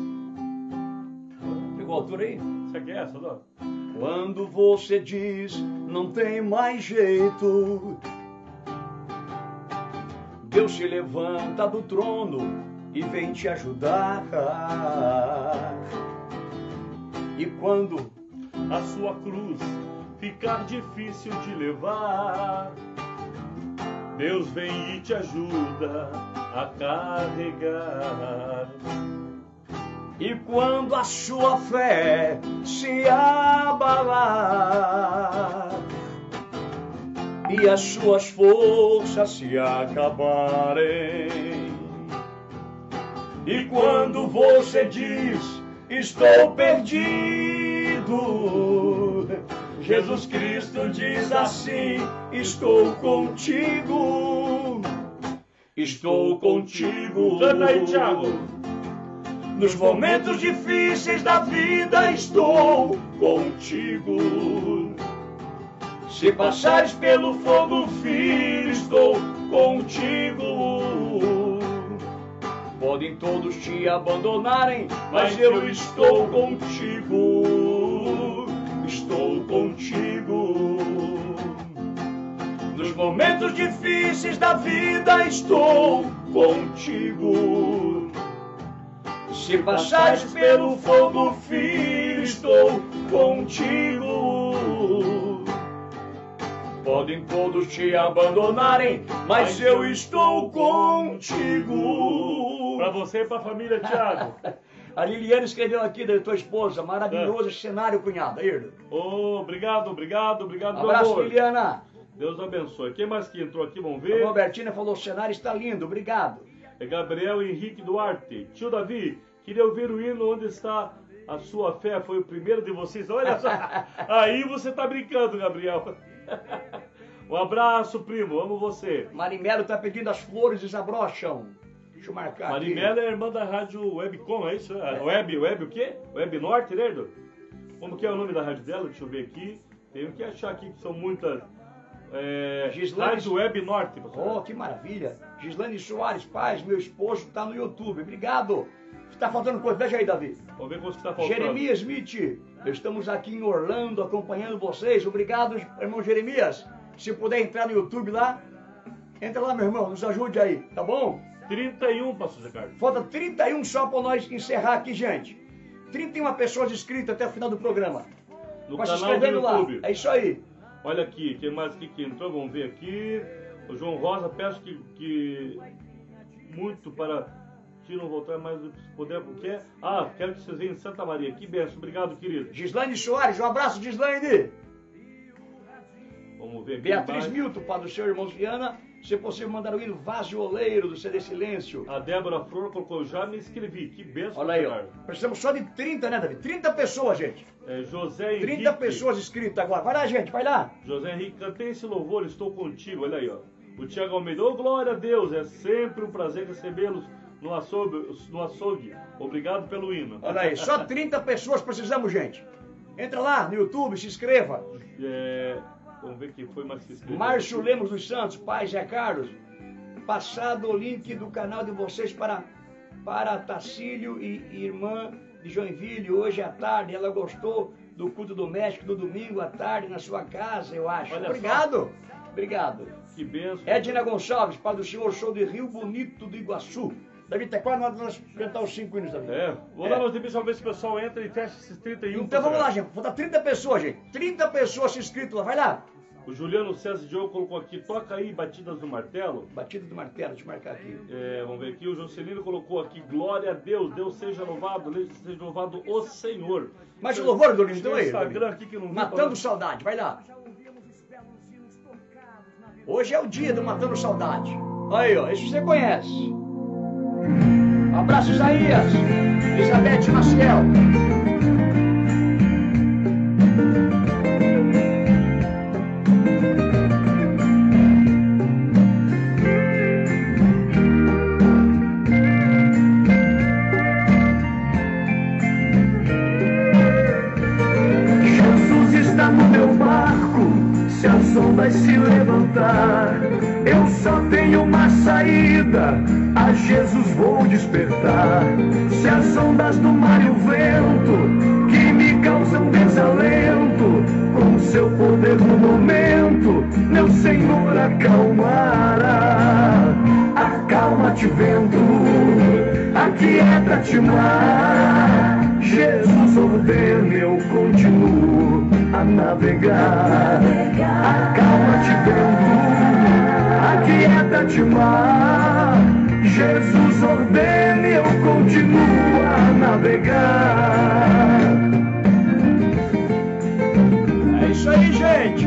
Pegou a altura aí? Você quer essa, não? Quando você diz não tem mais jeito, Deus se levanta do trono e vem te ajudar. E quando a sua cruz ficar difícil de levar, Deus vem e te ajuda a carregar. E quando a sua fé se abalar e as suas forças se acabarem, e quando você diz estou perdido, Jesus Cristo diz assim: estou contigo, estou contigo. Canta aí, Thiago. Nos momentos difíceis da vida estou contigo. Se passares pelo fogo, filho, estou contigo. Podem todos te abandonarem, mas eu estou contigo. Estou contigo. Nos momentos difíceis da vida estou contigo. Se passares pelo fogo, filho, estou contigo. Podem todos te abandonarem, mas eu estou contigo. Pra você e pra família, Thiago. A Liliane escreveu aqui da tua esposa, maravilhoso é. cenário, cunhada. Aí, oh, obrigado, obrigado, obrigado, um abraço, meu amor. Liliana. Deus abençoe. Quem mais que entrou aqui, vamos ver? A Robertina falou, o cenário está lindo, obrigado. É Gabriel Henrique Duarte. Tio Davi, queria ouvir o hino Onde Está a Sua Fé, foi o primeiro de vocês. Olha só, aí você tá brincando, Gabriel. Um abraço, primo, amo você. Marimelo tá pedindo as flores desabrocham. Deixa eu marcar Marimelo aqui. é irmã da rádio Webcom, é isso? É. Web, Web o quê? Web Norte, né, Erdo? Como que é o nome da rádio dela? Deixa eu ver aqui. Tenho que achar aqui que são muitas... É, Gislane... Rádio Web Norte. Pessoal. Oh, que maravilha. Gislane Soares Paz, meu esposo, tá no YouTube. Obrigado. Tá faltando coisa? Veja aí, Davi. Vamos ver quanto está faltando. Jeremias Smith, estamos aqui em Orlando acompanhando vocês. Obrigado, irmão Jeremias. Se puder entrar no YouTube lá, entra lá, meu irmão, nos ajude aí, tá bom? trinta e um, pastor Zé Carlos. Falta trinta e um só para nós encerrar aqui, gente. trinta e uma pessoas inscritas até o final do programa. No Vai se canal do inscrevendo lá. YouTube. É isso aí. Olha aqui, quem mais aqui que entrou? Vamos ver aqui. O João Rosa, peço que, que muito para ti não voltar mais do poder, porque ah, quero que vocês venham em Santa Maria. Que benção, obrigado, querido. Gislaine Soares, um abraço, Gislaine. Vamos ver aqui. Beatriz mais. Milton, para o seu irmão Viana. Se possível, mandar o hino Vasioleiro do C D Silêncio. A Débora Flor colocou, já me inscrevi. Que benção. Olha aí, ó. Carlos. Precisamos só de trinta, né, Davi? trinta pessoas, gente. É, José Henrique. trinta pessoas inscritas agora. Vai lá, gente, vai lá. José Henrique, cantei esse louvor, estou contigo. Olha aí, ó. O Tiago Almeida, oh, glória a Deus, é sempre um prazer recebê-los no açougue, no açougue. Obrigado pelo hino. Olha aí, só trinta pessoas precisamos, gente. Entra lá no YouTube, se inscreva. É, vamos ver quem foi mais que escreveu. Márcio Lemos dos Santos, pai Zé Carlos. Passado o link do canal de vocês para, para Tacílio e, e irmã de Joinville, hoje à tarde. Ela gostou do culto doméstico do domingo à tarde na sua casa, eu acho. Olha Obrigado. Só. Obrigado. Que benção. Edna Gonçalves, pai do senhor, sou de Rio Bonito do Iguaçu. Davi, tá quase nós vamos cantar os cinco hinos, Davi. É, vou é. dar umas demissões, ver se o pessoal entra e fecha esses trinta e um. Então vamos lá, gente. Falta trinta pessoas, gente. trinta pessoas se inscritas lá. Vai lá. O Juliano César Diogo colocou aqui, toca aí Batidas do Martelo. Batida do martelo, deixa eu marcar aqui. É, vamos ver aqui, o Jocelino colocou aqui, glória a Deus, Deus seja louvado, Deus seja louvado o Senhor. Mas o louvor, Dorinho, então aí. Instagram aqui que não Matando Saudade, vai lá. Hoje é o dia do Matando Saudade. Aí, ó, esse você conhece. Abraço, Isaías. Elizabeth Maciel. Se as ondas se levantar, eu só tenho uma saída, a Jesus vou despertar. Se as ondas do mar e o vento, que me causam desalento, com seu poder no momento, meu Senhor acalmará. Acalma-te vento, aquieta-te mar, Jesus ordena, eu continuo a navegar. Acalma-te vento, aquieta-te mar, Jesus ordena, eu continuo a navegar. É isso aí, gente.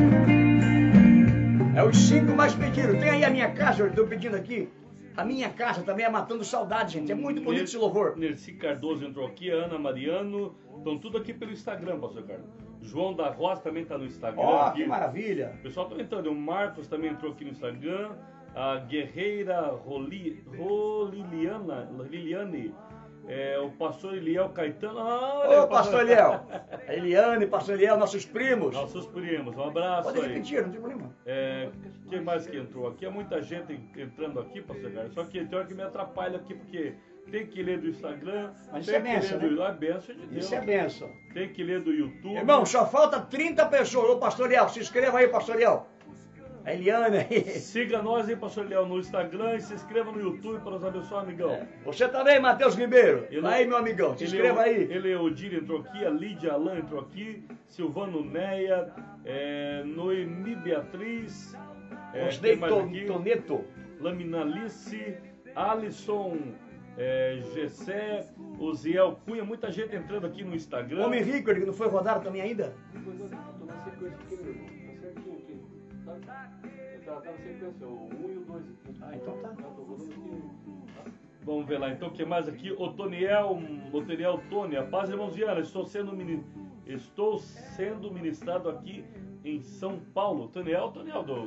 É os cinco mais pedidos. Tem aí a minha casa, eu estou pedindo aqui. A minha casa também é Matando Saudade, gente. É muito bonito esse louvor. Nerci Cardoso entrou aqui, Ana Mariano, Estão tudo aqui pelo Instagram, pastor Carlos. João da Rosa também está no Instagram. Ó, aqui. que maravilha. O pessoal está entrando. O Marcos também entrou aqui no Instagram. A Guerreira Roli, Roliliana, Liliane. É, o pastor Eliel Caetano. Ah, Ô, pastor Eliel. A Eliane, pastor Eliel, nossos primos. Nossos primos. Um abraço Pode aí. repetir, não tem problema. É, quem mais que entrou aqui? Há muita gente entrando aqui, pastor Carlos. Só que tem hora que me atrapalha aqui, porque tem que ler do Instagram. Mas tem isso é que benção, ler do... né? Ah, benção de Deus. Isso é benção. Tem que ler do YouTube. Irmão, só falta trinta pessoas. Ô, pastor Eliel, se inscreva aí, pastor Eliel. A Eliane aí. Siga nós aí, pastor Léo, no Instagram e se inscreva no YouTube para nos abençoar, amigão. É. Você também, Matheus Ribeiro. Ele- Vai aí, meu amigão, se inscreva aí. Ele é o Dir entrou aqui, a Lídia Alain entrou aqui, Silvano Neia, é, Noemi Beatriz, é, Osnei quem mais To- aqui? Toneto. Laminalice, Alisson, é, Gessé, Oziel Cunha, muita gente entrando aqui no Instagram. Homem rico, ele não foi rodado também ainda? Depois eu tô na sequência aqui, meu irmão. Tá certinho aqui. Tá, tá, tá na sequência, o um e o dois aqui. Ah, então tá. Tá, tô rodando aqui. Vamos ver lá, então, o que mais aqui? Otoniel, Otoniel Tony, a paz, irmãos Viana, estou sendo, mini- estou sendo ministrado aqui em São Paulo. Otoniel, Otoniel do...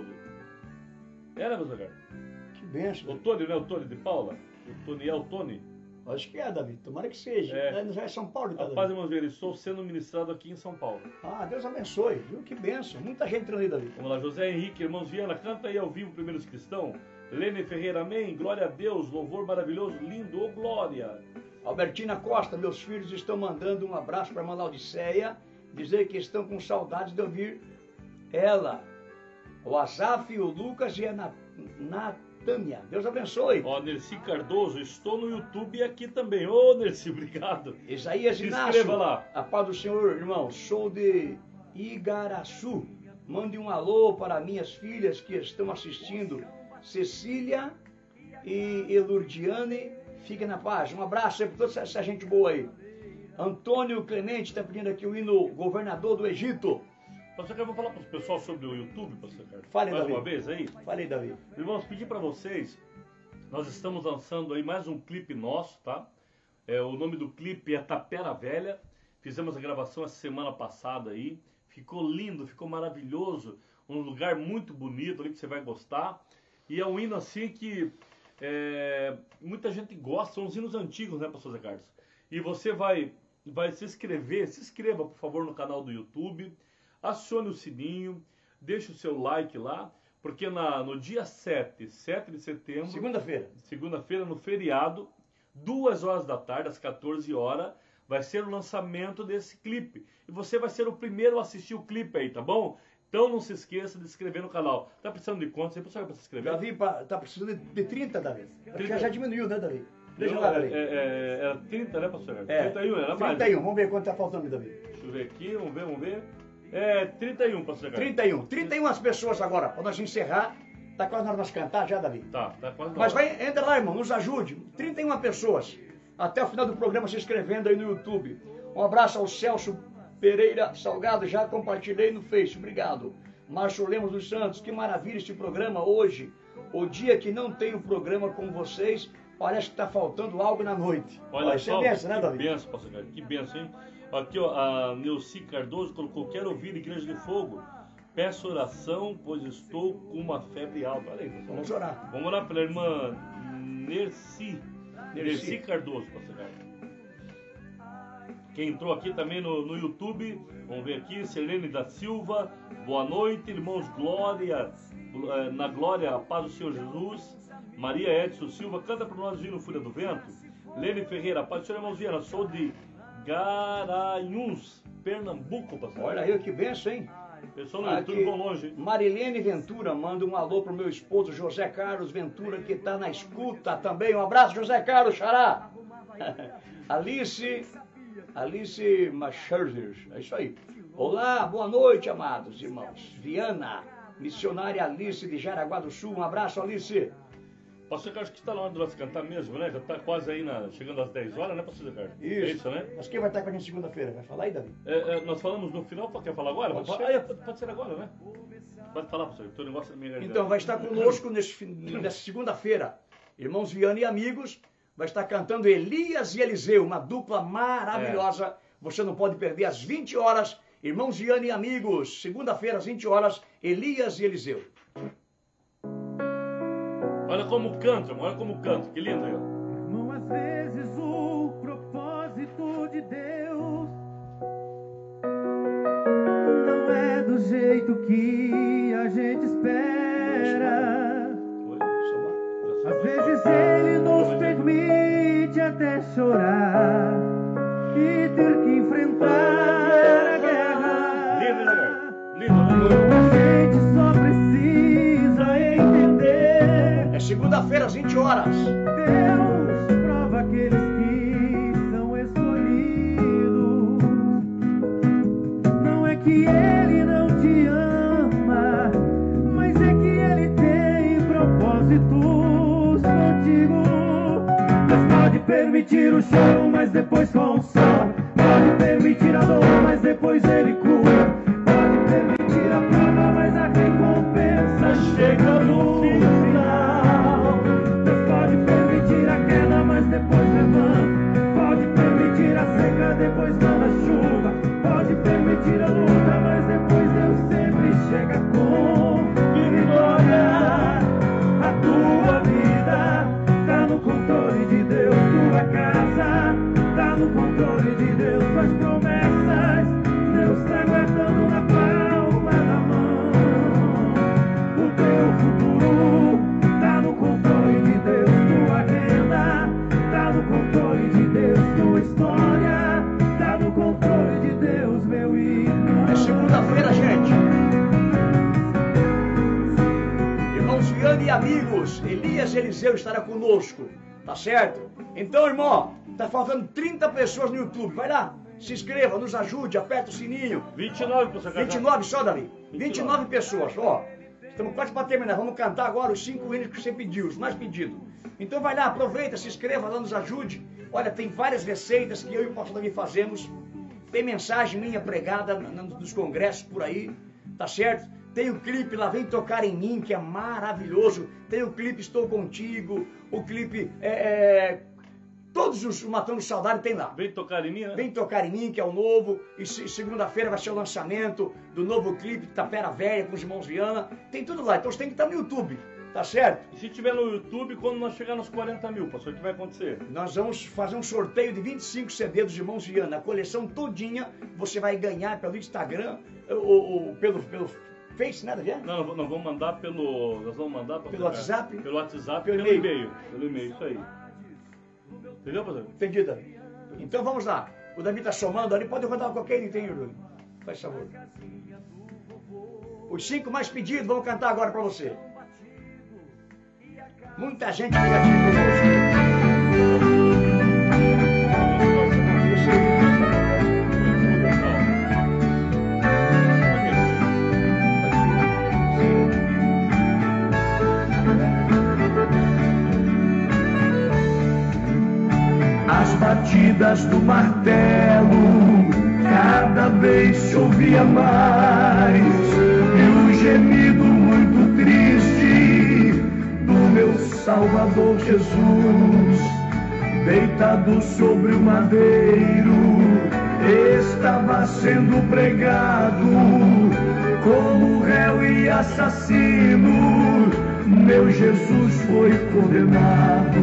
É, né, meus amigos? Que benção. O Tony, né, o Tony de Paula? O Toniel Tony. Acho que é, Davi. Tomara que seja. É. É, já é São Paulo, A então, paz, Davi. irmãos Viana, estou sendo ministrado aqui em São Paulo. Ah, Deus abençoe. Viu? Que benção. Muita gente entrando aí, Davi. Vamos lá, José Henrique, irmãos Viana, canta aí ao vivo, primeiros cristãos. Lene Ferreira, amém, glória a Deus, louvor maravilhoso, lindo, ô glória. Albertina Costa, meus filhos estão mandando um abraço para a Laodiceia, dizer que estão com saudades de ouvir ela. O Asaf, o Lucas e a Na- Natânia. Deus abençoe. Ó, Nerci Cardoso, estou no YouTube e aqui também. Ô, Nerci, obrigado. Isaías Se Inácio. inscreva lá. A paz do Senhor, irmão. Sou de Igaraçu. Mande um alô para minhas filhas que estão assistindo. Cecília e Elurdiane. Fiquem na paz. Um abraço aí para toda essa gente boa aí. Antônio Clemente está pedindo aqui o hino Governador do Egito. Pastor Carlos, vou falar para o pessoal sobre o YouTube, Pastor Carlos. Fale, mais Davi. uma vez aí. Falei, Davi. Irmãos, pedir para vocês, nós estamos lançando aí mais um clipe nosso, tá? É, o nome do clipe é Tapera Velha. Fizemos a gravação essa semana passada aí. Ficou lindo, ficou maravilhoso. Um lugar muito bonito ali que você vai gostar. E é um hino assim que é, muita gente gosta. São os hinos antigos, né, pastor Zé Carlos? E você vai, vai se inscrever. Se inscreva, por favor, no canal do YouTube. Acione o sininho. Deixe o seu like lá. Porque na, no dia sete, sete de setembro... Segunda-feira. Segunda-feira, no feriado, duas horas da tarde, às quatorze horas, vai ser o lançamento desse clipe. E você vai ser o primeiro a assistir o clipe aí, tá bom? Então não se esqueça de se inscrever no canal. Tá precisando de quantos aí, pessoal, para se inscrever? Davi pa- tá precisando de- de trinta, Davi. trinta. Já, já diminuiu, né, Davi? Deixa Não, lá, é, Davi. é, é, era trinta, né, pastor? É. trinta e um, era mais. trinta e um. Vamos ver quanto tá faltando, Davi. Deixa eu ver aqui, vamos ver, vamos ver. É, trinta e um, pastor. trinta e um. trinta e uma as pessoas agora. Para nós encerrar. Tá quase na hora de nós cantar já, Davi. Tá, tá quase na Mas hora. vai, entra lá, irmão, nos ajude. trinta e uma pessoas. Até o final do programa se inscrevendo aí no YouTube. Um abraço ao Celso Pereira Salgado. Já compartilhei no Face. Obrigado. Márcio Lemos dos Santos. Que maravilha este programa hoje. O dia que não tem o programa com vocês, parece que está faltando algo na noite. Olha Ó, isso só, é benção, né, que Davi? benção, pastor Carlos, que benção, hein? Aqui, ó, a Neuci Cardoso colocou, quero ouvir Igreja de Fogo. Peço oração, pois estou com uma febre alta. Olha aí, pessoal. Vamos orar. Vamos orar pela irmã Nerci. Nerci. Nerci Cardoso, pastor Carlos. Quem entrou aqui também no, no YouTube, vamos ver aqui, Selene da Silva, boa noite, irmãos Glória, eh, na Glória, a paz do Senhor Jesus, Maria Edson Silva, canta para nós vir no Fúria do Vento, Lene Ferreira, paz do Senhor, irmãos Viana, sou de Garanhuns, Pernambuco, pastor. Olha aí, que benção, hein? Pessoal no Aqui, YouTube vão longe, hein? Marilene Ventura manda um alô pro meu esposo José Carlos Ventura, que tá na escuta também. Um abraço, José Carlos, xará. Alice, Alice Machers, é isso aí. Olá, boa noite, amados irmãos. Viana, missionária Alice de Jaraguá do Sul, um abraço, Alice. Pastor Carlos, que está na hora de nós cantar mesmo, né? Já está quase aí, na, chegando às dez horas, né, pastor Carlos? É isso, né? Mas quem vai estar com a gente segunda-feira? Vai falar aí, Davi? É, é, nós falamos no final, quer falar agora? Pode Pode, ser. ah, é, pode, pode ser agora, né? Pode falar, pastor, o teu negócio é minha garganta. Então, vai estar conosco nesse, fin- nessa segunda-feira. Irmãos Viana e amigos, vai estar cantando Elias e Eliseu, uma dupla maravilhosa. você não pode perder às vinte horas, irmãos Giane e amigos, segunda-feira às vinte horas, Elias e Eliseu. Olha como canta, olha como canta, que lindo aí, ó. Irmão, às vezes o propósito de Deus não é do jeito que a gente espera. Às vezes Ele nos permite até chorar e ter que enfrentar a guerra. Lindo, né, lindo, A gente só precisa entender. É segunda-feira às vinte horas. Deus prova aqueles que são escolhidos. Não é que Ele não te ama, mas é que Ele tem propósitos contigo. Deus pode permitir o choro, mas depois consola. Pode permitir a dor, mas depois Ele cura. Pode permitir a prova, mas a recompensa chega no final. Deus pode permitir a queda, mas depois levanta. Pode permitir a seca, depois manda chuva. Pode permitir a luta, mas depois Deus sempre chega com vitória. A tua vida tá no controle de Deus, tua casa tá no controle de Deus, tuas promessas Deus tá guardando na palma da mão. O teu futuro tá no controle de Deus, tua renda tá no controle de Deus, tua história tá no controle de Deus, meu irmão. É segunda-feira, gente. Irmãos Viane e amigos, Elias e Eliseu estará conosco, tá certo? Então, irmão, tá faltando trinta pessoas no YouTube, vai lá, se inscreva, nos ajude, aperta o sininho. vinte e nove, professor Cajá. vinte e nove só, Davi. vinte e nove pessoas, ó. Estamos quase para terminar. Vamos cantar agora os cinco hinos que você pediu, os mais pedidos. Então vai lá, aproveita, se inscreva lá, nos ajude. Olha, tem várias receitas que eu e o pastor Davi fazemos. Tem mensagem minha pregada nos congressos por aí, tá certo? Tem o clipe Lá Vem Tocar em Mim, que é maravilhoso. Tem o clipe Estou Contigo. O clipe é... é... Todos os Matando Saudade tem lá. Vem tocar em mim, né? Vem Tocar em Mim, que é o novo. E segunda-feira vai ser o lançamento do novo clipe Tapera Velha com os irmãos Viana. Tem tudo lá. Então você tem que estar no YouTube, tá certo? E se tiver no YouTube, quando nós chegar nos quarenta mil, pastor, o que vai acontecer? Nós vamos fazer um sorteio de vinte e cinco C Ds dos irmãos Viana. A coleção todinha você vai ganhar pelo Instagram ou, ou pelo, pelo Face, nada, já? Não, nós vamos mandar pelo... Nós vamos mandar... Pelo WhatsApp? Pelo WhatsApp, Pelo pelo e-mail. e-mail. Pelo e-mail, isso aí. Entendeu, pastor? Entendido. Então vamos lá. O Davi está somando ali. Pode rodar qualquer item, Júlio. Faz favor. Os cinco mais pedidos, vamos cantar agora para você. Muita gente negativa conosco. As batidas do martelo cada vez se ouvia mais, e o gemido muito triste do meu Salvador Jesus, deitado sobre o madeiro, estava sendo pregado como réu e assassino. Meu Jesus foi condenado.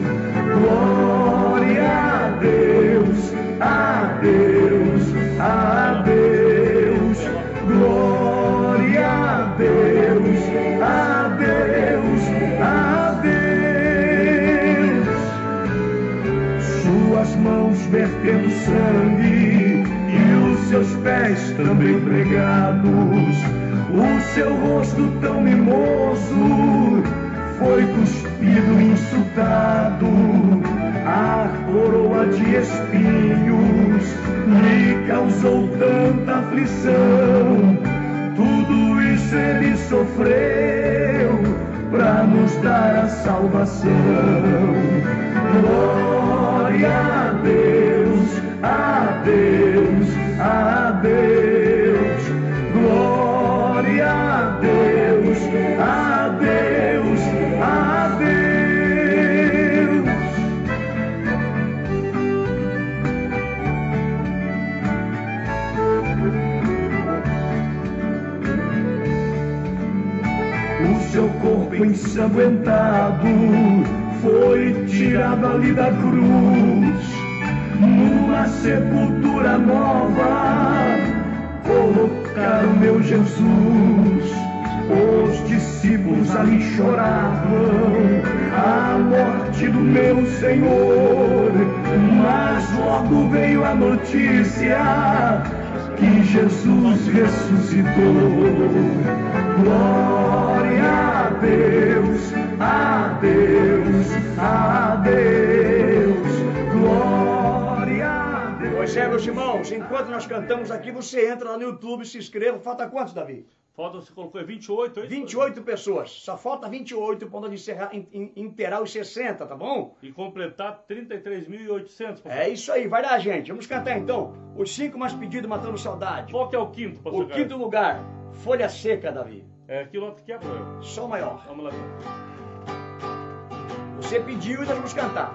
Glória a Deus, a Deus, a Deus. Glória a Deus, a Deus, a Deus. Suas mãos vertendo sangue e os seus pés também pregados. O seu rosto tão mimoso foi cuspido e insultado. A coroa de espinhos lhe causou tanta aflição. Tudo isso ele sofreu para nos dar a salvação. Glória a Deus, a Deus, a Deus. Glória a Deus, a Deus, a Deus. seu corpo ensanguentado foi tirado ali da cruz. Numa sepultura nova colocaram meu Jesus. Os discípulos ali choravam a morte do meu Senhor, mas logo veio a notícia que Jesus ressuscitou. Glória a Deus, a Deus, a Deus, glória a Deus. Pois é, meus irmãos, enquanto nós cantamos aqui, você entra lá no YouTube, se inscreva. Falta quantos, Davi? Falta, você colocou vinte e oito, é isso? vinte e oito pessoas. Só falta vinte e oito para nós encerrar, inteirar os sessenta, tá bom? E completar trinta e três mil e oitocentos. É isso aí, vai lá, gente. Vamos cantar então os cinco mais pedidos matando saudade. Qual que é o quinto, pastor O quinto lugar, Folha Seca, Davi. É, que nota que é, eu. Sol maior. Vamos lá. Você pediu e nós vamos cantar.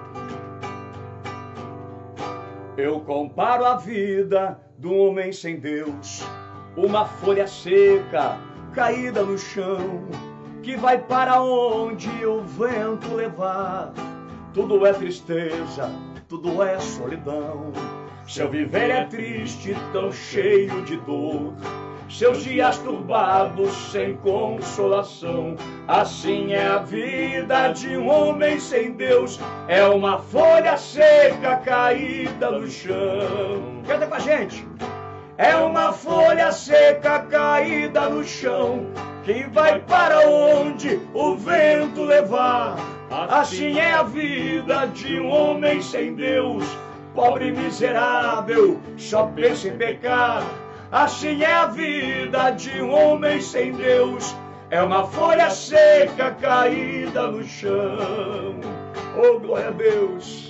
Eu comparo a vida do homem sem Deus, uma folha seca caída no chão, que vai para onde o vento levar. Tudo é tristeza, tudo é solidão. Seu viver é triste, tão cheio de dor. Seus dias turbados, sem consolação. Assim é a vida de um homem sem Deus. É uma folha seca caída no chão. Canta com a gente. É uma folha seca caída no chão, que vai para onde o vento levar. Assim é a vida de um homem sem Deus. Pobre e miserável, só pensa em pecar. Assim é a vida de um homem sem Deus. É uma folha seca caída no chão. Oh, glória a Deus.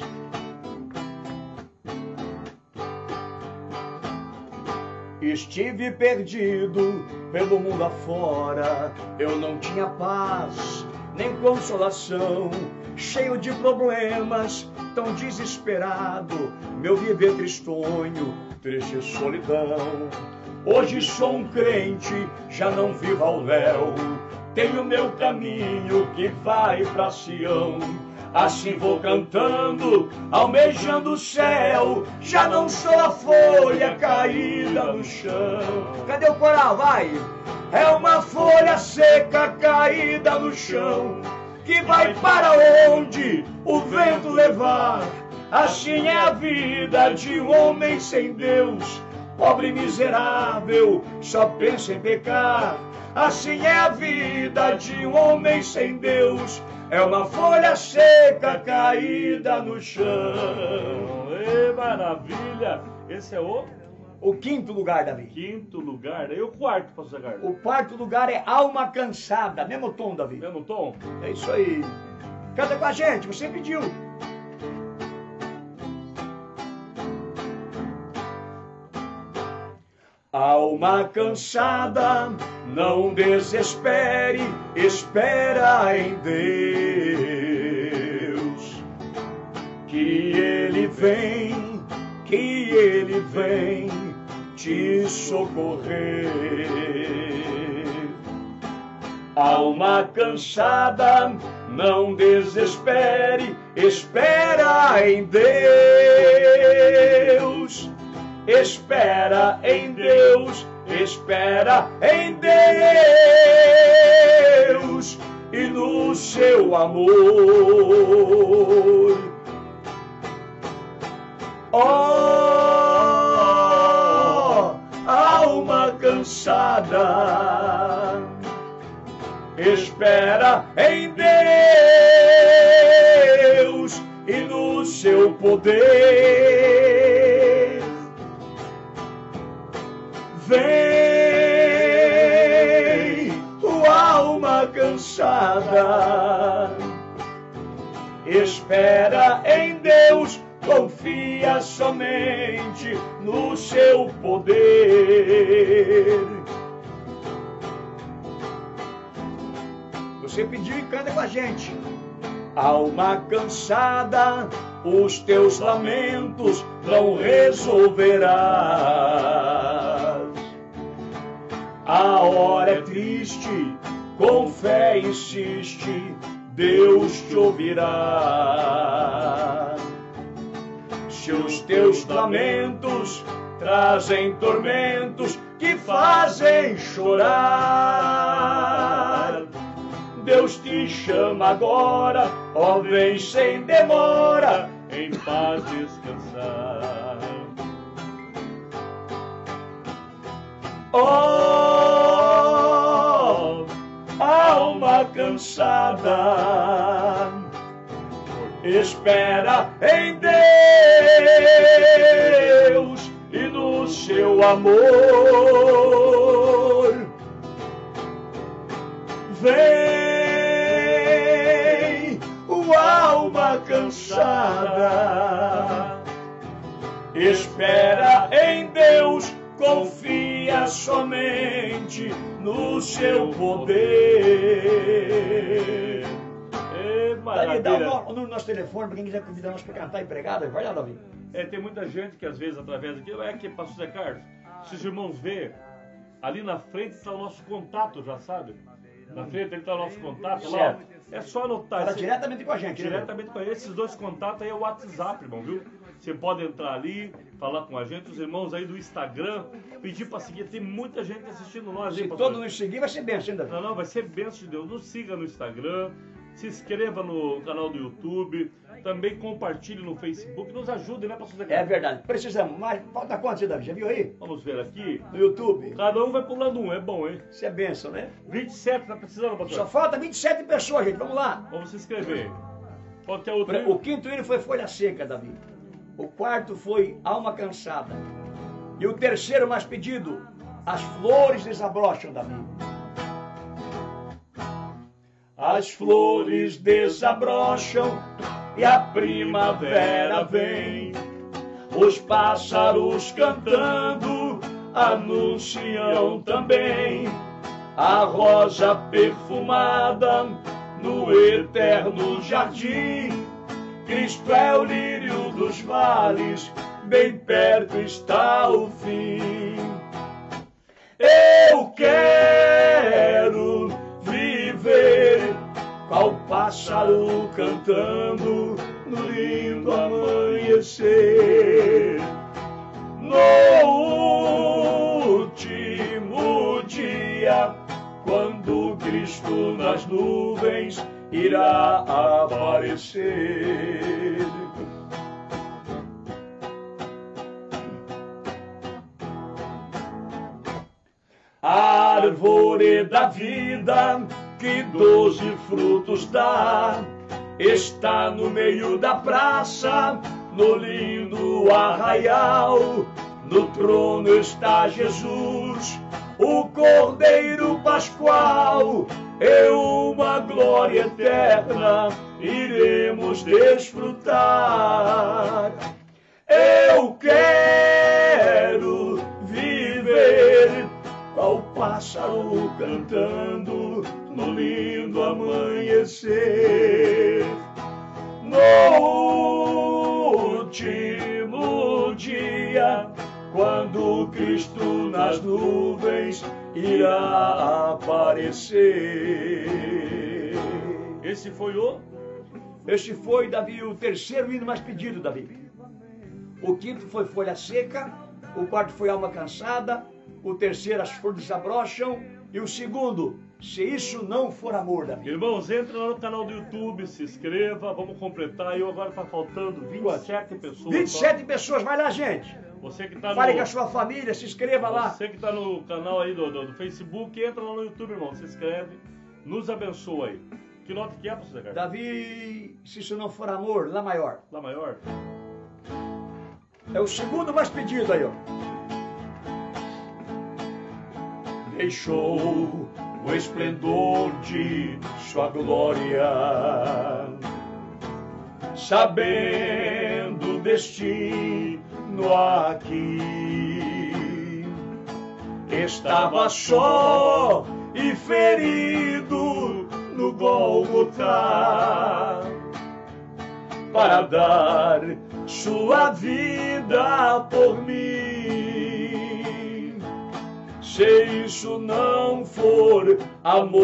Estive perdido pelo mundo afora. Eu não tinha paz, nem consolação. Cheio de problemas, tão desesperado. Meu viver tristonho, triste solidão. Hoje sou um crente, já não vivo ao léu. Tenho meu caminho que vai pra Sião. Assim vou cantando, almejando o céu. Já não sou a folha caída no chão. Cadê o coral? Vai! É uma folha seca caída no chão, que vai para onde o vento levar. Assim é a vida de um homem sem Deus. Pobre e miserável, só pensa em pecar. Assim é a vida de um homem sem Deus. É uma folha seca caída no chão. Ê, maravilha! Esse é o? O quinto lugar, Davi. Quinto lugar. E o quarto, pastor Zagardo? O quarto lugar é Alma Cansada. Mesmo tom, Davi. Mesmo tom? É isso aí. Canta com a gente, você pediu. Alma cansada, não desespere, espera em Deus. Que Ele vem, que Ele vem te socorrer. Alma cansada, não desespere, espera em Deus. Espera em Deus, espera em Deus e no seu amor. Oh, alma cansada, espera em Deus e no seu poder. Vem, oh, alma cansada, espera em Deus, confia somente no seu poder. Você pediu e canta com a gente. Alma cansada, os teus lamentos não resolverás. A hora é triste, com fé insiste, Deus te ouvirá. Se os teus lamentos trazem tormentos que fazem chorar, Deus te chama agora, ó, vem sem demora, em paz descansar. Oh, alma cansada, espera em Deus e no seu amor. Vem, o alma cansada, espera em Deus, confia somente no seu poder. É Daí, dá o maravilha. no- o número do nosso telefone para quem quiser convidar nós para cantar empregada. Vai lá, Davi. É, tem muita gente que às vezes através daqui, é que pastor Zé Carlos, se os irmãos verem, ali na frente está o nosso contato, já sabe? Na frente ele está o nosso contato lá. Certo. É só anotar. Fala Esse- diretamente com a gente, né? Diretamente com esses dois contatos aí é o WhatsApp, irmão, viu? Você pode entrar ali, falar com a gente, os irmãos aí do Instagram, pedir para seguir. Tem muita gente assistindo nós, Se hein, pastor? todo nos seguir, vai ser bem, hein, Davi? Não, não, vai ser bênção de Deus. Nos siga no Instagram, se inscreva no canal do YouTube, também compartilhe no Facebook, nos ajude, né, pastor Zé É Carlos? verdade. Precisamos. Mas falta quantos, hein, Davi? Já viu aí? Vamos ver aqui. No YouTube. Cada um vai pulando um, é bom, hein? Isso é bênção, né? vinte e sete, tá precisando, pastor? Só falta vinte e sete pessoas, gente. Vamos lá. Vamos se inscrever. Qual que é o outro? O quinto hino foi Folha Seca, Davi. O quarto foi Alma Cansada. E o terceiro mais pedido, As Flores Desabrocham, Davi. As flores desabrocham e a primavera vem. Os pássaros cantando anunciam também a rosa perfumada no eterno jardim. Cristo é o lírio dos vales, bem perto está o fim. Eu quero viver qual pássaro cantando no lindo amanhecer. No último dia, quando Cristo nas nuvens irá aparecer. Árvore da vida que doze frutos dá, está no meio da praça, no lindo arraial. No trono está Jesus, o Cordeiro Pascual. É uma glória eterna, iremos desfrutar. Eu quero viver qual pássaro cantando no lindo amanhecer. No último dia, quando Cristo nas nuvens irá aparecer. Esse foi o... Este foi, Davi, o terceiro hino mais pedido, Davi. O quinto foi Folha Seca, o quarto foi Alma Cansada, o terceiro As Flores Desabrocham e o segundo, Se Isso Não For Amor, Davi. Irmãos, entra lá no canal do YouTube, se inscreva, vamos completar. Eu agora tá faltando vinte e sete pessoas. vinte e sete pessoas, vai lá, gente. Você que tá Fale no... com a sua família, se inscreva lá. Você que tá no canal aí do, do, do Facebook, entra lá no YouTube, irmão. Se inscreve, nos abençoa aí. Que nota que é, pastor Zé Carlos? Davi, Se Isso Não For Amor, Lá maior. Lá maior? É o segundo mais pedido aí, ó. Deixou o esplendor de sua glória, sabendo o destino aqui. Estava só e ferido no Gólgota, para dar sua vida por mim. se isso não for amor.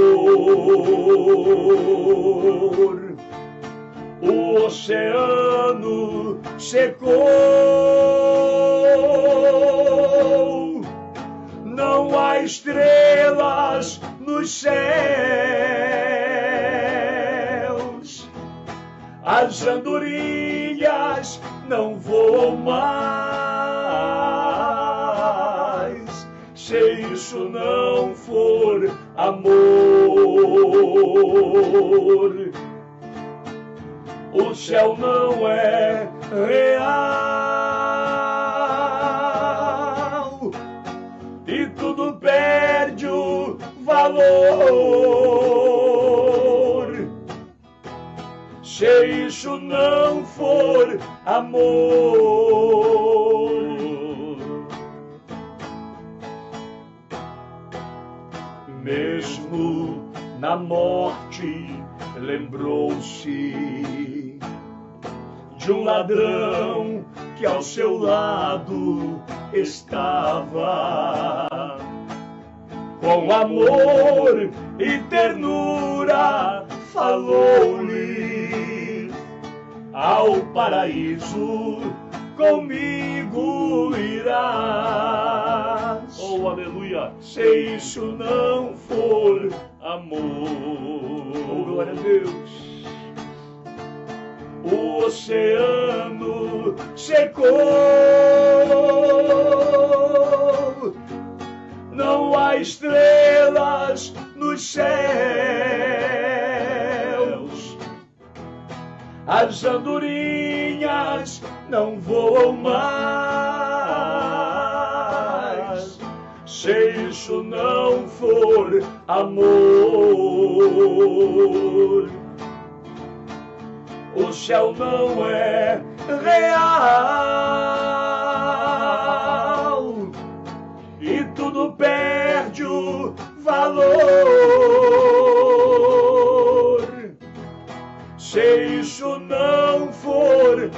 O oceano secou, não há estrelas nos céus, as andorinhas não voam mais, se isso não for amor. O céu não é real e tudo perde o valor, se isso não for amor. Mesmo na morte lembrou-se de um ladrão que ao seu lado estava, com amor e ternura falou-lhe: ao paraíso comigo irás. Oh, aleluia! Se isso não for amor. Oh, glória a Deus. O oceano secou, não há estrelas nos céus, as andorinhas não voam mais, se isso não for amor. O céu não é real e tudo perde o valor, se isso não for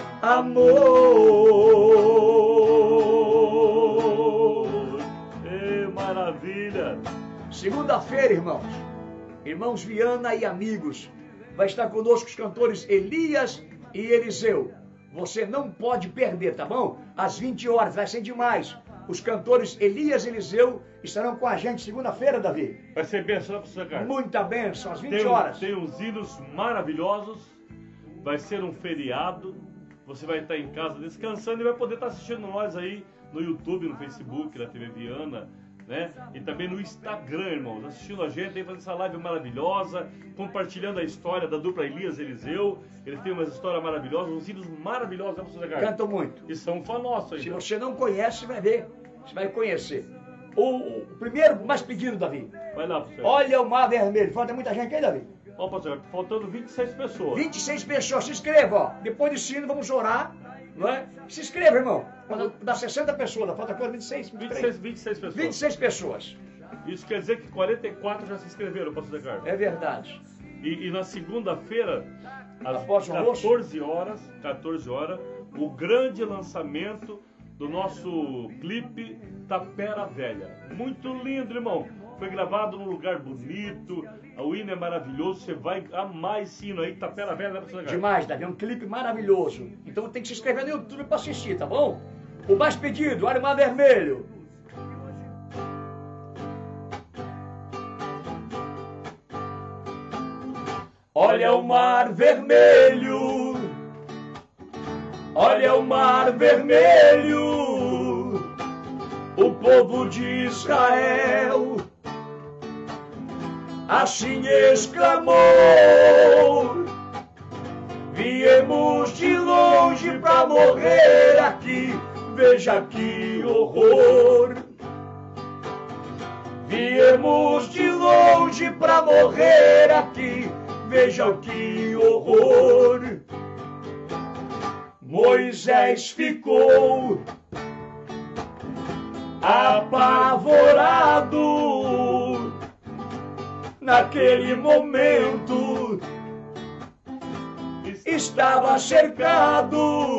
amor. É maravilha! Segunda-feira, irmãos, irmãos Viana e amigos, vai estar conosco os cantores Elias e Eliseu. Você não pode perder, tá bom? Às vinte horas, vai ser demais. Os cantores Elias e Eliseu estarão com a gente segunda-feira, Davi. Vai ser bênção, né, professor Carlos? Muita bênção, às vinte Tem, horas. tem uns hinos maravilhosos. Vai ser um feriado. Você vai estar em casa descansando e vai poder estar assistindo nós aí no YouTube, no Facebook, na T V Viana, né? E também no Instagram, irmãos, assistindo a gente aí, fazendo essa live maravilhosa, compartilhando a história da dupla Elias e Eliseu. Eles têm umas histórias maravilhosas, uns hinos maravilhosos, né, professor Carlos? Cantam muito. E são fã nosso aí. Se né? você não conhece, vai ver. Você vai conhecer. O, o primeiro mais pedido, Davi. Vai lá, professor. Olha o mar vermelho. Falta muita gente aí, Davi. Ó, professor, faltando vinte e seis pessoas. vinte e seis pessoas. Se inscreva, ó. Depois do sino, vamos orar. Não é? Se inscreva, irmão. Quando dá sessenta pessoas, falta quanto? vinte e seis? vinte e seis, vinte e seis pessoas. vinte e seis pessoas. Isso quer dizer que quarenta e quatro já se inscreveram, pastor Carlos. É verdade. E, e na segunda-feira, às Após o almoço? quatorze horas, quatorze horas, o grande lançamento do nosso clipe Tapera Velha. Muito lindo, irmão. Foi gravado num lugar bonito, o hino é maravilhoso, você vai amar esse hino aí, Tapera Velha, né, professor Carlos? Demais, Davi. É um clipe maravilhoso. Então tem que se inscrever no YouTube para assistir, tá bom? O mais pedido, olha o mar vermelho. Olha o mar vermelho, olha o mar vermelho, o povo de Israel assim exclamou: viemos de longe pra morrer aqui, veja que horror. Viemos de longe pra morrer aqui, veja que horror. Moisés ficou apavorado naquele momento, estava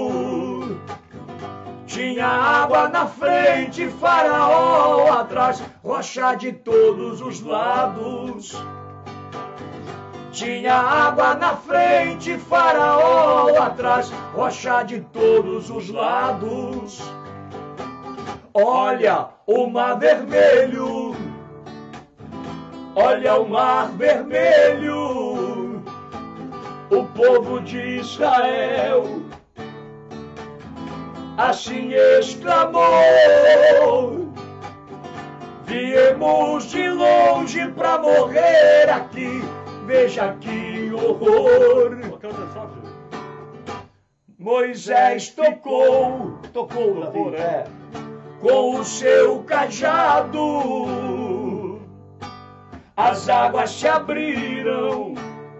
cercado, tinha água na frente, Faraó atrás, rocha de todos os lados. Tinha água na frente, Faraó atrás, rocha de todos os lados. Olha o mar vermelho, olha o mar vermelho, o povo de Israel assim exclamou: viemos de longe pra morrer aqui, veja que horror. Moisés tocou, tocou, tocou, né? Com o seu cajado, as águas se abriram,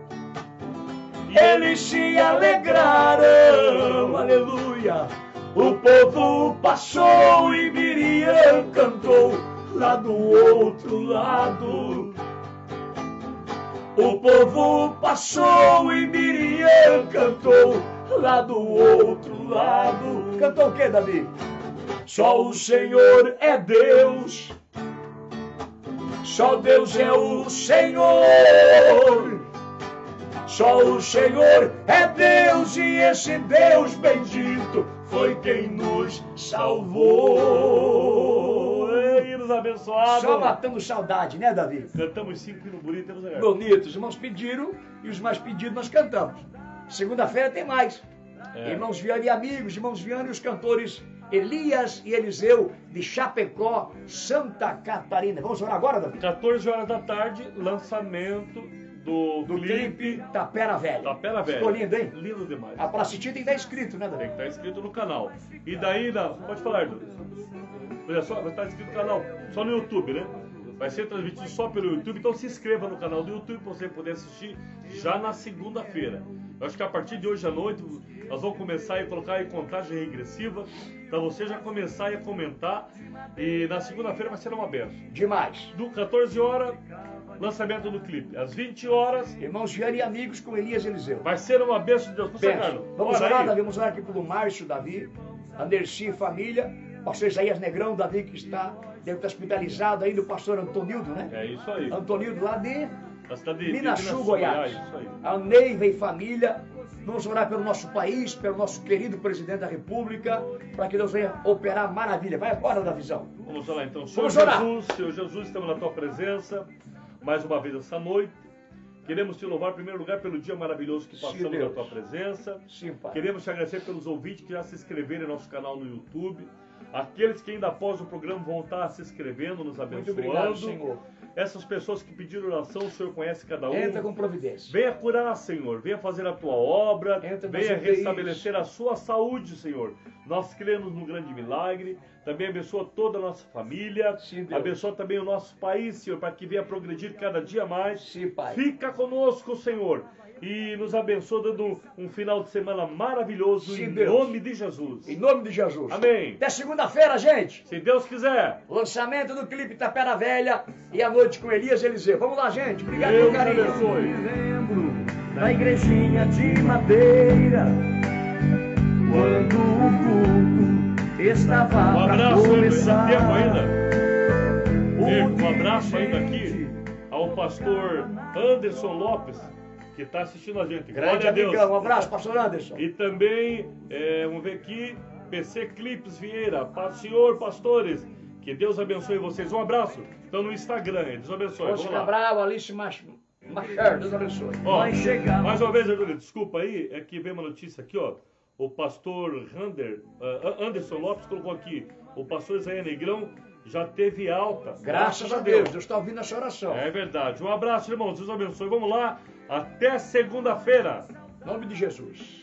eles se alegraram, aleluia. O povo passou e Miriam cantou lá do outro lado. O povo passou e Miriam cantou lá do outro lado. Cantou o que, Davi? Só o Senhor é Deus, só Deus é o Senhor. Só o Senhor é Deus e esse Deus bendito foi quem nos salvou. Ei, nos abençoados. Só matando saudade, né, Davi? Cantamos cinco hinos bonitos. Né? Bonitos. Os irmãos pediram e os mais pedidos nós cantamos. Segunda-feira tem mais. É. Irmãos Viana e amigos, irmãos Viana e os cantores Elias e Eliseu de Chapecó, Santa Catarina. Vamos orar agora, Davi? quatorze horas da tarde, lançamento do, do clipe, clipe Tapera Velha. Tapera Velha. Ficou lindo, hein? Lindo demais. A pra assistir tem que estar inscrito, né, Davi? Tem que estar inscrito no canal. E daí, na... pode falar, Edu. Olha só, vai estar inscrito no canal só no YouTube, né? Vai ser transmitido só pelo YouTube, então se inscreva no canal do YouTube para você poder assistir já na segunda-feira. Eu acho que a partir de hoje à noite nós vamos começar a colocar em contagem regressiva para você já começar a comentar, e na segunda-feira vai ser uma benção. Demais. Do quatorze horas, lançamento do clipe. Às vinte horas, irmãos Viana e amigos com Elias e Eliseu. Vai ser uma benção de Deus. Benção. Vamos orar, Davi, vamos orar aqui pelo Márcio, Davi, Anderci e família, pastor Isaías Negrão, Davi que está, deve estar hospitalizado ainda, o pastor Antonildo, né? É isso aí. Antonildo lá de de Minaçu, Goiás. A Neiva e família. Vamos orar pelo nosso país, pelo nosso querido presidente da República, para que Deus venha operar maravilha. Vai agora, Davizão. Vamos orar então. Senhor Jesus, Senhor Jesus, estamos na tua presença mais uma vez essa noite. Queremos te louvar, em primeiro lugar, pelo dia maravilhoso que passamos na tua presença. Sim, Pai. Queremos te agradecer pelos ouvintes que já se inscreveram em nosso canal no YouTube. Aqueles que ainda após o programa vão estar se inscrevendo, nos abençoando. Muito obrigado, Senhor. Essas pessoas que pediram oração, o Senhor conhece cada um. Entra com providência. Venha curar, Senhor. Venha fazer a tua obra. Entra venha restabelecer a sua saúde, Senhor. Nós cremos no grande milagre. Também abençoa toda a nossa família. Sim, abençoa também o nosso país, Senhor, para que venha progredir cada dia mais. Sim, Pai. Fica conosco, Senhor. E nos abençoa dando um final de semana maravilhoso. Sim, em Deus. Nome de Jesus. Em nome de Jesus. Amém. Até segunda-feira, gente. Se Deus quiser. Lançamento do clipe Tapera Velha e a noite com Elias e Eliseu. Vamos lá, gente. Obrigado pelo carinho. Eu me lembro da igrejinha de madeira, quando o culto estava um abraço pra começar. Tempo ainda. Um abraço ainda aqui ao pastor Anderson Lopes, que está assistindo a gente. Grande amigão, um abraço, pastor Anderson. E também, é, vamos ver aqui, P C Clipes Vieira, para o senhor, pastores, que Deus abençoe vocês. Um abraço. Estão no Instagram, Deus abençoe. Oscar Cabral, Alice Machado, Deus abençoe. Ó, mais uma vez, Arthur, desculpa aí, é que veio uma notícia aqui, ó. O pastor Ander, uh, Anderson Lopes colocou aqui, o pastor Isaías Negrão já teve alta. Graças, Graças a Deus, Deus, Deus está ouvindo essa oração. É verdade. Um abraço, irmãos, Deus abençoe. Vamos lá, até segunda-feira. Em nome de Jesus.